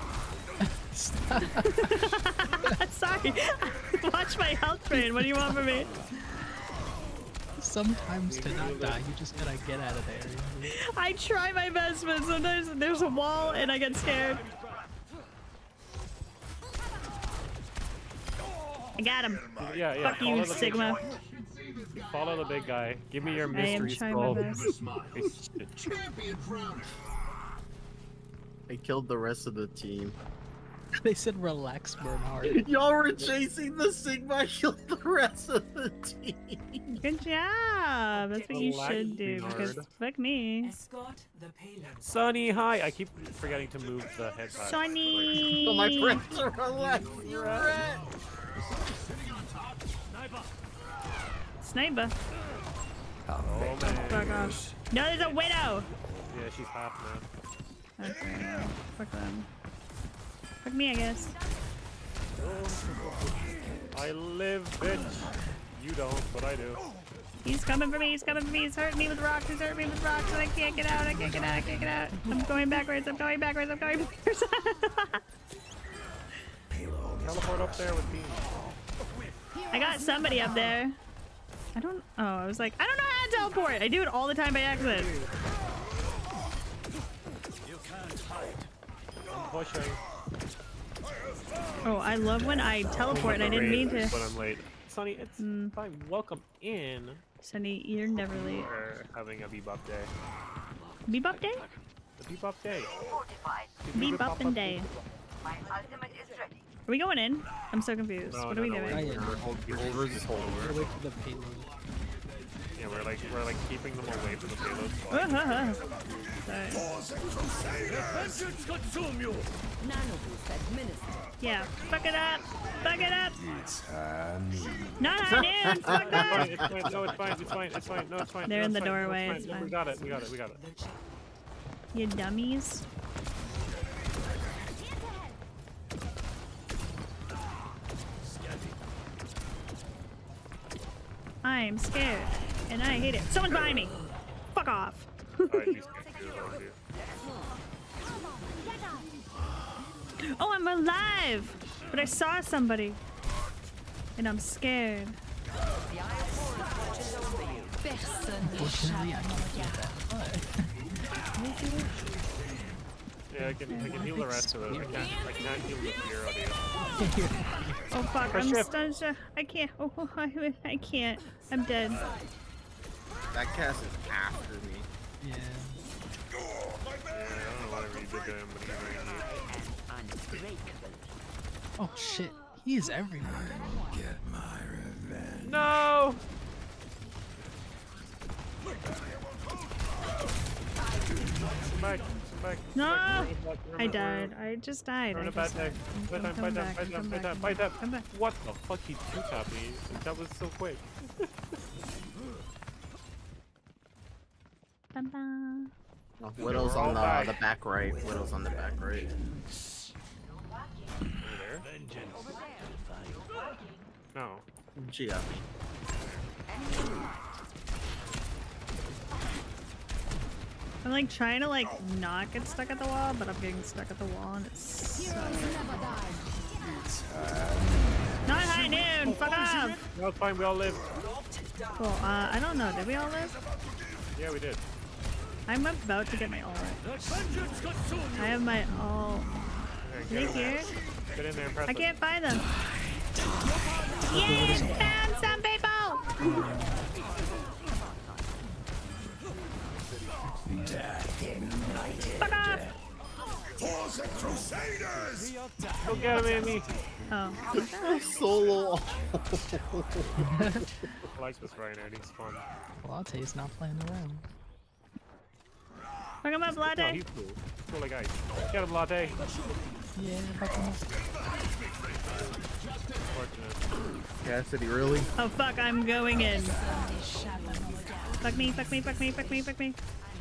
Sorry. Watch my health train. What do you want from me?
Sometimes to not die, you just gotta get out of there.
I try my best, but sometimes there's a wall and I get scared. I got him.
Yeah, yeah.
Fuck you, Sigma.
Follow the big guy. Give me your
I am
mystery
trying
scroll.
my best.
I killed the rest of the team.
They said relax, Bernard.
Y'all were chasing the Sigma, I killed the rest of the team.
Good job. That's what you should do, because fuck me.
Escort the payload.
Sonny, hi. I keep forgetting to move the head back.
Sonny!
So my friends are relaxing. You're right.
Sniper.
Oh man.
Fuck off. No, there's a widow!
Yeah, she's half now.
Okay, well, fuck them. Fuck me, I guess.
I live, bitch. You don't, but I do.
He's coming for me, he's coming for me, he's hurting me with rocks, he's hurting me with rocks, and I can't get out, I can't get out, I can't get out. I'm going backwards, I'm going backwards, I'm going backwards.
Teleport up there with me.
I got somebody up there. I don't, oh, I was like, I don't know how to teleport. I do it all the time by accident.
You can't hide.
I'm pushing.
Oh, I love when I teleport and I didn't mean to.
But I'm late. Sonny, it's fine. Welcome in.
Sonny, you're never late.
We're having a bebop day.
Bebop day?
The bebop day.
Bebop and day.
My ultimate is ready.
Are we going in? I'm so confused.
No,
what are we doing?
Hold versus hold.
We're waiting for the payload.
Yeah, we're like keeping them away from the payload.
Vengeance consume you.
Nano boost administered.
Yeah, fuck it up! Fuck it up! Not high noon! Fuck that!
It's fine, no, it's fine, it's fine, it's fine, no, it's fine.
They're
no,
in the
it's fine,
doorway,
no,
it's fine.
We got it, we got it, we got it.
You dummies. I'm scared, and I hate it. Someone's behind me! Fuck off! Oh, I'm alive! But I saw somebody. And I'm scared.
Unfortunately, I can't do that.
Yeah, I can heal the rest of it. I can't heal the fear out of you.
Oh fuck,
Push
I'm
it.
stunned. I can't. Oh, I can't. I'm dead.
That cast is after me.
Yeah.
Yeah, I don't know whatever you did to him, but he's right.
Oh shit, he is everywhere.
Get my revenge.
No! Back, back.
No!
Back,
I died. I just died.
We're in
I
a bad
just
day.
died.
Fight
I'm
time,
coming
fight time,
back,
fight
I'm
time,
coming
fight time,
back,
fight time.
come back.
What the fuck? He two-tapped me. That was so quick.
Ba-ba.
Widow's on the back right. Widow's on the back right.
No.
She got me.
I'm like trying to like not get stuck at the wall, but I'm getting stuck at the wall and it's not high noon. Fuck off.
No, it's fine. We all live.
Cool. I don't know. Did we all live?
Yeah, we did.
I'm about to get my all right. I have my all. Are they here?
Get in there and press
I can't find them. Yay! Found some people. Fuck off!
For the Crusaders!
Go get him, Amy!
Oh.
Solo.
I like this Reinhardt, he's fun.
Latte's not playing around.
Fuck him up, Latte!
No, he's cool. He's cool like ice. Get him, Latte!
Yeah, fuck him up.
Fortunate.
Cassidy, really?
Oh fuck, I'm going in. Fuck me, fuck me, fuck me, fuck me, fuck me.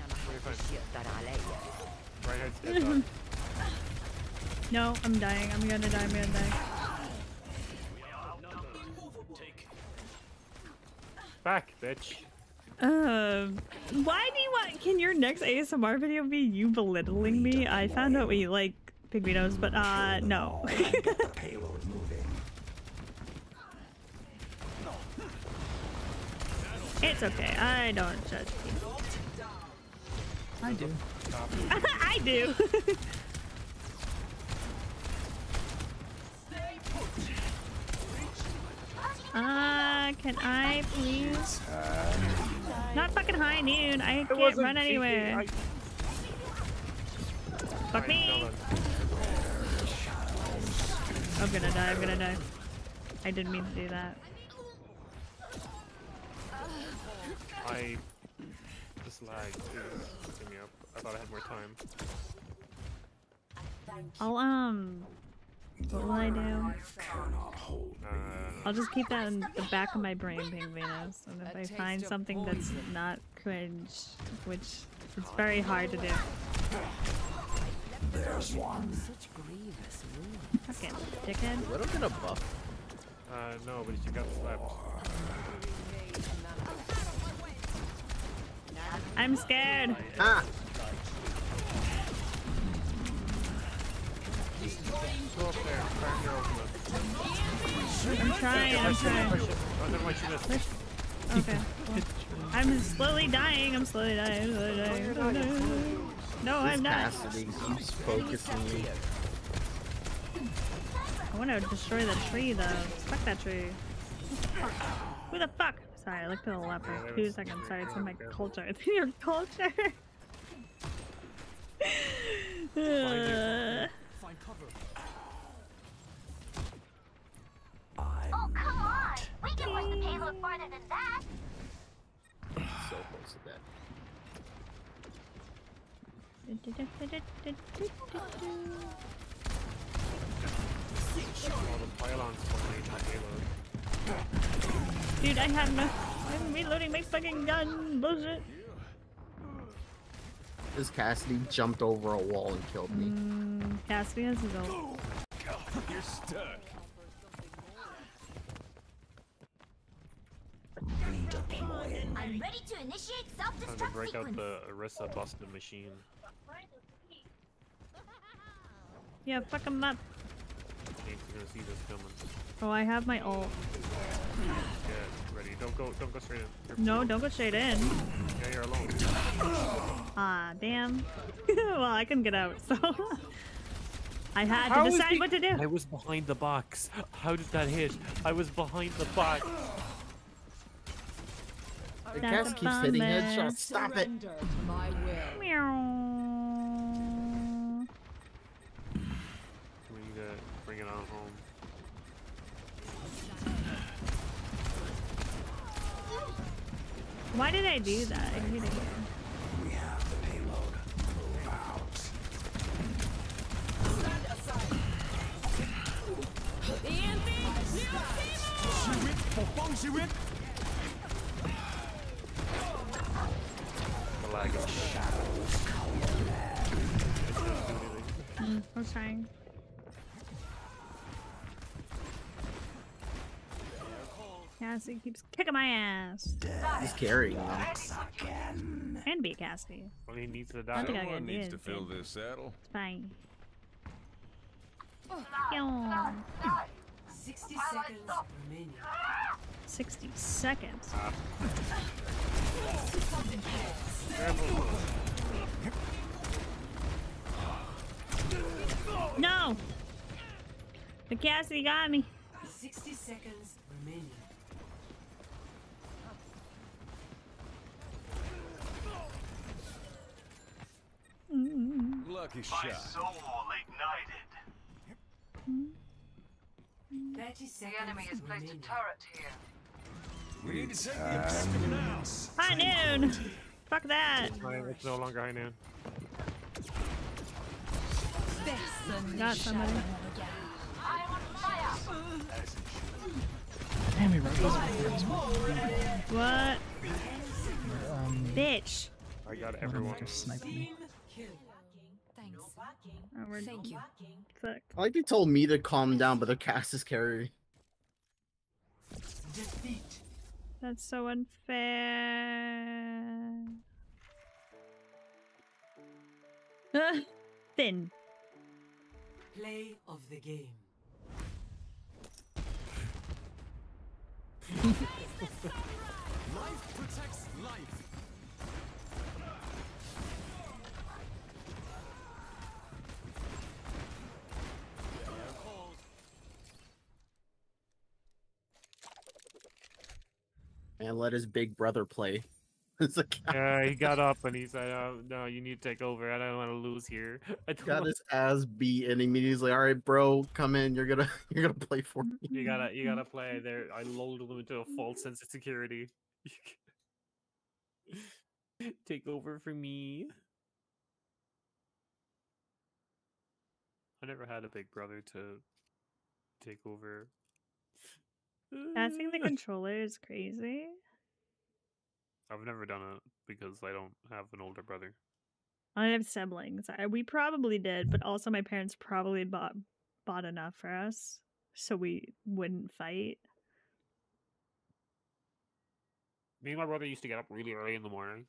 Reinhardt's dead, dog.
No, I'm dying. I'm gonna die. I'm gonna die.
Back, bitch.
Why do you want? Can your next ASMR video be you belittling me? I found out we like pygmies, but no.
Payload moving.
It's okay. I don't judge people.
I do.
I do. Can I please? Not fucking high noon. I can't run anywhere. Fuck me. I'm gonna die. I'm gonna die. I didn't mean to do that.
I just lagged. It was fucking me up. I thought I had more time.
I'll what will I do? I'll just keep that in the back of my brain, Pingvinos. And if I find something that's not cringe, which it's very hard to do.
There's one.
Such grievous wounds.
Fucking dickhead.
Widow gonna buff?
No, but she got slapped.
I'm scared.
Ah!
Go up there, fire your ultimate.
I'm trying.
Oh, never mind, she missed.
Okay. Well, I'm slowly dying. I'm slowly dying. Slowly dying. Slowly dying. No, I'm not.
Cassidy keeps focusing me.
I want to destroy the tree, though. Fuck that tree. Who the fuck? Sorry, I looked to the left for 2 seconds. Sorry, it's in my culture. It's in your culture.
Find cover.
Oh, come on! We can push the payload farther than that!
So close to that.
All the pylons behind the payload.
Dude, I have no. I'm reloading my fucking gun. Bullshit.
This Cassidy jumped over a wall and killed me.
Cassidy has his own.
You're stuck.
I'm ready to initiate
Time to
self-destruct
break out
sequence.
the Arissa busted machine.
Yeah, fuck him up.
Ain't gonna see this coming.
Oh, I have my ult.
Yeah, ready. Don't go straight in.
No, don't go straight in.
Yeah, you're alone.
Ah, damn. Well, I couldn't get out, so I had
How
to
is
decide
he-
what to do.
I was behind the box. How did that hit? I was behind the box.
The
That's
Cass
a
keeps hitting
bummer.
headshots. Stop it!
Surrender to my will.
Meow.
We need to bring it on home.
Why did I do that? I hate it here.
We have the payload. Move out.
The lag is
I'm trying. Cassie keeps kicking my ass.
He's carrying them.
Again.
And be Cassie.
Well, he needs to
I
die.
think I
Someone
got
needs
it.
to fill this saddle.
It's fine.
60 seconds remaining.
60 seconds. No! The Cassidy got me.
60 seconds remaining.
Lucky
My
shot.
soul ignited.
30 seconds.
The enemy has placed a
remaining.
turret here.
We need to take the objective now.
High noon! Fuck that!
It's no longer high noon.
Got somebody.
Damn, we right
What? Bitch!
I got
Everyone
everyone.
just sniped me.
Thanks.
Oh, we're
Thank you.
fuck.
I like they told me to calm down, but the Cass is carrying.
Defeat.
That's so unfair. Thin.
Play of the game.
Life protects life.
And let his big brother play. It's a
Yeah, he got up and he said, "No, you need to take over. I don't want to lose here." I don't
got
want-
his ass beat, and immediately, all right, bro, come in. You're gonna play for me.
You gotta play there. I lulled him into a false sense of security. Take over for me. I never had a big brother to take over.
Passing the controller is crazy.
I've never done it because I don't have an older brother.
I have siblings. We probably did, but also my parents probably bought enough for us so we wouldn't fight.
Me and my brother used to get up really early in the morning,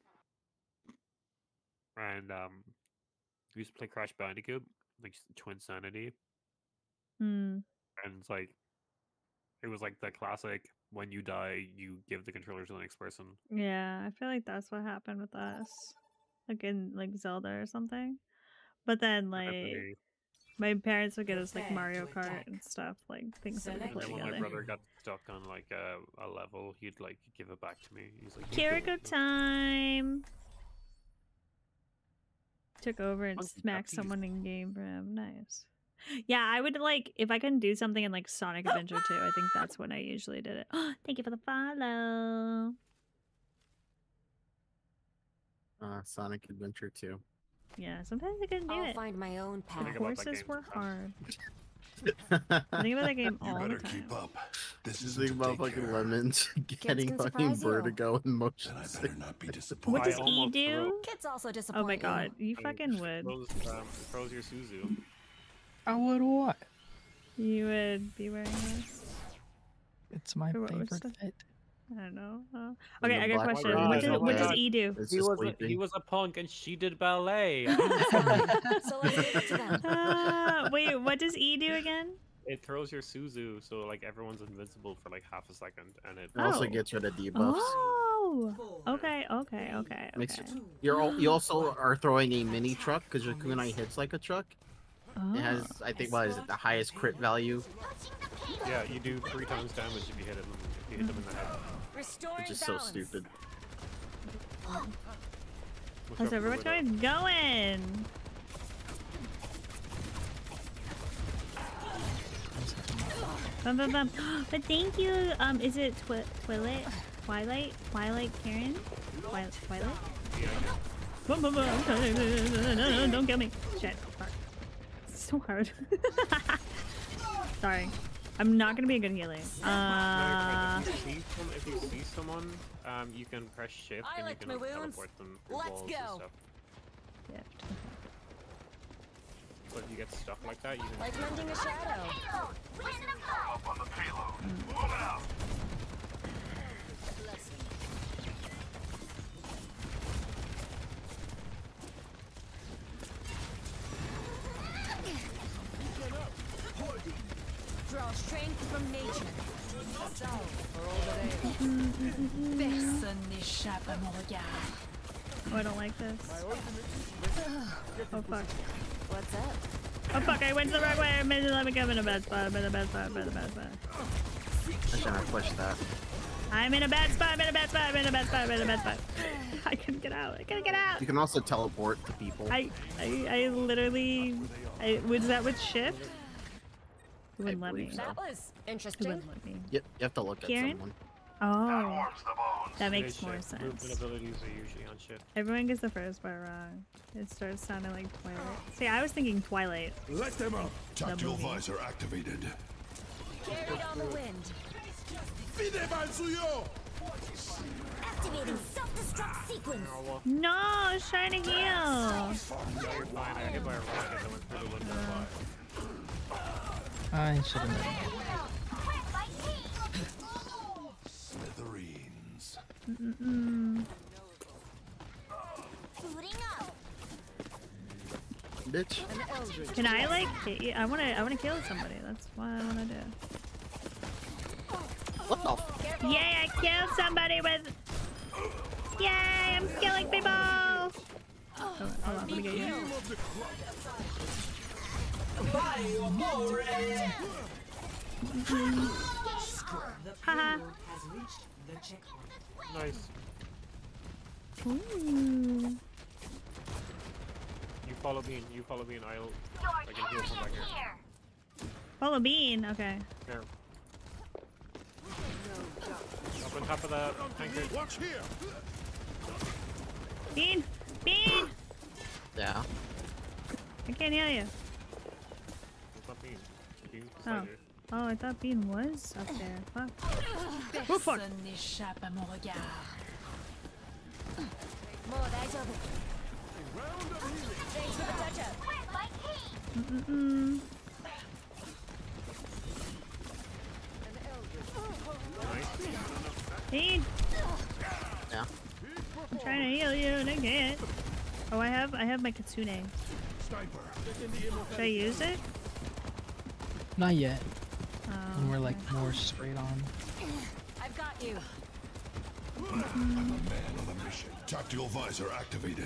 and we used to play Crash Bandicoot, like Twin Sanity,
Hmm.
and it's like, it was like the classic: when you die, you give the controller to the next person.
Yeah, I feel like that's what happened with us, like in like Zelda or something. But then like my parents would get us like Mario Kart and stuff, like things that we could
And
play
then when my
together.
brother got stuck on like a level, he'd like give it back to me. He's like,
Kiriko time. Took over and
Monkey
smacked
puppies.
someone in game for him. Nice. Yeah, I would like if I can do something in like Sonic Adventure 2. I think that's when I usually did it. Thank you for the follow.
Sonic Adventure 2.
Yeah, sometimes I couldn't do
I'll
it.
find my own path.
Think about that
Horses
game
were
sometimes.
hard. I think about that game
You
all the
better
time.
keep up. This
Just
is
think about fucking lemons getting
can
fucking
surprise you.
vertigo and motion
Then I
sickness.
better not be
What
disappointed.
does
I
E
almost
do?
wrote-
Kids also
Oh
disappoint
my god, you
And
fucking would.
Throws your Suzu.
I would what?
You would be wearing this.
It's my
For what
favorite
stuff?
fit.
I don't know.
And
Okay,
the
I got a
black
question.
girl
What
is
does,
a
what does
bad-
E do?
It's
He
just
was
sleeping.
a punk and she did ballet.
So let's get to them.
Wait, what does E do again?
It throws your Suzu, so like everyone's invincible for like half a second, and it
It also
Oh.
gets rid of debuffs.
Oh, okay.
Makes you also are throwing a mini truck because your kunai hits like a truck.
Oh.
It has, I think, what is it, the highest crit value,
yeah, you do 3 times damage if you hit them. If you hit them in the head.
Restoring
which is so
balance.
stupid.
How's everyone going? Bum, bum, bum. But thank you. Is it Twilight Karen? Twilight? Bum, bum, bum. No, don't kill me. Shit. Fuck. It's so hard. Sorry. I'm not gonna be a good healer.
If you see someone, you can press shift
I
and you
licked
can
my
like,
wounds.
teleport them through
Let's
walls
go.
and stuff.
Shift.
But if you get stuck like that, you can.
Like mending a shadow.
Up on the payload. Move it out.
Draw strength from nature. So, for all the
Personne n'échappe à mon regard.
Oh, I don't like this. Oh fuck.
What's up?
Oh fuck, I went the wrong way. Let me come in a bad spot. I'm in a bad spot.
I should have pushed that.
I'm in a bad spot. I couldn't get out.
You can also teleport to people.
I literally. Was that with shift? It wouldn't let me.
believe
That was
It
interesting.
wouldn't let me.
You have to look
Karen?
at someone.
Oh, that makes
Today's
more
shift
sense.
Movement abilities are usually on shift.
Everyone gets the first part wrong. It starts sounding like Twilight. See, I was thinking Twilight.
Let them up. Tactical
movie.
visor activated.
Carried on the wind.
Activating self-destruct sequence.
No, I was trying to heal.
Yeah, you're fine. I got hit by a rocket that went through the window.
I should have known.
Smithereens.
Booting up.
Bitch.
Can I like hit you? I wanna kill somebody. That's what I wanna do.
What the?
Yay! I killed somebody with. Yay! I'm killing people. Oh, hold on, let me get you. Haha.
Nice.
Ooh.
You follow me. I can heal from back here.
Follow Bean. Okay.
Here. Up on top of that tanker.
Watch here.
Bean. Bean.
Yeah.
I can't heal you.
What's up, Bean? Bean's
Oh.
beside her.
Oh, I thought Bean was up there. Fuck. Oh fuck.
Personne n'échappe à mon regard.
もう大丈夫。 Thanks for the touch-up. Where's my key?
Hey,
Yeah.
I'm trying to heal you and I can't. Oh, I have my Kitsune. Should I use it?
Not yet.
Oh,
And we're like more straight on.
I've got you.
I'm a man on a mission. Tactical visor activated.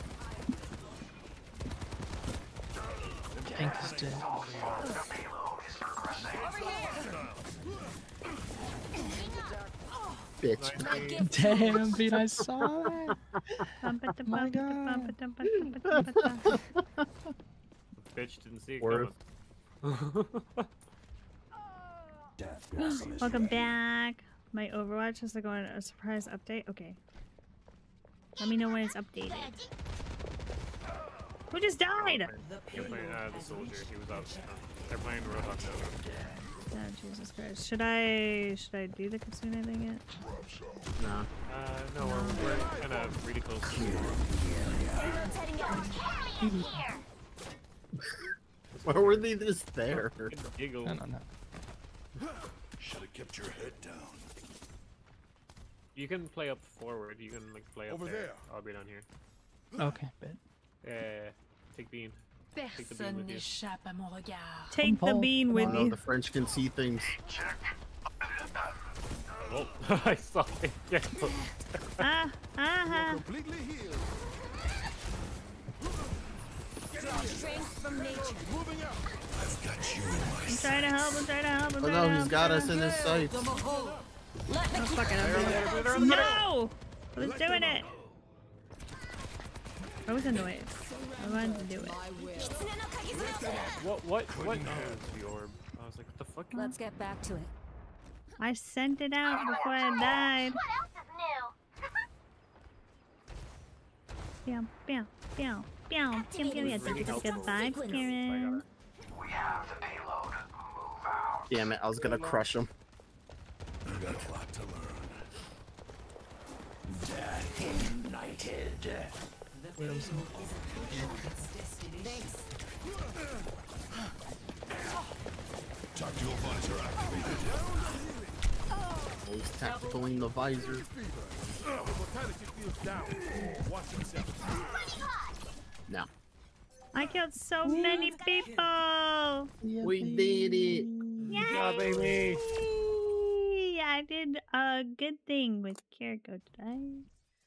Tank is dead.
Bitch.
Damn, Bean, I saw that. My God.
Bitch didn't see it
Word.
coming.
Welcome back. My Overwatch is going a surprise update. Okay. Let me know when it's updated. Who just died?
You're playing the soldier. He was out. They're playing Roadhog now.
Oh, Jesus Christ. Should I do the Kitsune thing yet?
Nah.
No, we're kind of really close.
Why were they just there?
Giggle.
I don't know.
Should have kept your head down.
You can play up forward. You can like play up
Over there.
I'll be down here.
Okay, bet.
Take Bean. Take the Bean
Personne
with you.
n'échappe à mon regard.
Take the bean with
Oh,
you.
the French can see things.
Oh, I saw it. Yeah.
Completely healed.
Strength from nature.
Moving out.
I've got you in my
I'm trying to help. I'm trying to help. I'm
Oh
trying
no,
to
he's
help.
got us in his sights.
Let me
Oh,
keep
fucking No! I was doing it. I was annoyed. I wanted to do it.
What? Oh, it's the orb. I was like, what the fuck?
Let's get back to it.
I sent it out before I died.
What else is new?
Meow, meow, meow, meow, meow, meow, meow. Thank you for the good vibes, Karen.
We have the payload. Move out.
Damn it, I was gonna crush him.
I've got a lot to learn.
Death ignited.
Tactical visor activated.
He's tactical in the visor.
Mortality fields down. Watch yourself.
No.
I killed so many people.
We did it.
Yeah, baby.
Yay! I did a good thing with Kiriko today.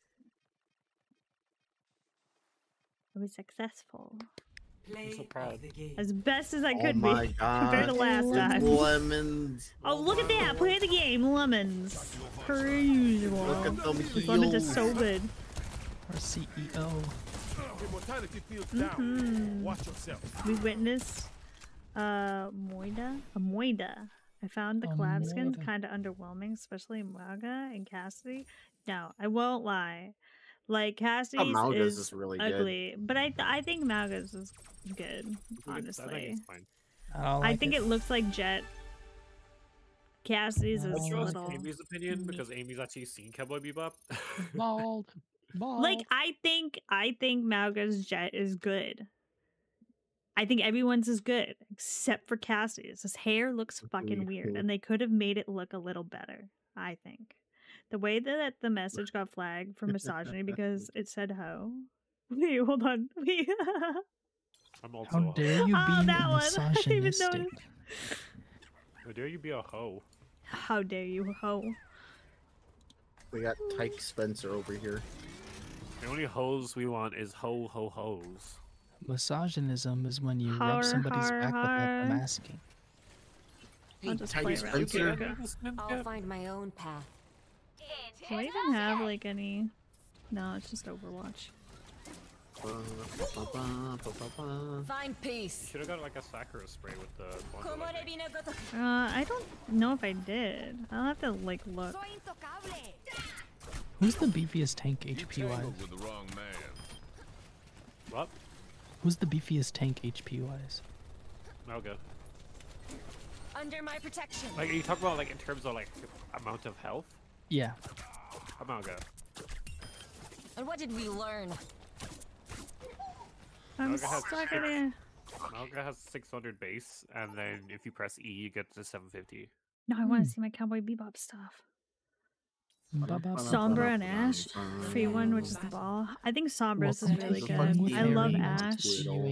I was successful.
I'm so proud.
As best as I
Oh
could
my
be
god.
compared to last time.
Lemons.
Oh, look at that! Play the game, lemons. Per usual.
Look at them
This lemons is
heels.
so good.
Our CEO.
Mortality fields down. Watch yourself.
We witnessed a Moida. I found the collab skins
Moida.
kind of underwhelming, especially Mauga and Cassidy. No, I won't lie. Like Cassidy's
Mauga's
is
is really good.
ugly, but I think Mauga's is good.
I think
Honestly,
it's fine.
I think it looks like Jet. Cassidy's is
Let's
a
trust
little.
Amy's opinion because Amy's actually seen Cowboy Bebop.
Bald. Bald.
Like I think Mauga's Jet is good. I think everyone's is good except for Cassie's. His hair looks fucking weird, and they could have made it look a little better. I think the way that the message got flagged for misogyny because it said "ho." Wait, hold on. Wait.
I'm also
How
a
dare
hoe.
you
Oh,
be
that one. I didn't even
misogynistic?
notice.
How dare you be a hoe?
How dare you, ho?
We got Tyke Spencer over here.
The only hoes we want is hoes.
Misogynism is when you
Har,
rub somebody's
har,
back without them
har.
asking.
I'll just
Tyke
play around.
Spencer.
I'll find my own path.
Do I even have like any? No, it's just Overwatch.
Find peace.
Should have got like a Sakura spray with the bundle. I think.
I don't know if I did. I'll have to like look.
Who's the beefiest tank HP wise?
Tangled with the wrong man.
What?
Who's the beefiest tank HP wise?
Mauga.
Under my protection.
Like you talk about like in terms of like amount of health.
Yeah.
Mauga.
And what did we learn?
I'm
Malga has
stuck in here.
Malga has 600 base, and then if you press E, you get to 750.
No, I want to see my Cowboy Bebop stuff. Sombra and Ash. Free one, which is the ball. I think Sombra's is really good. I love Ash.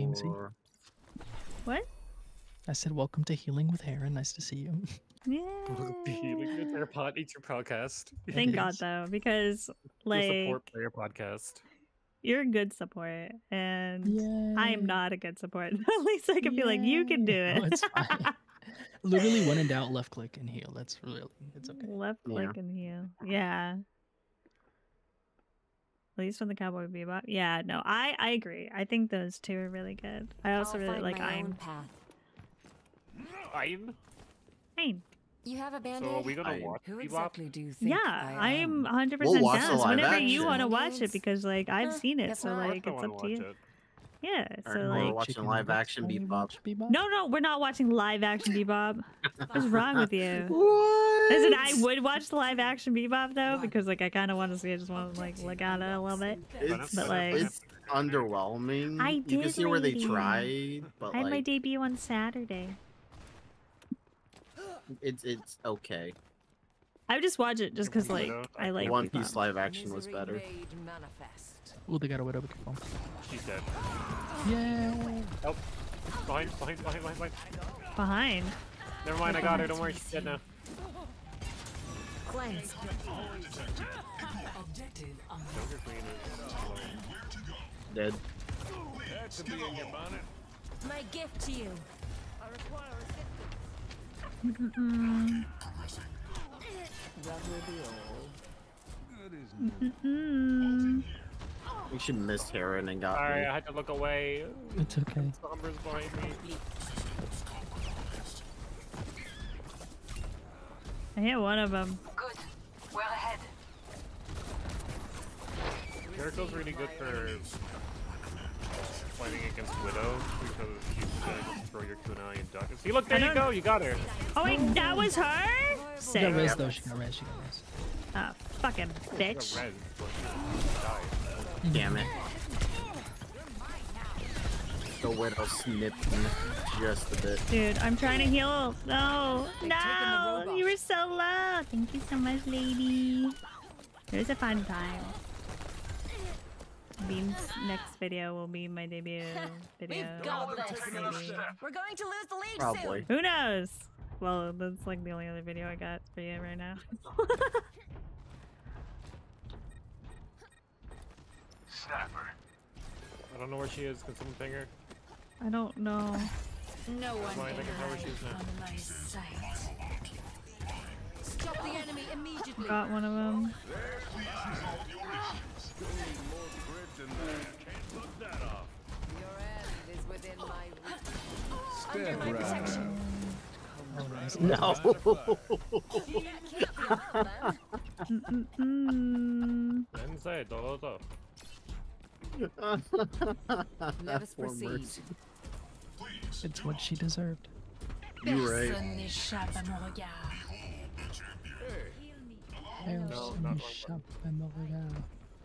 What?
I said, welcome to Healing with Heron. Nice to see you.
Yeah.
It's your podcast.
Thank God though, because like
The support player podcast.
you're a good support, and I am not a good support. At least I can be like, you can do it.
No, it's fine. Literally, when in doubt, left click and heal. That's really, it's okay.
Left click and heal. Yeah. At least from the Cowboy Bebop. Yeah, no, I agree. I think those two are really good. I also really like Ein.
Ein?
Ein.
You have a
So
band-aid?
are we gonna watch
Who
Bebop?
exactly do you think
Yeah, I am 100%
We'll watch
down.
the
So
live
whenever you
action.
want to watch it, because like I've seen it,
guess
so
not.
like
I
it's
wanna
up to
watch
you.
it.
Yeah, so
We're
like
watching live action Bebop.
no, we're not watching live action Bebop. What's wrong with you?
What?
Listen, I would watch the live action Bebop though, because like I kind of want to see. I just want to like look at it a little bit. But like,
It's underwhelming.
I
You can
did,
see where they
lady.
tried, but
I had my
like
debut on Saturday.
it's okay.
I would just watch it just because like I like
One
Bebop.
Piece live action was better.
Oh, they got a widow. Be careful.
She's dead.
Yeah.
Oh, behind.
Behind.
Never mind, I got her. Don't worry, she's dead now.
Cleanse.
Joker Queen is
Dead.
That should be in your bonnet.
My gift to you.
We should miss Heron and got
Sorry,
me.
I had to look away.
It's okay.
Sombra's behind me.
I hit one of them.
Good. We're ahead.
Jericho's really good for fighting against Widow because you can just throw your kunai and duck. See, look, there you go, you got her.
Oh wait, that was her?
She
Sick.
got res though. She got res.
Ah, fucking bitch.
She got res, but she died.
Damn it. The Widow snipped me just a bit.
Dude, I'm trying to heal. No, no, you were so low. Thank you so much, lady. It was a fun time. Bean's next video will be my debut video. Maybe.
We're going to lose the lead
Probably.
soon.
Who knows? Well, that's like the only other video I got for you right now.
Snapper.
I don't know where she is. Can someone ping her?
I don't know.
No one
Fine, I
can
can know where she
hide
is now.
from my sight.
Stop the enemy immediately.
Got one of them.
Your end is within my reach.
Step
Under my
right.
protection.
No.
Sensei, Doloto.
Let us
Poor
proceed.
Mercy.
It's what she deserved.
You're right.
Personne n'échappe à mon regard.
Personne n'échappe à mon regard.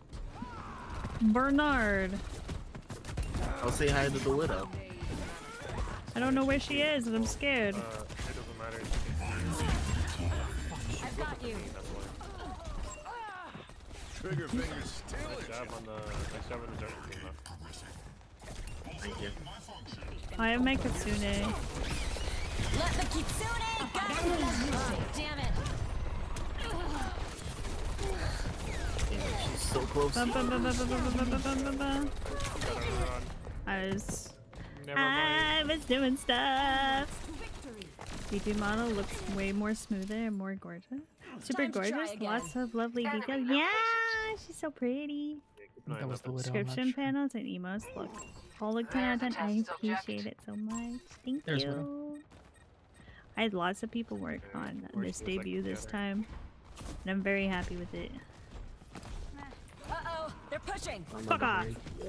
Bernard.
I'll say hi to the Widow.
I don't know where she is, and I'm scared.
It doesn't matter.
I've got you.
Trigger fingers still.
Nice job on the Joker team, though.
Thank you.
I have my Kitsune.
Let the Kitsune go! Oh, damn it.
She's so close.
I was doing stuff. DP model looks way more smoother and more gorgeous. Super
Time to try
gorgeous.
again.
Lots of lovely details. Yeah, she's so pretty.
That was the widow. I'm not
Description
sure.
panels and emotes look. All look 10 out of 10. I appreciate it so much. Thank
There's
you.
Widow.
I had lots of people work on this debut this time, and I'm very happy with it.
Uh-oh, they're pushing.
Fuck off.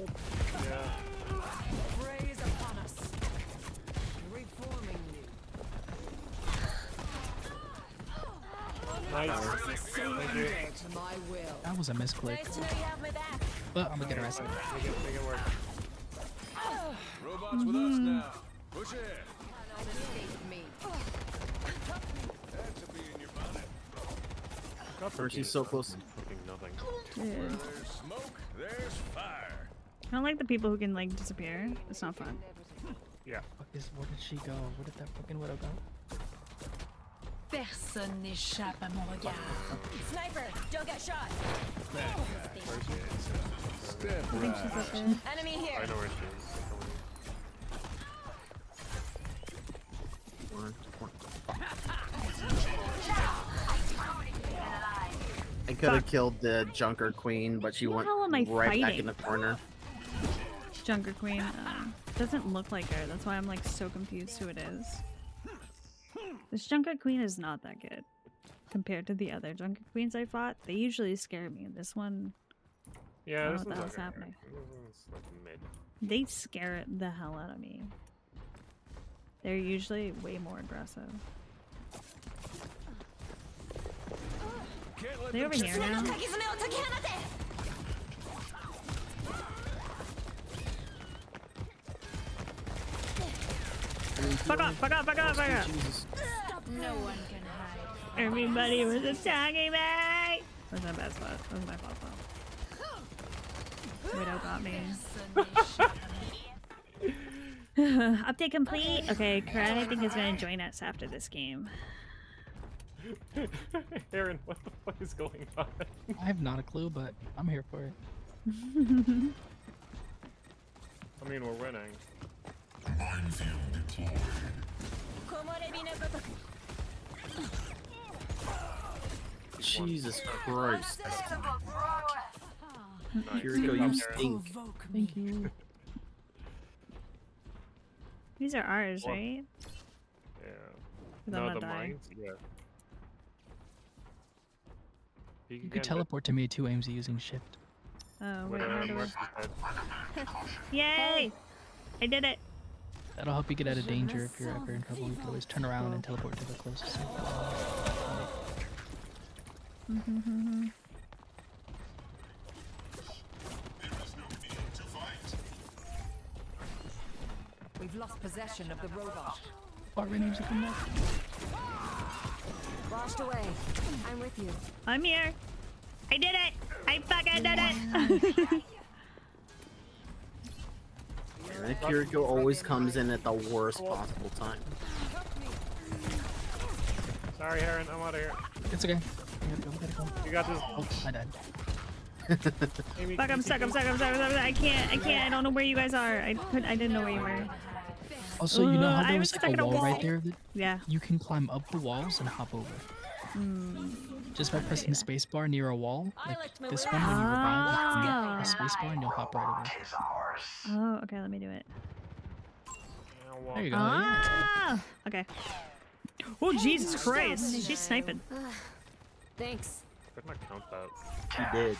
Raise upon us. Reforming you.
Nice. Thank you.
To my will.
That was a misclick.
Nice to know you have my back.
But I'm gonna get arrested.
Make it work.
Starts with us now. Push it. Had to be in your bonnet.
Mercy's so close.
Fucking nothing.
Dude.
Where there's smoke, there's fire.
I don't like the people who can like disappear. It's not fun.
Yeah.
Where did she go? Where did that fucking widow go?
Personne n'échappe à mon regard.
Sniper, don't get shot.
Step
I think she's up there.
Enemy here.
I know where she is.
I could have killed the Junker Queen, but she went
hell am I
right back
fighting?
in the corner.
Junker Queen doesn't look like her. That's why I'm like so confused who it is. This Junker Queen is not that good compared to the other Junker Queens I fought. They usually scare me. This one,
Yeah,
I don't
this
know what the
one's
hell's
okay.
happening.
This one's like mid.
They scare the hell out of me. They're usually way more aggressive. They over here now. Fuck off, fuck off, fuck off, fuck off.
No one can hide.
Everybody was attacking me! Where's my bad spot? That was my fault. Widow got me. Update complete? Okay, Karat I think is gonna join us after this game.
Aaron, what the fuck is going on?
I have not a clue, but I'm here for it.
I mean, we're winning.
Minefield deployed.
Jesus Christ.
Nice.
Here we go, you stink.
Thank you.
These are ours,
What?
right?
Yeah.
Because I'm
No,
not
the
dying.
mines? Yeah.
You could teleport to me too, Aimsy, using shift.
Oh, wait, how do I...
Mercy's dead.
Yay! I did it!
That'll help you get out of danger if you're ever in trouble. You can always turn around and teleport to the closest.
We've lost possession of the robot.
Barbara names are coming back.
Washed away. I'm with you.
I'm here! I did it! I fucking did it!
And Kiriko always comes in at the worst possible time.
Sorry, Aaron, I'm out of here.
It's okay. We gotta go.
You got this.
Oh, I died.
Amy,
Fuck, I'm stuck, I'm stuck, I'm stuck, I'm stuck. I can't, I don't know where you guys are. I didn't know where you were.
Also, you know how
I
there
was
was
stuck
like
in
a
a
wall
wall.
right there?
Yeah.
You can climb up the walls and hop over. Just by pressing the spacebar near a wall, like this one, when you revive, you can hit the spacebar and you'll hop right over.
Oh, okay, let me do it.
There you go.
Ah! Okay. Oh, Jesus Christ. She's sniping.
Thanks.
Could not count that.
She did.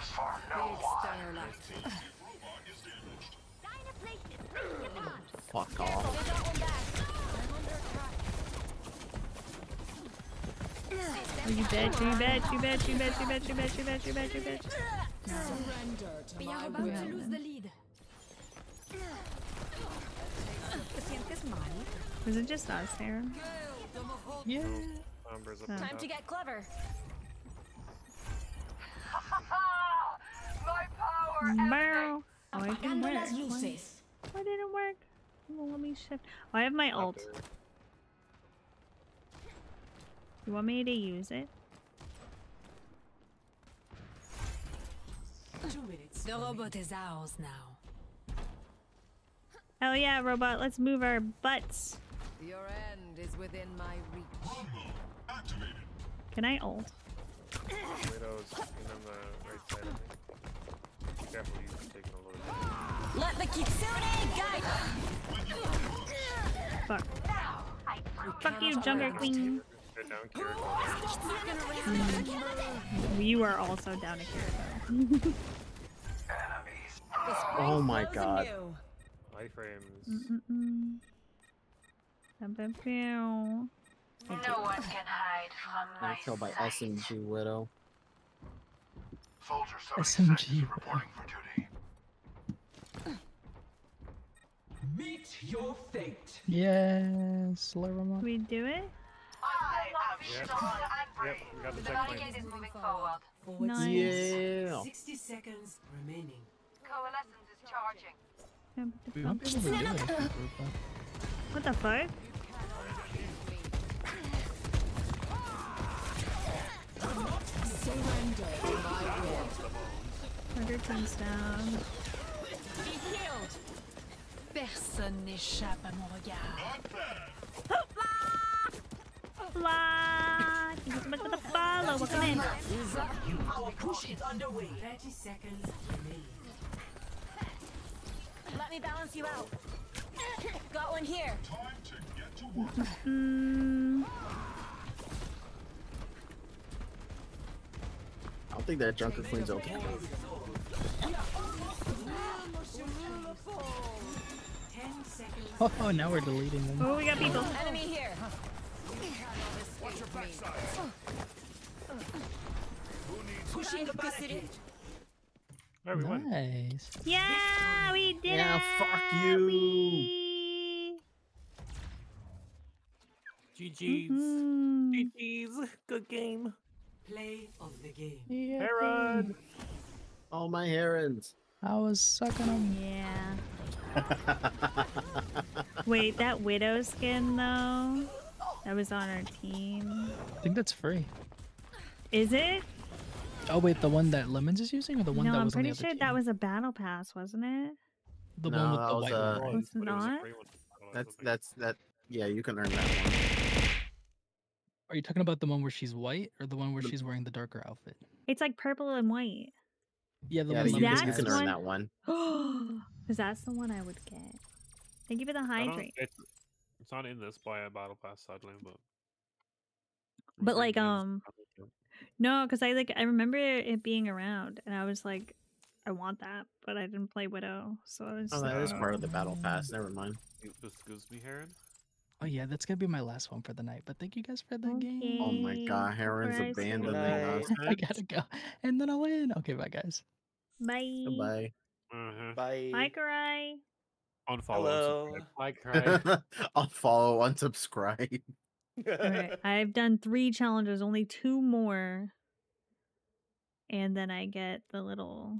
Fuck off.
Oh, you bitch, you bitch, you bitch, you bitch, you bitch, you bitch, you bitch, you bitch, you bitch.
Surrender to my will. Lose the lead.
Was it just us, Sarah?
Yeah.
Amber's up
Oh.
Time to get clever.
My power
Bow. Oh, it didn't work.
Las
Why
luces.
why didn't it work? Well, let me shift. Oh, I have my ult. You want me to use it?
2 minutes.
The robot is ours now.
Hell yeah, robot. Let's move our butts.
Your end is within my reach.
Can I ult?
Widow's in on the right side, I think. Be careful, he's taking a load.
Let the Kitsune guide.
Fuck. Fuck you, Junker Queen.
They're down, Kiriko.
You are also down to Kiriko.
Oh my god.
Iframes.
No
one can hide from my
Killed by SMG Widow.
SMG.
Meet your fate.
Yes, Laramon.
We do it?
Yep, we got the checkpoint.
is moving forward.
Nice.
Yeah.
60 seconds remaining.
Coalescence is charging.
We won't be able to do it if we group up.
What the fuck? Murder team's down.
Personne n'échappe à mon regard.
Fly! Thank you so much for the follow. Welcome in.
Our push is underway. 30 seconds remaining.
Let me balance you out. Got one here.
Time to get to work.
I don't think that Junker Queen's okay.
10 seconds.
Oh, now we're deleting them.
Oh, we got people.
Enemy here.
Watch your backside. Who needs
Pushing the barricade.
There we went.
Nice.
Yeah, we did it.
Yeah, fuck you.
GG's. GG's. Good game.
Play of the game.
Yeah.
Heron.
All my herons.
I was sucking them.
Yeah. Wait, that Widow skin though? That was on our team.
I think that's free.
Is it?
Oh wait, the one that Lemons is using, or the one
No,
that
I'm
was on the
pretty
other
sure
team?
that was a battle pass, wasn't it?
The
No,
one with
that
the
was
white
a-
one.
It's
But it was a
not?
free one.
That's. Yeah, you can earn that one.
Are you talking about the one where she's white, or the one where she's wearing the darker outfit?
It's like purple and white.
Yeah, the
Yeah,
one
you
Lemons
can, you
has.
can earn that one.
Because that's the one I would get. Thank you for the
I don't-
hydrate.
It's not in this by a battle pass, sadly, but.
But like, no, because I remember it being around, and I was like, I want that, but I didn't play Widow, so I was.
Oh, that
like,
is part of the battle pass. Never mind.
This gives me Heron.
Oh yeah, that's gonna be my last one for the night. But thank you guys for the game.
Oh my god, Heron's
Christ.
abandoning us.
I gotta go, and then I'll win. Okay, bye guys.
Bye.
Goodbye.
Bye.
Bye, Karai.
Unfollow.
Hello.
Unsubscribe. Like, right?
Unfollow, unsubscribe.
Alright, I've done 3 challenges, only 2 more. And then I get the little.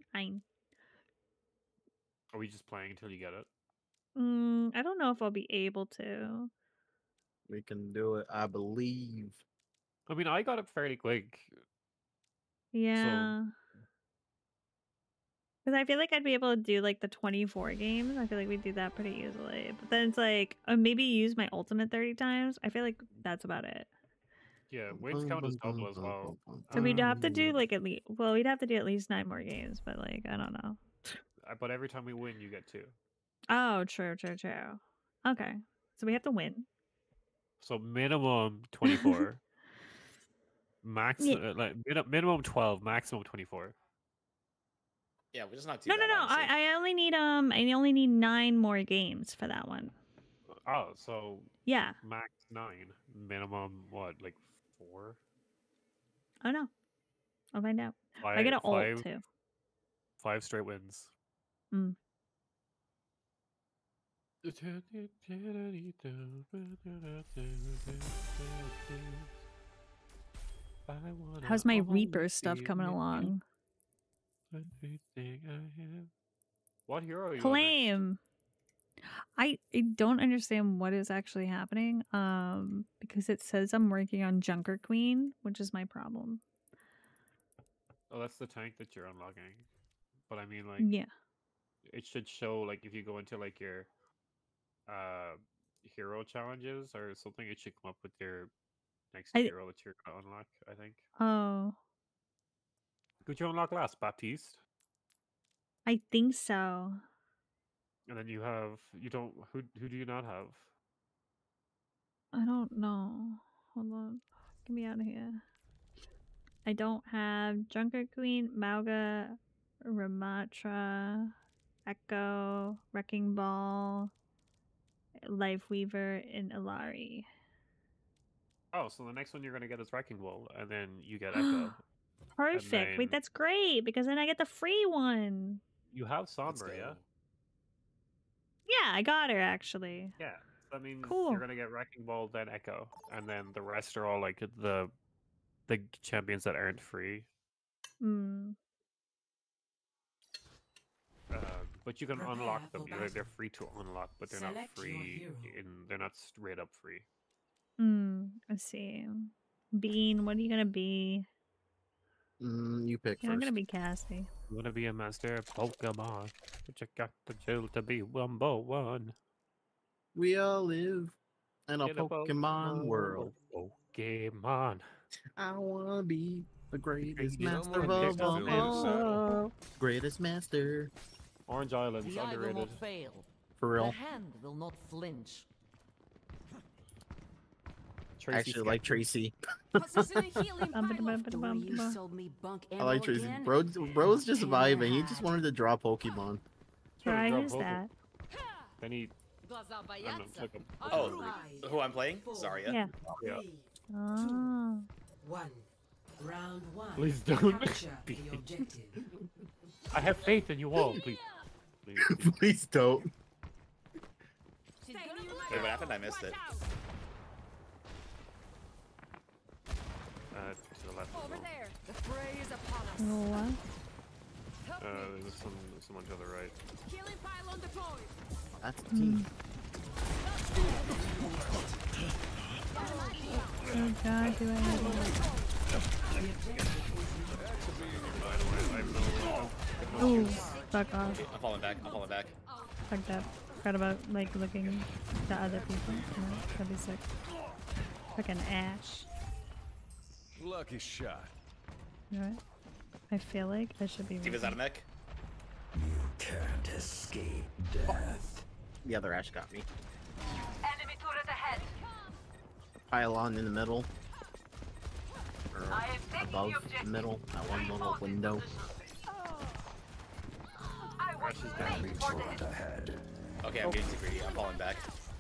Are we just playing until you get it?
I don't know if I'll be able to.
We can do it, I believe.
I mean, I got it fairly quick.
Yeah. Because I feel like I'd be able to do like the 24 games. I feel like we'd do that pretty easily. But then it's like, maybe use my ultimate 30 times. I feel like that's about it.
Yeah, weights count as double as well.
So we'd have to do like at least, well, we'd have to do at least 9 more games, but like, I don't know.
But every time we win, you get 2.
Oh, true. Okay. So we have to win.
So minimum 24. Max,
Yeah.
minimum 12, maximum 24.
Yeah, we're just not too
No.
bad, honestly.
I only need 9 more games for that one.
Oh, so
Yeah.
max 9, minimum what, like 4?
Oh no. I'll find out. I
Five-
get an ult
five-
too.
5 straight wins.
Mm. How's my Reaper stuff coming along?
What hero are you on next?
Claim. I don't understand what is actually happening. Because it says I'm working on Junker Queen, which is my problem.
Oh, that's the tank that you're unlocking. But I mean, like,
Yeah.
it should show, like, if you go into like your hero challenges or something, it should come up with your next hero that you're gonna unlock, I think.
Oh,
Could you unlock last? Baptiste?
I think so.
And then you don't who do you not have?
I don't know. Hold on. Get me out of here. I don't have Junker Queen, Mauga, Ramatra, Echo, Wrecking Ball, Life Weaver, and Ilari.
Oh, so the next one you're gonna get is Wrecking Ball, and then you get Echo.
Perfect.
then-
Wait, that's great because then I get the free one.
You have Sombra, yeah?
Yeah, I got her actually.
Yeah, that means
Cool.
you're gonna get Wrecking Ball, then Echo, and then the rest are all like the champions that aren't free.
Hmm.
But you can
Prepare
unlock them.
for
They're
battle.
free to unlock, but they're not
Select your
free.
hero.
They're not straight up free.
I see. Bean, what are you gonna be?
You pick
Yeah, I'm
first.
gonna be Cassie.
You wanna be a master of Pokemon, but you got the chill to be number one.
We all live in a
In a
Pokemon world.
Pokemon.
I wanna be the greatest
Greatest
master
someone
of
pick up
all.
saddle.
Greatest master.
Orange Island's
The eye will
underrated.
not fail.
For real.
The hand will not flinch.
I actually like Tracy.
You sold me bunk
I
ammo
like Tracy.
again?
Bro's just vibing. He just wanted to draw Pokemon.
Right,
drop
who's
both of
that?
Then he. I don't know, took him.
Oh, who I'm playing? Zarya.
Yeah.
Yeah.
Oh.
1. Round 1.
Please don't.
Capture the objective.
I have faith in you all. Please. Please.
Please don't.
Wait, what happened? I missed it.
To the left. as well.
there. The fray is upon us.
What?
There's someone to the right.
Killing pile on the point.
That's the team.
Oh god, do I have Ooh, fuck off.
I'm falling back. I'm falling back.
Fuck that. Forgot about, like, looking to other people. No, that'd be sick. Fucking Ash.
Lucky shot.
Alright. I feel like I should be.
Diva's out of mech.
Can't escape death.
The other Ash got me.
Enemy turret ahead.
Pylon in the middle. Or
I am taking
above
the
the
objective.
middle. That one little window.
I was waiting for the
ahead.
Okay, I'm getting too greedy. I'm falling back.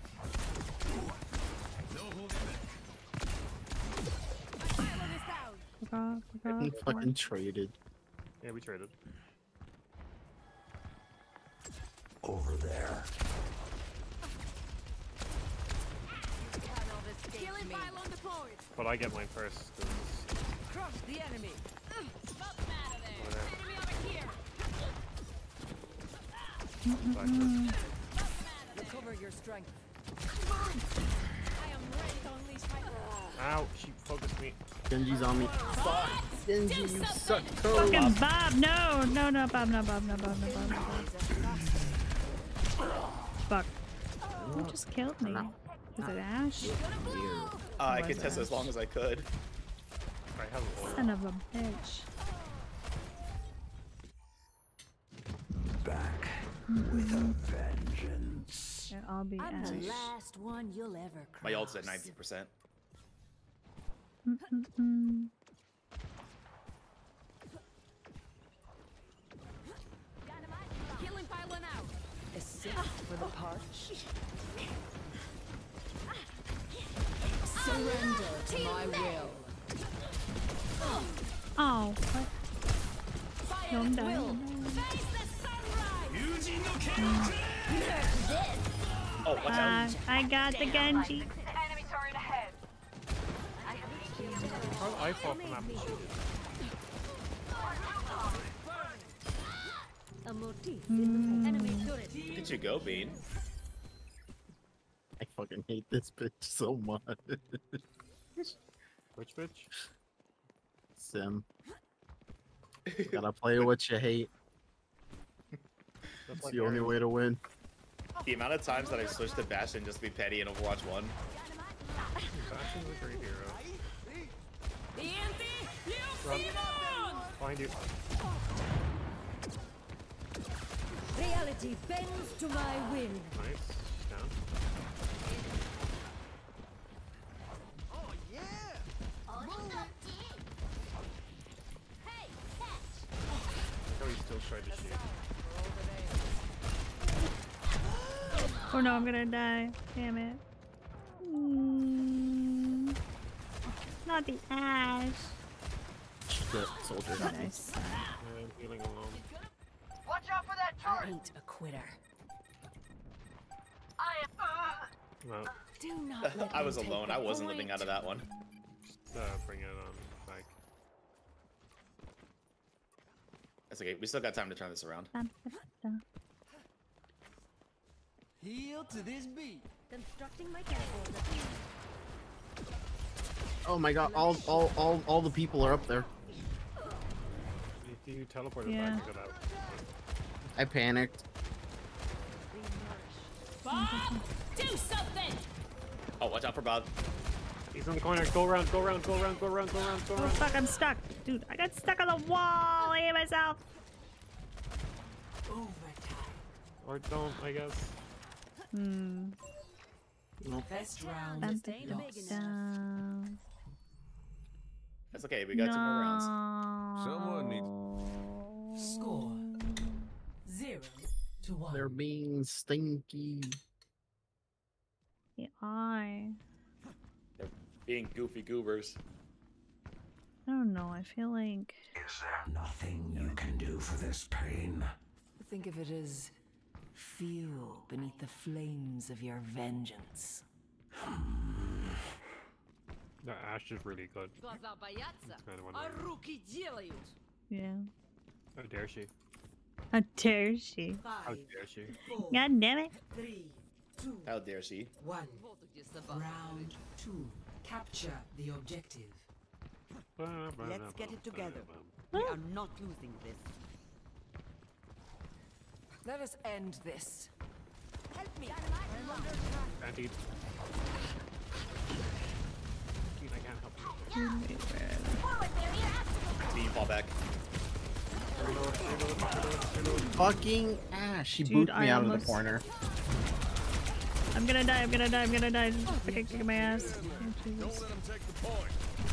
Fuck off, fuck
We
off.
fucking traded.
Yeah, we traded.
Over there.
killing pile on the point.
But I get mine first.
Crush the enemy.
Over there.
Enemy over here. Recover your strength. I am ready to unleash my.
Ow, she focused me.
Genji's on me. Fuck! Genji, you suck toes!
Fucking Bob, no! No, no, Bob, no, Bob, no, Bob, no, Bob, no, Bob. Fuck. Who just killed me? Was it Ash?
I
Was
contested
Ash.
as long as I could.
I have oil.
Son of a bitch.
Back with a vengeance.
Yeah, I'll be
I'm
Ash.
the last one you'll ever cross.
My ult's at 90%.
Mm-mm-mm.
Killing pile on out.
Assist for the parch.
Surrender to my will.
Oh, what? No, I'm dying.
Will.
No.
Face the sunrise.
Oh, watch out.
I got the Genji.
Enemy turret ahead.
How did I fall from that machine?
A motif in the enemy turret.
Did you go, Bean?
I fucking hate this bitch so much.
Which bitch?
Sim. Gotta play what you hate.
That's
It's the only way to win.
The amount of times that I switched to Bastion just to be petty in Overwatch 1.
Bastion's a great hero.
EMP, you
Behind you.
Reality bends to my will.
Nice. Down. Oh, he still tried to shoot.
Oh no, I'm gonna die. Damn it. Not the Ash.
The soldier got me.
Nice.
I'm feeling alone.
Watch out for that
I
turret.
ain't a quitter.
Well,
Do not let
I
them
was
take
alone.
the
I wasn't
point.
living out of that one.
just bring it on back.
That's okay. We still got time to turn this around.
Heel to this beat.
Constructing my catapult.
Oh my god, all the people are up there.
You teleported
Yeah.
back to get out.
I panicked.
Bob, do something.
Oh, watch out for Bob.
He's in the corner. Go around, go around, go around, go around, go around, go
Oh
around.
fuck, I'm stuck. Dude, I got stuck on the wall. I hate myself.
Or don't, I guess.
Hmm.
First round.
Bam,
Stay
bam,
big
bam.
That's okay. We got 2 more rounds.
Someone
needs.
Score 0-1.
They're being stinky.
They are.
They're being goofy goobers.
I don't know. I feel like.
Is there nothing you can do for this pain?
Think of it as fuel beneath the flames of your vengeance.
The Ash is really good.
Глаза боятся,
Kind of
а
annoying.
руки делают.
Yeah.
How dare she?
How dare she?
How dare she?
God damn it.
3, 2,
How dare she?
1.
Вот где собака.
Round 2. Capture the objective.
Let's get it together. We are not losing this.
Let us end this.
Help me.
Anti. I can't help you.
Forward barrier activated.
Team, fall back.
Fucking Ash, she
Dude,
booted me
I
out of
almost-
the corner.
I'm gonna die. I'm gonna die. I'm gonna die. Fucking kicking my ass. Oh,
Don't
Jesus.
let him take the point.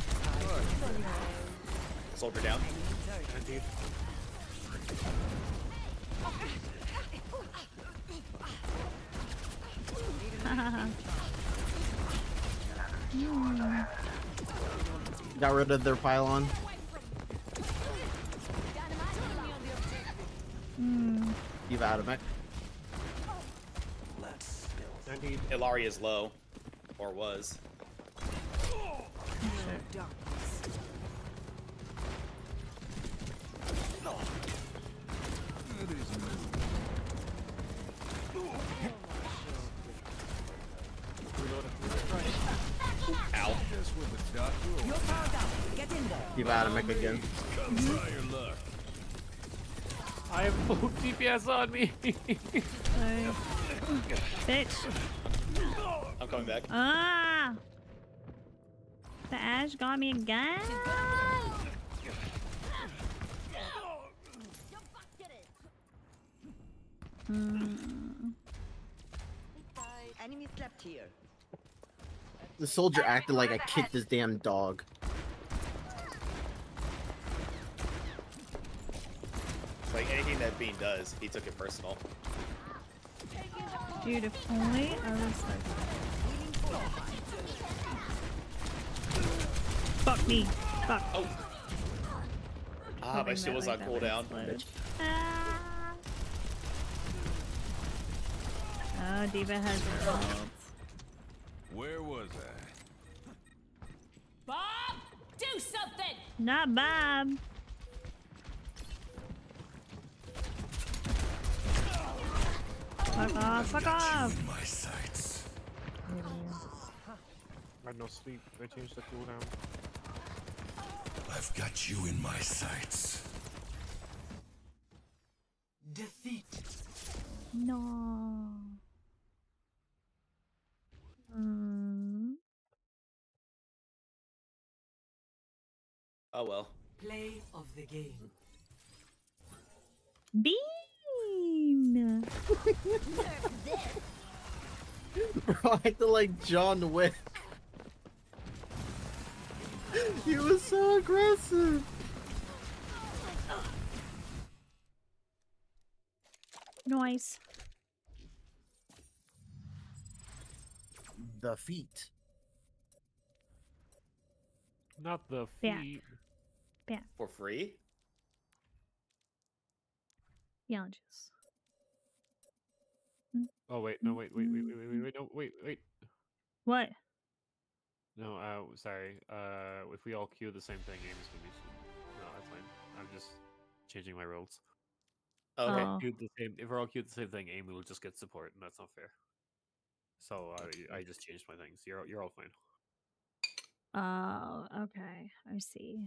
Soldier down.
Anti.
Got rid of their pylon.
Hmm.
You've out of it.
Anti.
Ilaria is low. Or was. Ow.
You're powered up. Get in there.
You've out of it again.
Try your luck.
I have full DPS on me.
Bitch.
I'm coming back.
Ah. The Ash got me again. Hmm.
Enemy slept here.
The soldier acted like I kicked his damn dog.
Like anything that Bean does, he took it personal.
Dude, if only I was like. Fuck me. Fuck.
Oh. Ah, my
Hoping
shield
that,
was
like,
on
that would
cooldown.
explode. Ah. Oh, Diva has ult.
Where was I?
Bob, do something.
Not Bob. Fuck off, fuck off.
In my sights.
I had no sleep. I changed the cooldown.
I've got you in my sights.
Defeat.
No. Mm.
Oh well.
Play of the game.
Beam.
Bro, I acted like John Wick. He was so aggressive.
Nice.
The feet.
Not the
Yeah.
feet.
Yeah.
For free?
Challenges.
Oh wait, no, wait, no, wait.
What?
No, sorry. If we all queue the same thing, aim is gonna be. No, that's fine. I'm just changing my roles.
Okay.
Oh.
If we're all queued the same thing, aim will just get support, and that's not fair. So I just changed my things. You're all fine.
Oh, okay. I see.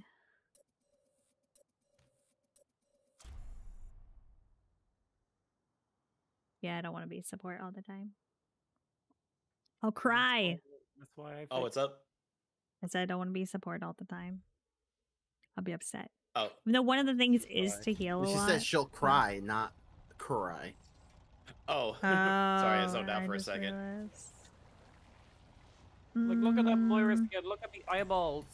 Yeah, I don't want to be support all the time. I'll cry.
That's why I.
Oh, what's up?
I said I don't want to be support all the time. I'll be upset.
Oh.
No, one of the things is to heal a
She
lot.
said she'll cry, not cry.
Oh, sorry, I zoned out for a second.
Look at that Moira skin. Look at the eyeballs.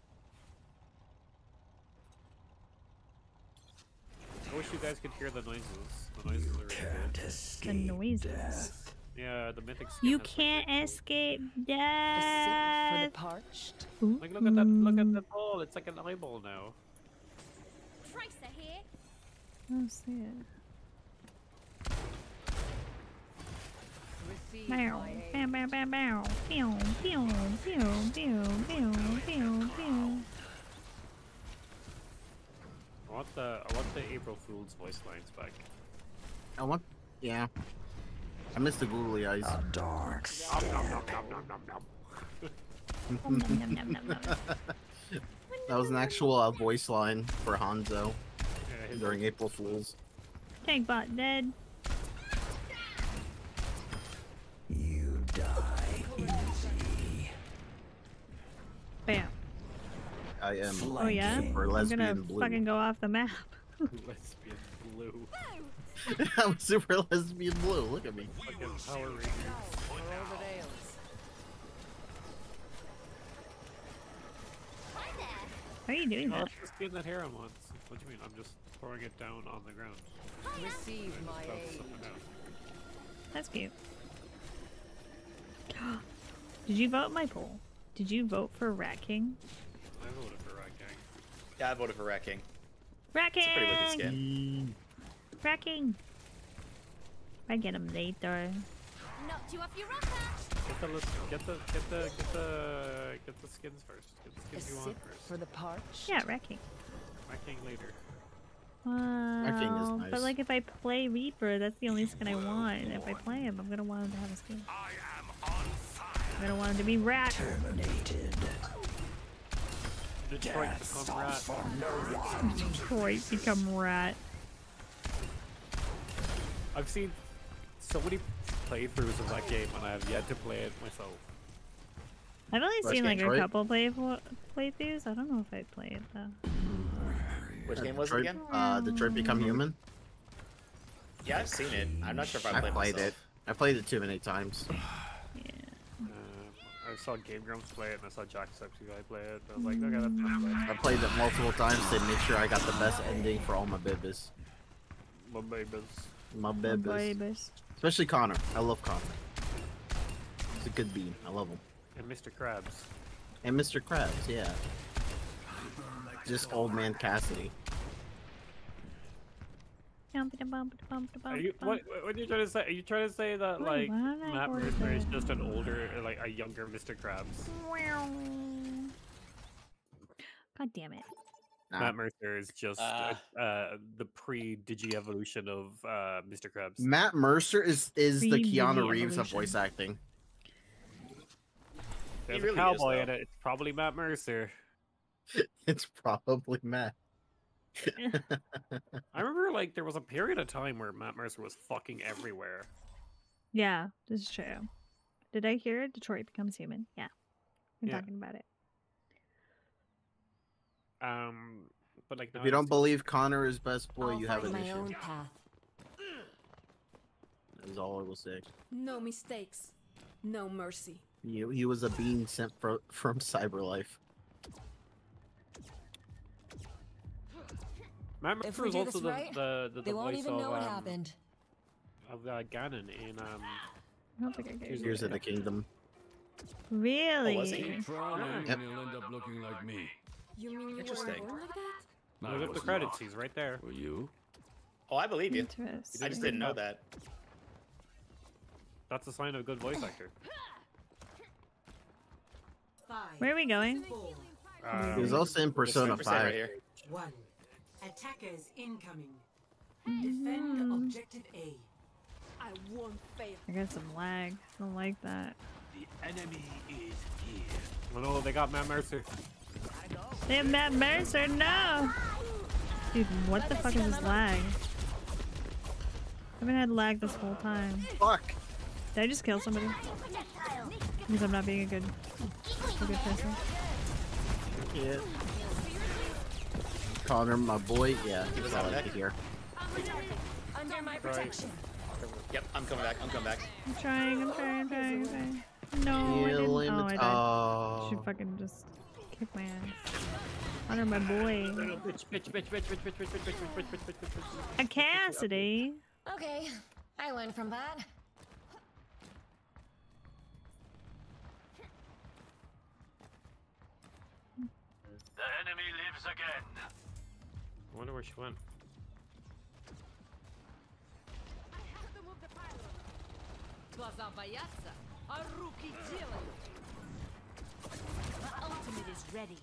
I wish you guys could hear the noises. The noises are really good.
The noises.
Yeah, the mythic skin.
You can't escape death.
For the parched.
Like, look at that! Look at the ball. It's like an eyeball now.
Tracer here.
I don't see it. Bow, bow, bow, bow, bow. Pew, pew, pew, pew, pew, pew, pew.
I want the April Fool's voice lines back.
Yeah. I missed the googly eyes.
A dark
That was an actual voice line for Hanzo during April Fools.
Tank bot dead.
You die easy.
Bam.
I am
Oh yeah?
super
I'm
lesbian
gonna
blue.
fucking go off the map.
Lesbian blue.
I'm super lesbian blue. Look at me.
Fucking Power Rangers.
How are you doing that?
Let's just get that harem once. What do you mean? I'm just throwing it down on the ground.
Receive my
Stuff
aid.
something out.
That's cute. Did you vote my poll? Did you vote for Rat King?
I voted for Rat King.
Yeah, I voted for Rat King.
Rat King!
It's a pretty wicked skin.
Rat King! I get him later.
Knocked you off your rocker.
Get the skins first. Get the skins you want first.
For the parched.
Yeah, Rat King.
Rat King later.
King is nice.
But like if I play Reaper, that's the only skin I want. And if I play him, I'm gonna want him to have a skin. I'm gonna want him to be Rat.
Terminated.
Detroit become Rat.
Detroit become Rat.
I've seen so many playthroughs of that game and I have yet to play it myself.
I've only
Which
seen like
game,
a couple playthroughs. I don't know if I'd play it though.
Which game was it
Detroit,
again?
Detroit Become Human.
Yeah, I've seen it. I'm not sure if I
I played
myself.
it. I played it too many times.
I saw Game Grumps play it and I saw Jacksepticeye play it. I was like, okay, that's not play.
I played it multiple times to make sure I got the best ending for all my bibis.
My babies.
My bibis. Especially Connor. I love Connor. He's a good bean. I love him.
And Mr. Krabs.
And Mr. Krabs, yeah. Just old man Cassidy.
Are you, what are you trying to say? Are you trying to say that like Matt Mercer is just an older, like a younger Mr. Krabs?
God damn it.
Matt Mercer is just the pre-Digi evolution of Mr. Krabs.
Matt Mercer is the Keanu Reeves of
evolution.
voice acting.
There's
really
a cowboy
is,
in it. It's probably Matt Mercer.
It's probably Matt.
I remember like there was a period of time where Matt Mercer was fucking everywhere.
Yeah, this is true. Did I hear Detroit Becomes Human? Yeah. We're
Yeah.
talking about it.
But like
If you don't believe Connor is best boy,
I'll
you have an
find my
issue.
own path.
That is all I will say.
No mistakes. No mercy.
He was a being sent from Cyberlife.
Matt
If
Mercer
we
was
do
also
this right,
the
they won't
voice
even know what
of
happened.
Ganon in
I don't think I gave you
Tears of
that.
the Kingdom.
Really?
was he?
Keep trying,
Yep.
and you'll end up looking like me.
You mean you
Interesting.
were born like that?
I
Look at the
was
credits.
not.
He's right there.
Were you?
Oh, I believe you.
Interesting.
I just didn't know that.
That's a sign of a good voice actor.
Where are we going?
He was also in Persona 5.
Right here.
1. Attackers incoming. Defend objective A.
I won't fail.
I got some lag. I don't like that.
The enemy is here.
Oh no, they got Matt Mercer.
They have Matt Mercer, no! Dude, what the fuck is this lag? I haven't had lag this whole time.
Fuck!
Did I just kill somebody? Because I'm not being a good person.
Yeah. Connor, my boy, yeah,
He was
I
on
like
deck.
to hear.
Under my protection.
Yep, I'm coming back. I'm coming back.
I'm trying. No, I didn't.
Kill him.
Oh, I died.
Oh.
She fucking just kicked my ass. Honor my boy. A Cassidy.
Okay, I learned from that.
The enemy lives again.
I wonder where she went.
Глаза боятся, а руки делают.
My ultimate is ready.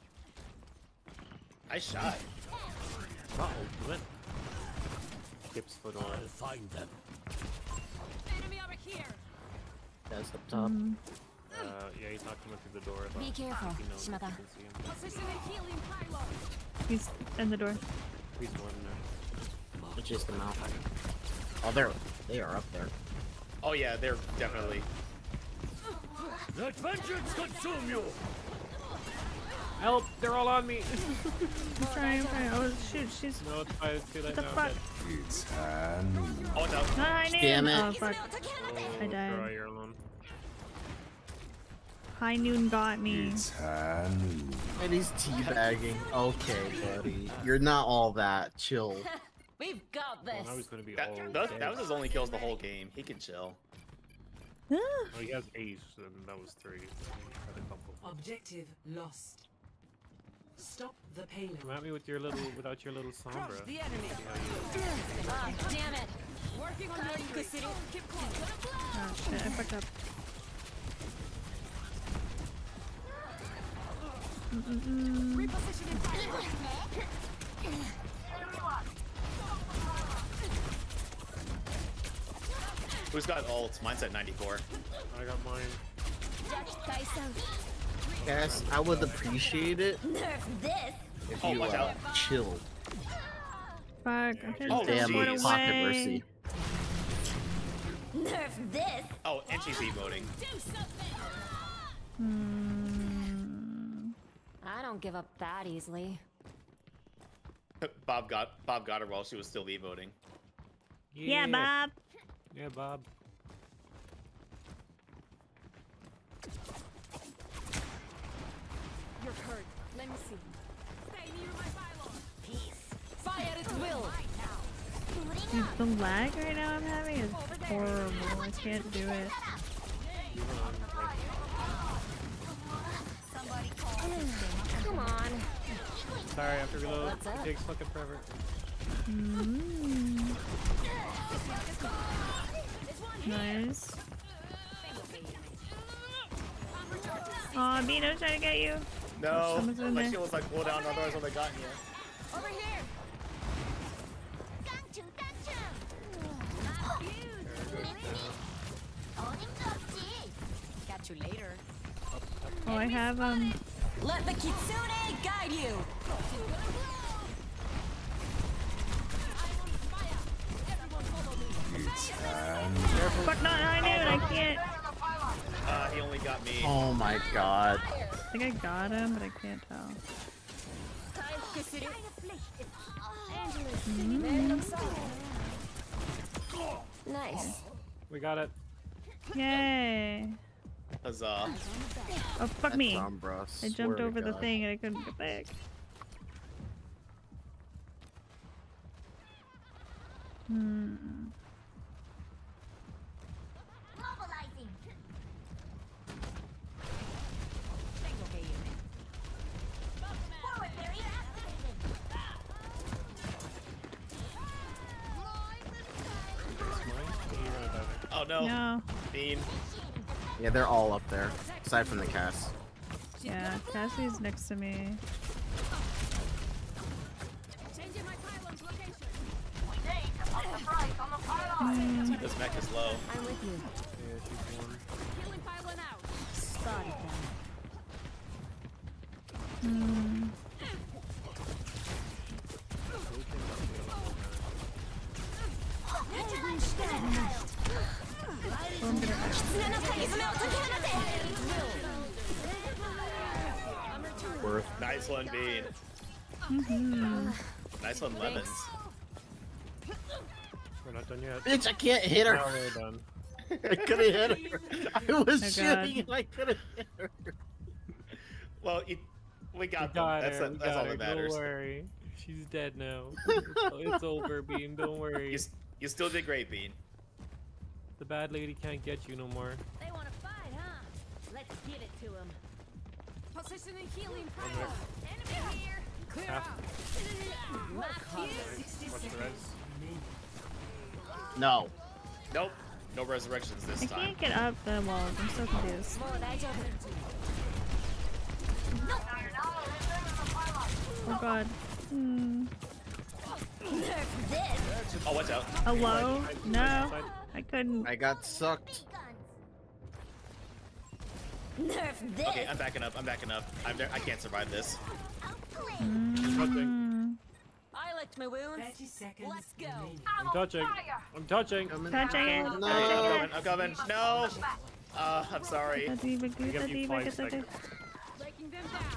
I shot.
Ultimate. Skip's foot on.
I'll find them.
Enemy over here.
That's up top.
Yeah, he's not coming through the door. I
Be
thought.
careful,
He knows
Shimada.
you can see him.
Position a healing pylon.
He's in the door.
He's more than there.
It's just the mouth. Oh, they are up there.
Oh yeah, they're definitely.
Let vengeance consume you.
Help! They're all on me.
I'm trying. Oh shoot, she's.
No, it's fine. It's too late
What the
now.
fuck?
It's Hanu.
Oh no.
Hi,
Damn
Noon.
it.
Oh fuck. I died.
Girl, you're alone.
High Noon got me.
It's Hanu.
And he's teabagging. Okay, buddy. You're not all that. Chill.
We've got
Well,
this.
now he's gonna be
That,
all
that,
dead.
that was his only kills the whole game. He can chill.
Oh, he has ace, and that was 3. He had a couple.
Objective lost. Stop the payload.
Come at me with your little, without your little sombra.
Crush the enemy.
Ah, damn it.
Working on your increase. Keep calm.
Oh shit, I fucked up.
Repositioning pylon.
Who's got ults? Mine's at 94.
I got mine.
Yes, I would appreciate it
Nerf this.
if
Oh,
you
watch out.
chilled.
Fuck, I'm trying
Oh,
to
Damn
jeez.
pocket mercy.
Nerf this.
Oh, and she's emoting.
I don't give up that easily.
Bob got her while she was still emoting.
Yeah, Bob.
Yeah, Bob.
You're hurt. Let me see. Stay near my pylon.
Peace.
Fire at will.
Dude, the lag right now I'm having is horrible. I can't do it.
Come on.
Sorry, I have to reload.
What's up?
It takes fucking forever.
Nice. Aw, Bino's trying to get you.
No,
Someone's in
my
there.
shield was like cool down, otherwise I would have gotten you.
Over here. Got you.
Catch you later.
Oh, I have
Let the Kitsune guide you.
It's Hanu.
fuck not I knew it, I can't.
He only got me.
Oh my god.
I think I got him, but I can't tell.
Nice.
We got it.
Yay.
Huzzah.
Oh, fuck
That's
me.
Sombra,
I
swear
jumped
to
over the
God.
thing and I couldn't get back.
Mobilizing. Forward barrier activated.
Oh no.
No.
Bean.
Yeah, they're all up there, aside from the Cass.
Yeah, Cassie's next to me.
Changing my pylon's location.
This mech is low.
I'm with you.
Yeah, she's one.
Healing pylon out.
Spotted them.
Worth.
Nice one, Bean. Nice one, Lemons.
We're not done yet.
Bitch, I can't hit her.
Now we're done.
I couldn't hit her. I was
Oh,
shooting and I couldn't hit her.
Well, we got
We got
them.
her.
That's all
her.
that matters.
Don't worry. She's dead now. It's over, Bean. Don't worry.
You still did great, Bean.
The bad lady can't get you no more.
They want to fight, huh? Let's give it to them.
Positioning healing pylon. Enemy here. Clear
Half.
out.
What's the res?
No.
Nope. No resurrections this
I
time.
can't get up the walls. I'm so confused. Oh god.
Oh, watch out.
Hello? No. I couldn't.
I got sucked.
Nerf this.
Okay, I'm backing up. I'm backing up. I can't survive this.
I licked my wounds.
30 seconds.
Let's go.
I'm touching. I'm touching.
Touching it.
No.
I'm coming. No. I'm sorry.
I give you 5 seconds.
Breaking them down.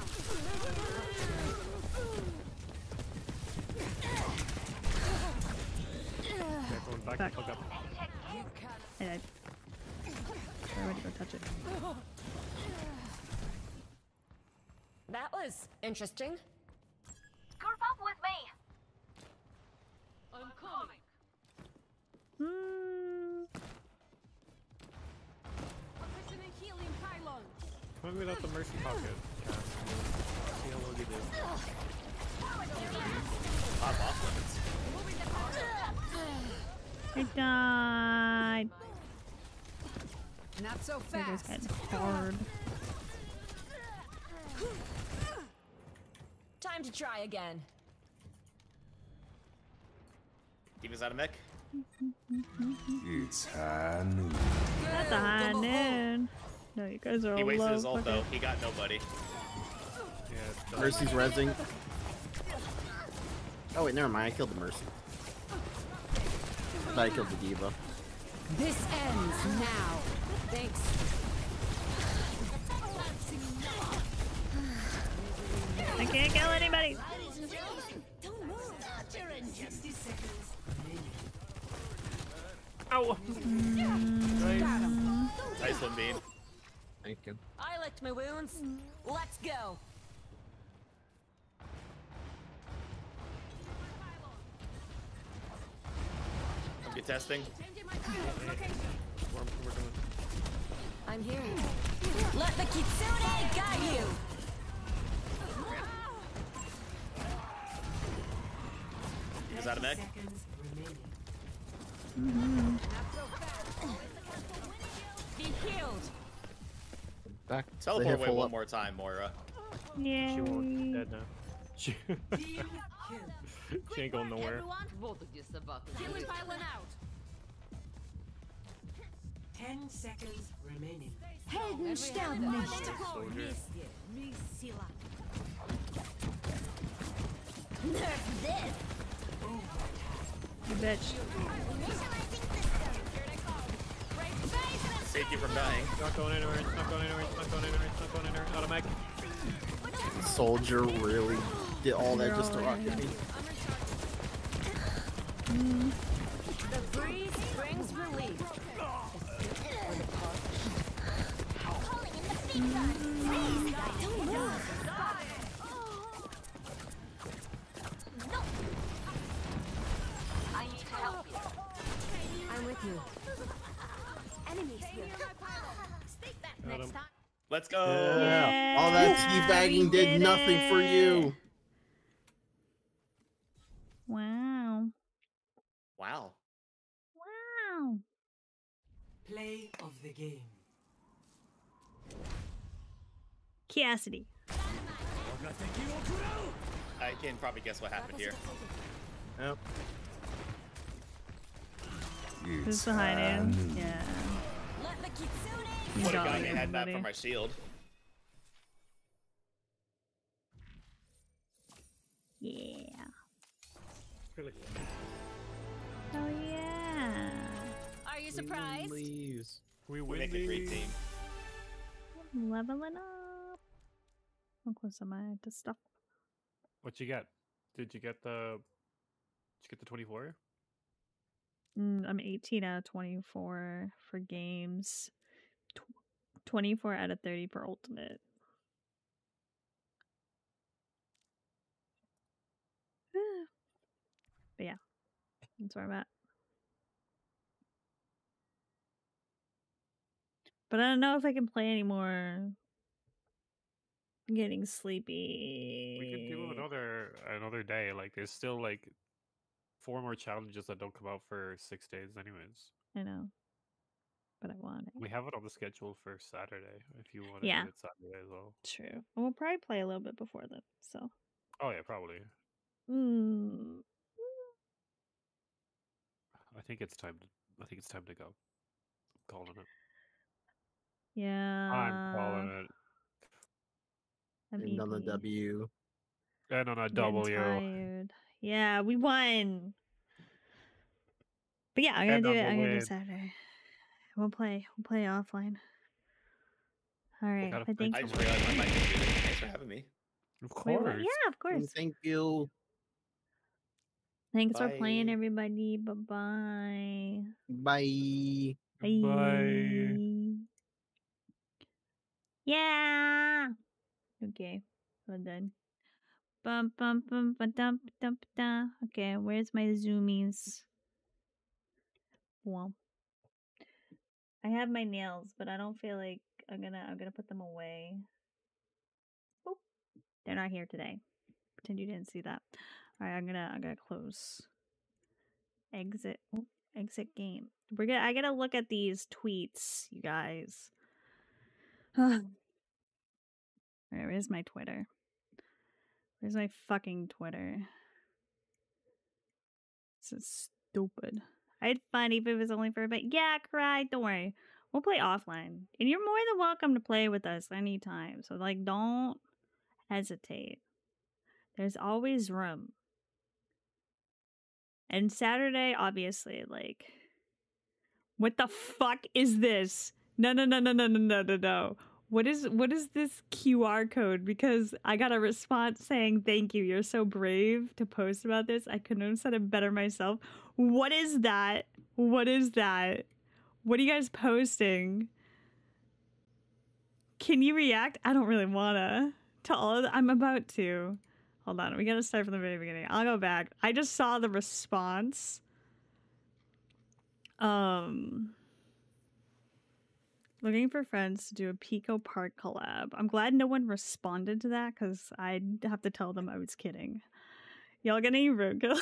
Everyone back the fuck up.
I died. I went to go touch it.
That was interesting.
Group up with me.
I'm coming. Positioning healing pylon.
Put me out the mercy pocket. Cass. See how long you do.
Pop off limits.
I died.
Not so
That was
fast.
hard.
Time to try again.
Demons out of mech.
It's high noon.
That's a high noon. No, you guys are
He
all
wasted
low.
his ult
Okay.
though. He got nobody.
Yeah, it's done.
Mercy's rezzing. Oh wait, never mind. I killed the Mercy. I thought I killed the Diva.
This ends now. Thanks.
I can't kill anybody.
Ow!
Nice one, Bean.
Thank you.
I licked my wounds. Let's go.
I'm testing.
Changing my pylon's location.
We're doing.
I'm here. Let the Kitsune guide you.
Demons out of mech.
Seconds remaining.
Be healed.
Back.
Teleport
They
away
full
one
up.
more time, Moira.
Yeah.
She won't. She's dead now. She, she ain't going nowhere.
Healing pylon out.
10 seconds remaining.
Helden sterben nicht.
Nerf this.
You bitch.
Saved you from dying.
It's not going anywhere. It's not going anywhere. It's not going anywhere. It's not going anywhere. Out of mech.
Soldier really did all that just to rocket me.
The breeze brings relief.
Calling in the big guns. Please, don't move. No. I need to help you.
I'm with you.
Enemies here. Stay back
Got
next
him.
time.
Let's go.
Yeah. All that teabagging
we
did
did
nothing for you.
Wow.
Wow.
Wow.
Play of the game.
Cassidy.
I can probably guess what happened here.
Yep.
Who's behind you? Yeah.
Would have gotten a head back from my shield.
Yeah.
Really?
Oh yeah.
Are you surprised?
We
We make a great team.
Leveling up. How close am I to stuff?
What you get? Did you get the 24?
I'm 18 out of 24 for games. 24 out of 30 for ultimate. But yeah, that's where I'm at. But I don't know if I can play anymore. I'm getting sleepy.
We could do another day. Like there's still like 4 more challenges that don't come out for 6 days anyways.
I know. But I want it.
We have it on the schedule for Saturday if you want to
Yeah.
do it Saturday as well.
True. And we'll probably play a little bit before then. So.
Oh yeah, probably.
Mm.
I think it's time to go. I'm calling it.
Yeah.
I'm calling it.
And on the W.
And on a
Getting
W.
tired. Yeah, we won. But yeah, I'm gonna
And
do
on
it.
the
I'm gonna do
win.
Saturday. We'll play offline. All right. I think.
I just realized I might be doing it. Thanks for having me.
Of
Wait,
course.
what? Yeah, of course.
Thank you.
Thanks for playing,
Bye.
everybody. Bye-bye.
Bye.
Bye.
Yeah. Okay, we're done. Bum bum bum ba dum dum da. Okay, where's my zoomies? Well, I have my nails, but I don't feel like I'm gonna put them away. Oh, they're not here today. Pretend you didn't see that. All right, I'm gonna close. Exit. Oh, exit game. I gotta look at these tweets, you guys. Alright, where's my Twitter? Where's my fucking Twitter? This is stupid. I had fun even if it was only for a bit. Yeah, cry. Don't worry. We'll play offline. And you're more than welcome to play with us anytime. So, like, don't hesitate. There's always room. And Saturday, obviously, like... What the fuck is this? No. What is this QR code? Because I got a response saying, thank you, you're so brave to post about this. I couldn't have said it better myself. What is that? What is that? What are you guys posting? Can you react? I don't really wanna. To all of I'm about to. Hold on, we gotta start from the very beginning. I'll go back. I just saw the response. Looking for friends to do a Pico Park collab. I'm glad no one responded to that because I'd have to tell them I was kidding. Y'all get any roadkill?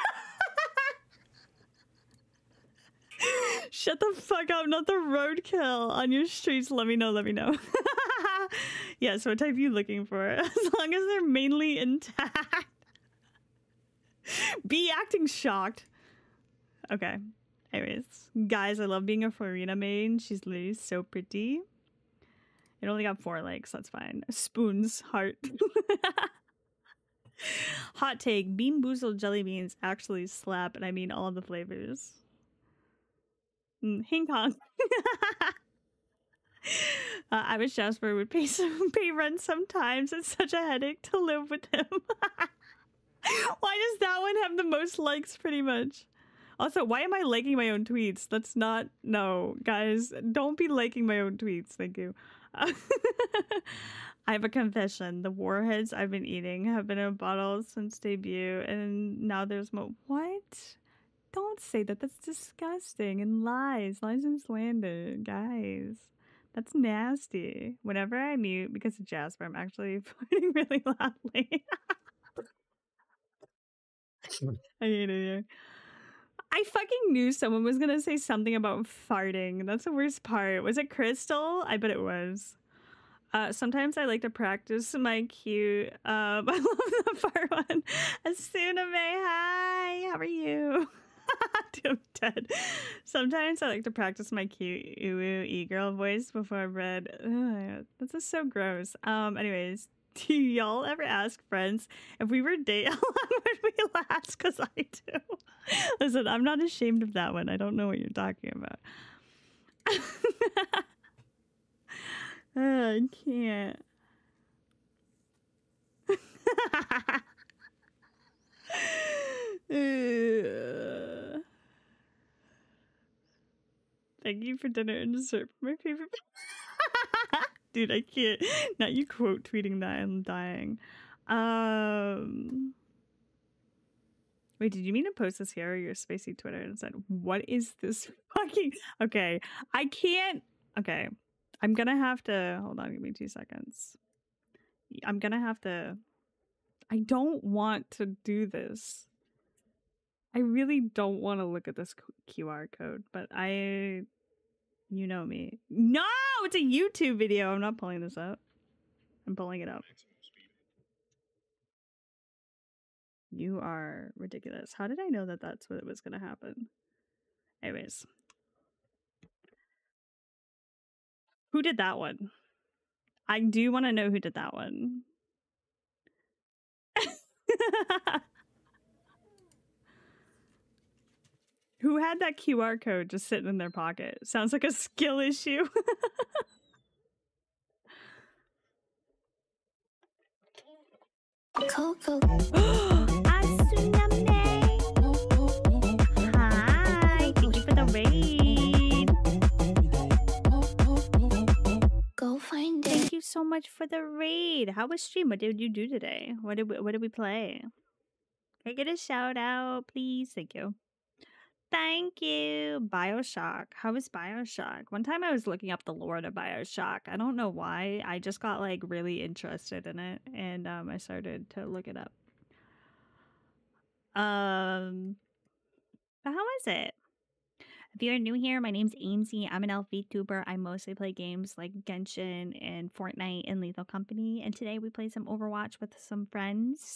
Shut the fuck up, not the roadkill on your streets. Let me know. Yeah, so what type are you looking for? As long as they're mainly intact. Be acting shocked. Okay. Anyways, guys, I love being a Farina main. She's literally so pretty. It only got 4 likes. That's fine. Spoons, heart. Hot take. Bean Boozled jelly beans actually slap, and I mean all the flavors. Hing Kong. I wish Jasper would pay rent sometimes. It's such a headache to live with him. Why does that one have the most likes, pretty much? Also, why am I liking my own tweets? That's not... No, guys, don't be liking my own tweets. Thank you. I have a confession. The warheads I've been eating have been in a bottle since debut, and now there's more... What? Don't say that. That's disgusting. And lies. Lies and slander. Guys, that's nasty. Whenever I mute because of Jasper, I'm actually farting really loudly. I hate it here. I fucking knew someone was gonna say something about farting. That's the worst part. Was it Crystal? I bet it was. Sometimes I like to practice my cute. I love the fart one. Asuname, hi. How are you? Dude, I'm dead. Sometimes I like to practice my cute e-girl voice before bed. Ugh, this is so gross. Anyways, do y'all ever ask friends if we were dating, how long would we last? Because I do. Listen, I'm not ashamed of that one. I don't know what you're talking about. I can't. Thank you for dinner and dessert. My favorite. Dude, I can't. Not you quote tweeting that. I'm dying. Wait, did you mean to post this here or your spacey Twitter and said, what is this fucking... Okay, I can't... Okay, I'm gonna have to... Hold on, give me 2 seconds. I'm gonna have to... I don't want to do this. I really don't want to look at this QR code, but I... You know me. No! It's a YouTube video! I'm not pulling this up. I'm pulling it up. You are ridiculous. How did I know that that's what was going to happen? Anyways. Who did that one? I do want to know who did that one. Who had that QR code just sitting in their pocket? Sounds like a skill issue.
Coco.
Asuname. Hi. Thank you for the raid.
Go find it.
Thank you so much for the raid. How was stream? What did you do today? What did we play? Can I get a shout out, please? Thank you. Thank you. BioShock. How was BioShock? One time I was looking up the lore to BioShock. I don't know why. I just got like really interested in it and I started to look it up. But how was it? If you're new here, my name's Amesy. I'm an elf VTuber. I mostly play games like Genshin and Fortnite and Lethal Company. And today we play some Overwatch with some friends.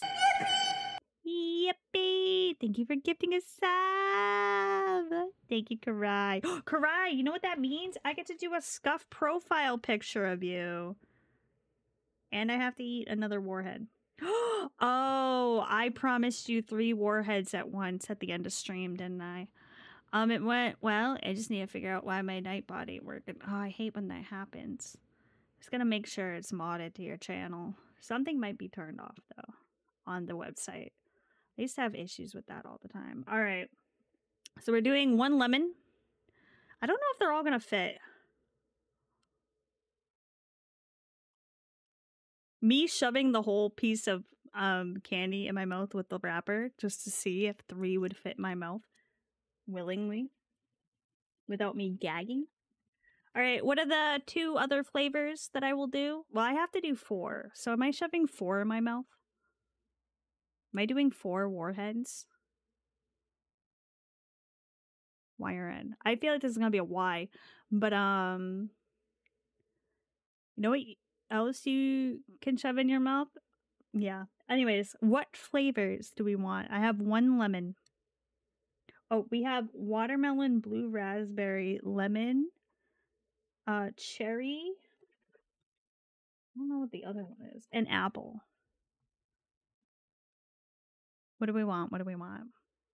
Yippee! Thank you for gifting a sub. Thank you, Karai. Karai, you know what that means? I get to do a scuff profile picture of you. And I have to eat another warhead. Oh, I promised you 3 warheads at once at the end of stream, didn't I? It went well. I just need to figure out why my night body working. Oh, I hate when that happens. Just gonna make sure it's modded to your channel. Something might be turned off though on the website. I used to have issues with that all the time. All right. So we're doing 1 lemon. I don't know if they're all going to fit. Me shoving the whole piece of candy in my mouth with the wrapper just to see if 3 would fit my mouth willingly without me gagging. All right. What are the 2 other flavors that I will do? Well, I have to do 4. So am I shoving 4 in my mouth? Am I doing 4 warheads? Y or N? I feel like this is gonna be a Y, but you know what else you can shove in your mouth? Yeah. Anyways, what flavors do we want? I have 1 lemon. Oh, we have watermelon, blue raspberry, lemon, cherry. I don't know what the other one is. And apple. What do we want? What do we want?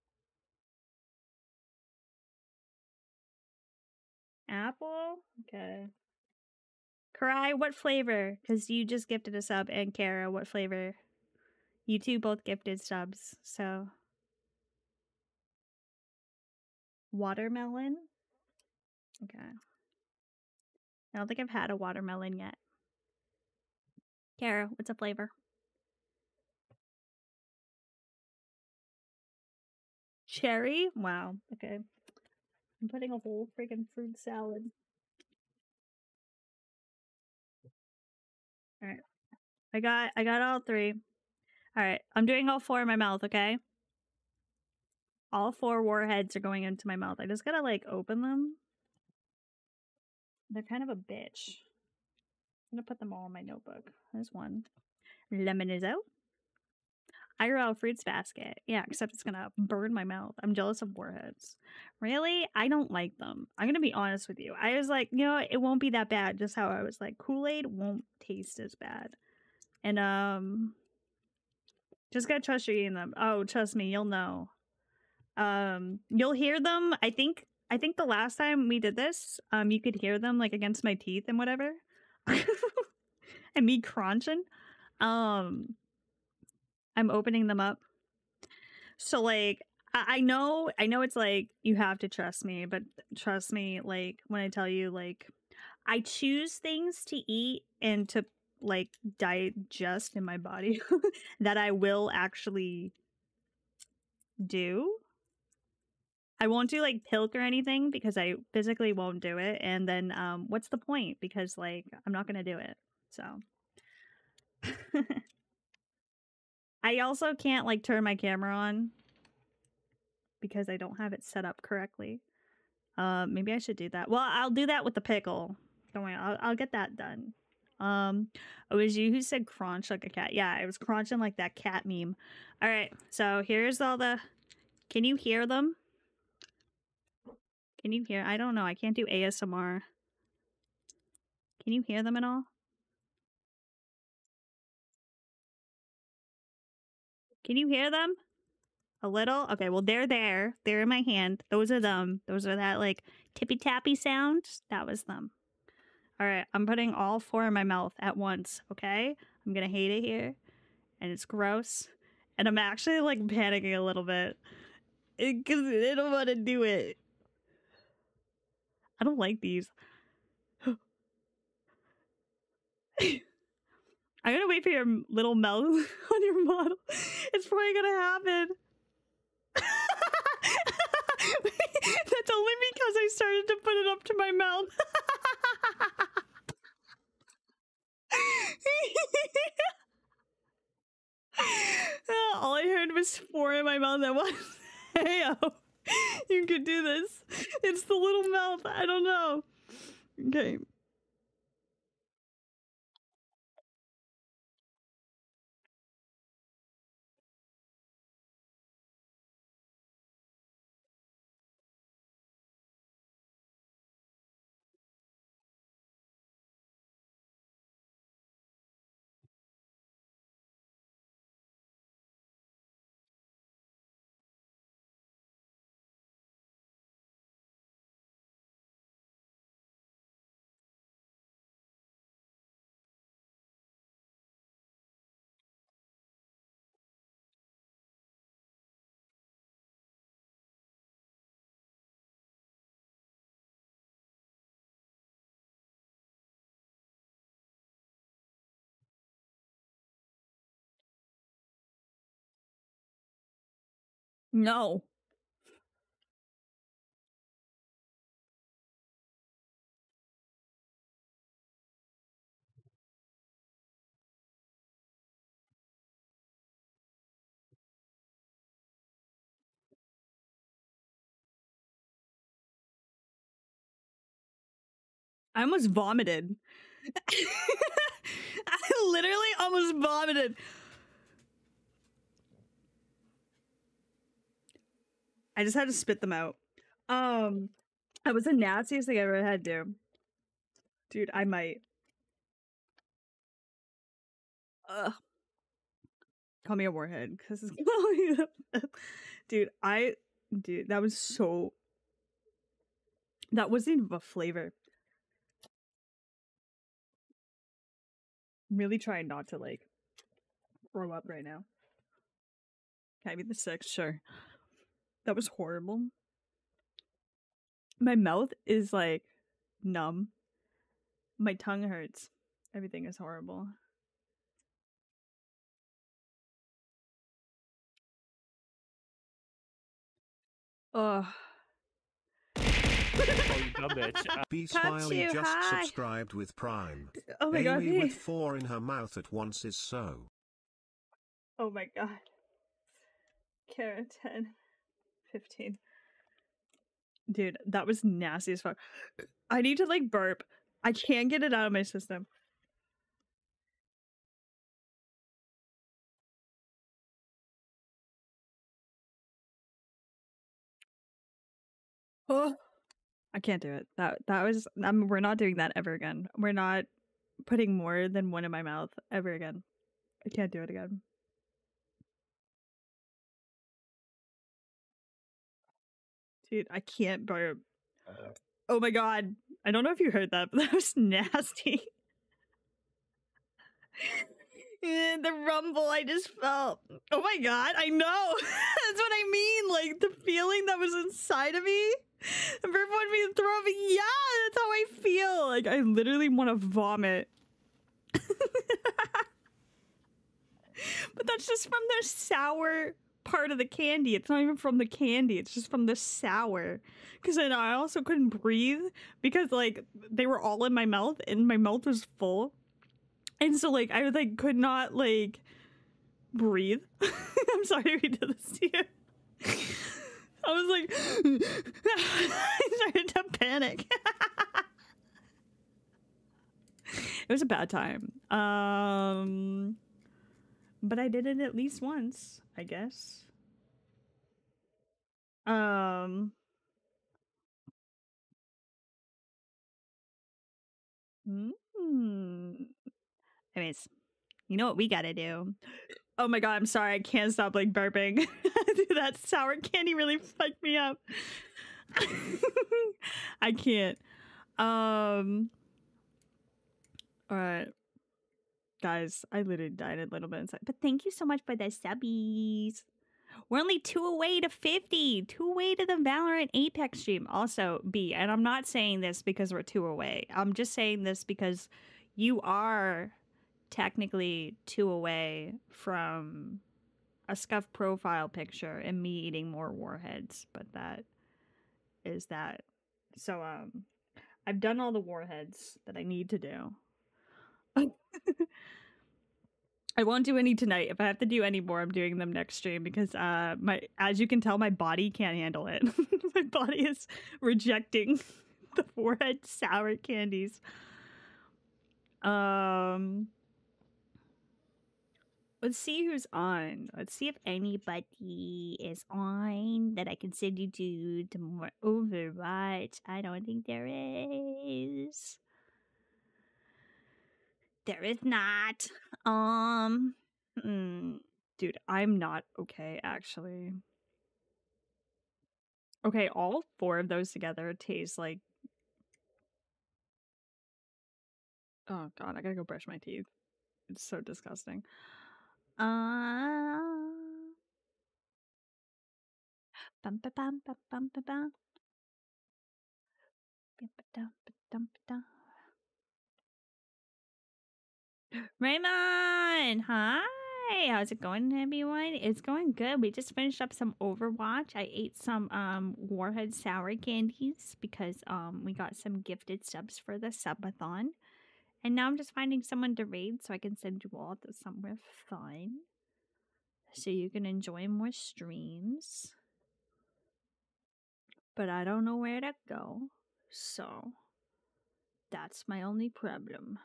Apple? Okay. Karai, what flavor? Because you just gifted a sub. And Kara, what flavor? You two both gifted subs, so. Watermelon? Okay. I don't think I've had a watermelon yet. Kara, what's a flavor? Cherry? Wow. Okay. I'm putting a whole freaking fruit salad. Alright. I got all 3. Alright. I'm doing all 4 in my mouth, okay? All 4 warheads are going into my mouth. I just gotta like open them. They're kind of a bitch. I'm gonna put them all in my notebook. There's one. Lemon is out. IRL fruits basket. Yeah, except it's gonna burn my mouth. I'm jealous of warheads. Really? I don't like them. I'm gonna be honest with you. I was like, you know, it won't be that bad. Just how I was like, Kool-Aid won't taste as bad. And just gotta trust you're eating them. Oh, trust me, you'll know. You'll hear them. I think the last time we did this, you could hear them like against my teeth and whatever. And me crunching. I'm opening them up. So like I know it's like you have to trust me, but trust me, like when I tell you, like I choose things to eat and to like digest in my body that I will actually do. I won't do like pilk or anything because I physically won't do it. And then what's the point? Because like I'm not gonna do it. So I also can't like turn my camera on because I don't have it set up correctly. Maybe I should do that. Well, I'll do that with the pickle. Don't worry, I'll get that done. It was you who said crunch like a cat. Yeah, I was crunching like that cat meme. All right, so here's all the. Can you hear them? Can you hear? I don't know. I can't do ASMR. Can you hear them at all? Can you hear them? A little? Okay, well, they're there. They're in my hand. Those are them. Those are that, like, tippy-tappy sound. That was them. All right, I'm putting all 4 in my mouth at once, okay? I'm gonna hate it here. And it's gross. And I'm actually, like, panicking a little bit. Because I don't want to do it. I don't like these. I'm gonna wait for your little mouth on your model. It's probably gonna happen. That's only because I started to put it up to my mouth. All I heard was 4 in my mouth at once. Hey, you could do this. It's the little mouth. I don't know. Okay. No. I almost vomited. I literally almost vomited. I just had to spit them out. That was the nastiest thing I ever had to do. Dude, I might. Ugh. Call me a warhead, because dude, dude, that was so. That wasn't even a flavor. I'm really trying not to like throw up right now. Can I be the 6th? Sure. That was horrible. My mouth is like numb. My tongue hurts. Everything is horrible. Ugh.
B Smiley just subscribed with Prime.
Oh my god.
Amy with 4 in her mouth at once is so.
Oh my god. Kara 10. 15. Dude, that was nasty as fuck. I need to like burp. I can't get it out of my system. Oh, I can't do it. That was we're not doing that ever again. We're not putting more than one in my mouth ever again. I can't do it again. Dude, I can't burp. Oh my god. I don't know if you heard that, but that was nasty. The rumble I just felt. Oh my god, I know. That's what I mean. Like the feeling that was inside of me. The burp wanted me to throw up. Yeah, that's how I feel. Like I literally want to vomit. But that's just from the sour part of the candy. It's not even from the candy. It's just from the sour. Because then I also couldn't breathe because like they were all in my mouth and my mouth was full. And so like I like could not like breathe. I'm sorry we did this to you. I was like I started to panic. It was a bad time. But I did it at least once, I guess. Anyways, you know what we gotta do? Oh my god, I'm sorry, I can't stop like burping. That sour candy really fucked me up. I can't. Alright. Guys, I literally died a little bit inside. But thank you so much for the subbies. We're only 2 away to 50. 2 away to the Valorant Apex stream. Also, B, and I'm not saying this because we're 2 away. I'm just saying this because you are technically 2 away from a scuff profile picture and me eating more warheads. But that is that. So, I've done all the warheads that I need to do. I won't do any tonight. If I have to do any more, I'm doing them next stream because as you can tell, my body can't handle it. My body is rejecting the forehead sour candies. Let's see who's on. Let's see if anybody is on that I can send you to more Overwatch. I don't think there is. There is not. Dude, I'm not okay, actually. Okay, all 4 of those together taste like... Oh god, I gotta go brush my teeth. It's so disgusting. Raymond! Hi! How's it going, everyone? It's going good. We just finished up some Overwatch. I ate some Warhead sour candies because we got some gifted subs for the subathon. And now I'm just finding someone to raid so I can send you all to somewhere fun. So you can enjoy more streams. But I don't know where to go. So that's my only problem.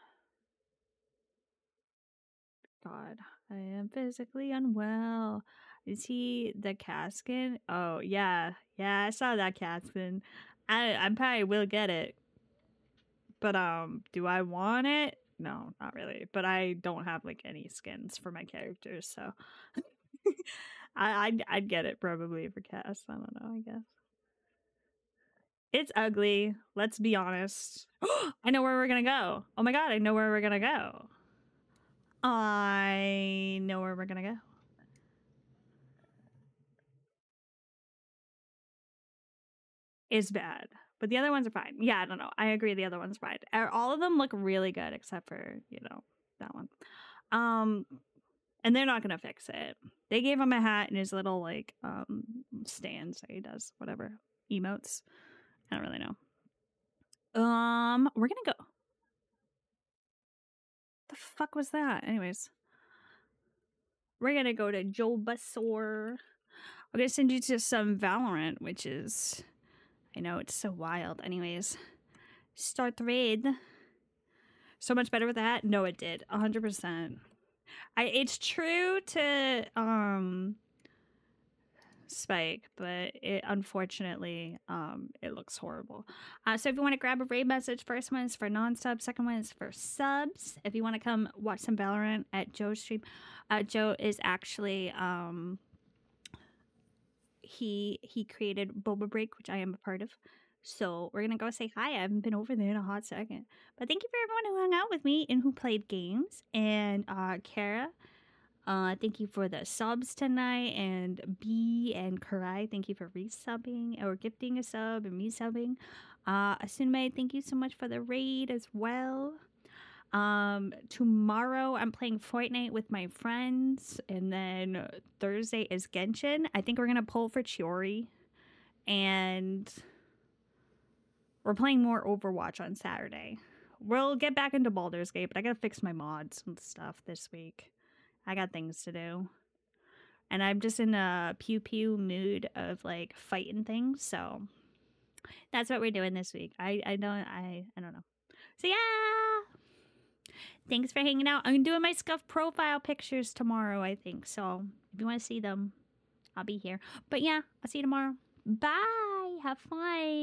God, I am physically unwell. Is he the Caskin? Oh, yeah. Yeah, I saw that Caskin. I probably will get it. But, do I want it? No, not really. But I don't have, like, any skins for my characters, so... I'd get it probably for Cass. I don't know, I guess. It's ugly. Let's be honest. I know where we're gonna go. Oh my god, I know where we're gonna go. I know where we're gonna go. It's bad. But the other ones are fine. Yeah, I don't know. I agree the other one's fine. All of them look really good except for, you know, that one. And they're not gonna fix it. They gave him a hat and his little, like, stands that he does. Whatever. Emotes. I don't really know. We're gonna go. The fuck was that? Anyways. We're gonna go to Bulbasaur. I'm gonna send you to some Valorant, which is, I know it's so wild. Anyways, start the raid. So much better with that. No, it did 100%. It's true to Spike, but it unfortunately it looks horrible. So if you want to grab a raid message, first one is for non-subs, second one is for subs. If you want to come watch some Valorant at Joe's stream, Joe is actually he created Boba Break, which I am a part of. So we're gonna go say hi. I haven't been over there in a hot second, but thank you for everyone who hung out with me and who played games. And Kara, thank you for the subs tonight, and B and Karai, thank you for resubbing or gifting a sub and resubbing. Asunme, thank you so much for the raid as well. Tomorrow I'm playing Fortnite with my friends, and then Thursday is Genshin. I think we're gonna pull for Chiori, and we're playing more Overwatch on Saturday. We'll get back into Baldur's Gate, but I gotta fix my mods and stuff this week. I got things to do. And I'm just in a pew-pew mood of, like, fighting things, so that's what we're doing this week. I don't know. So, yeah! Thanks for hanging out. I'm doing my Scuff profile pictures tomorrow, I think. So, if you want to see them, I'll be here. But, yeah, I'll see you tomorrow. Bye! Have fun!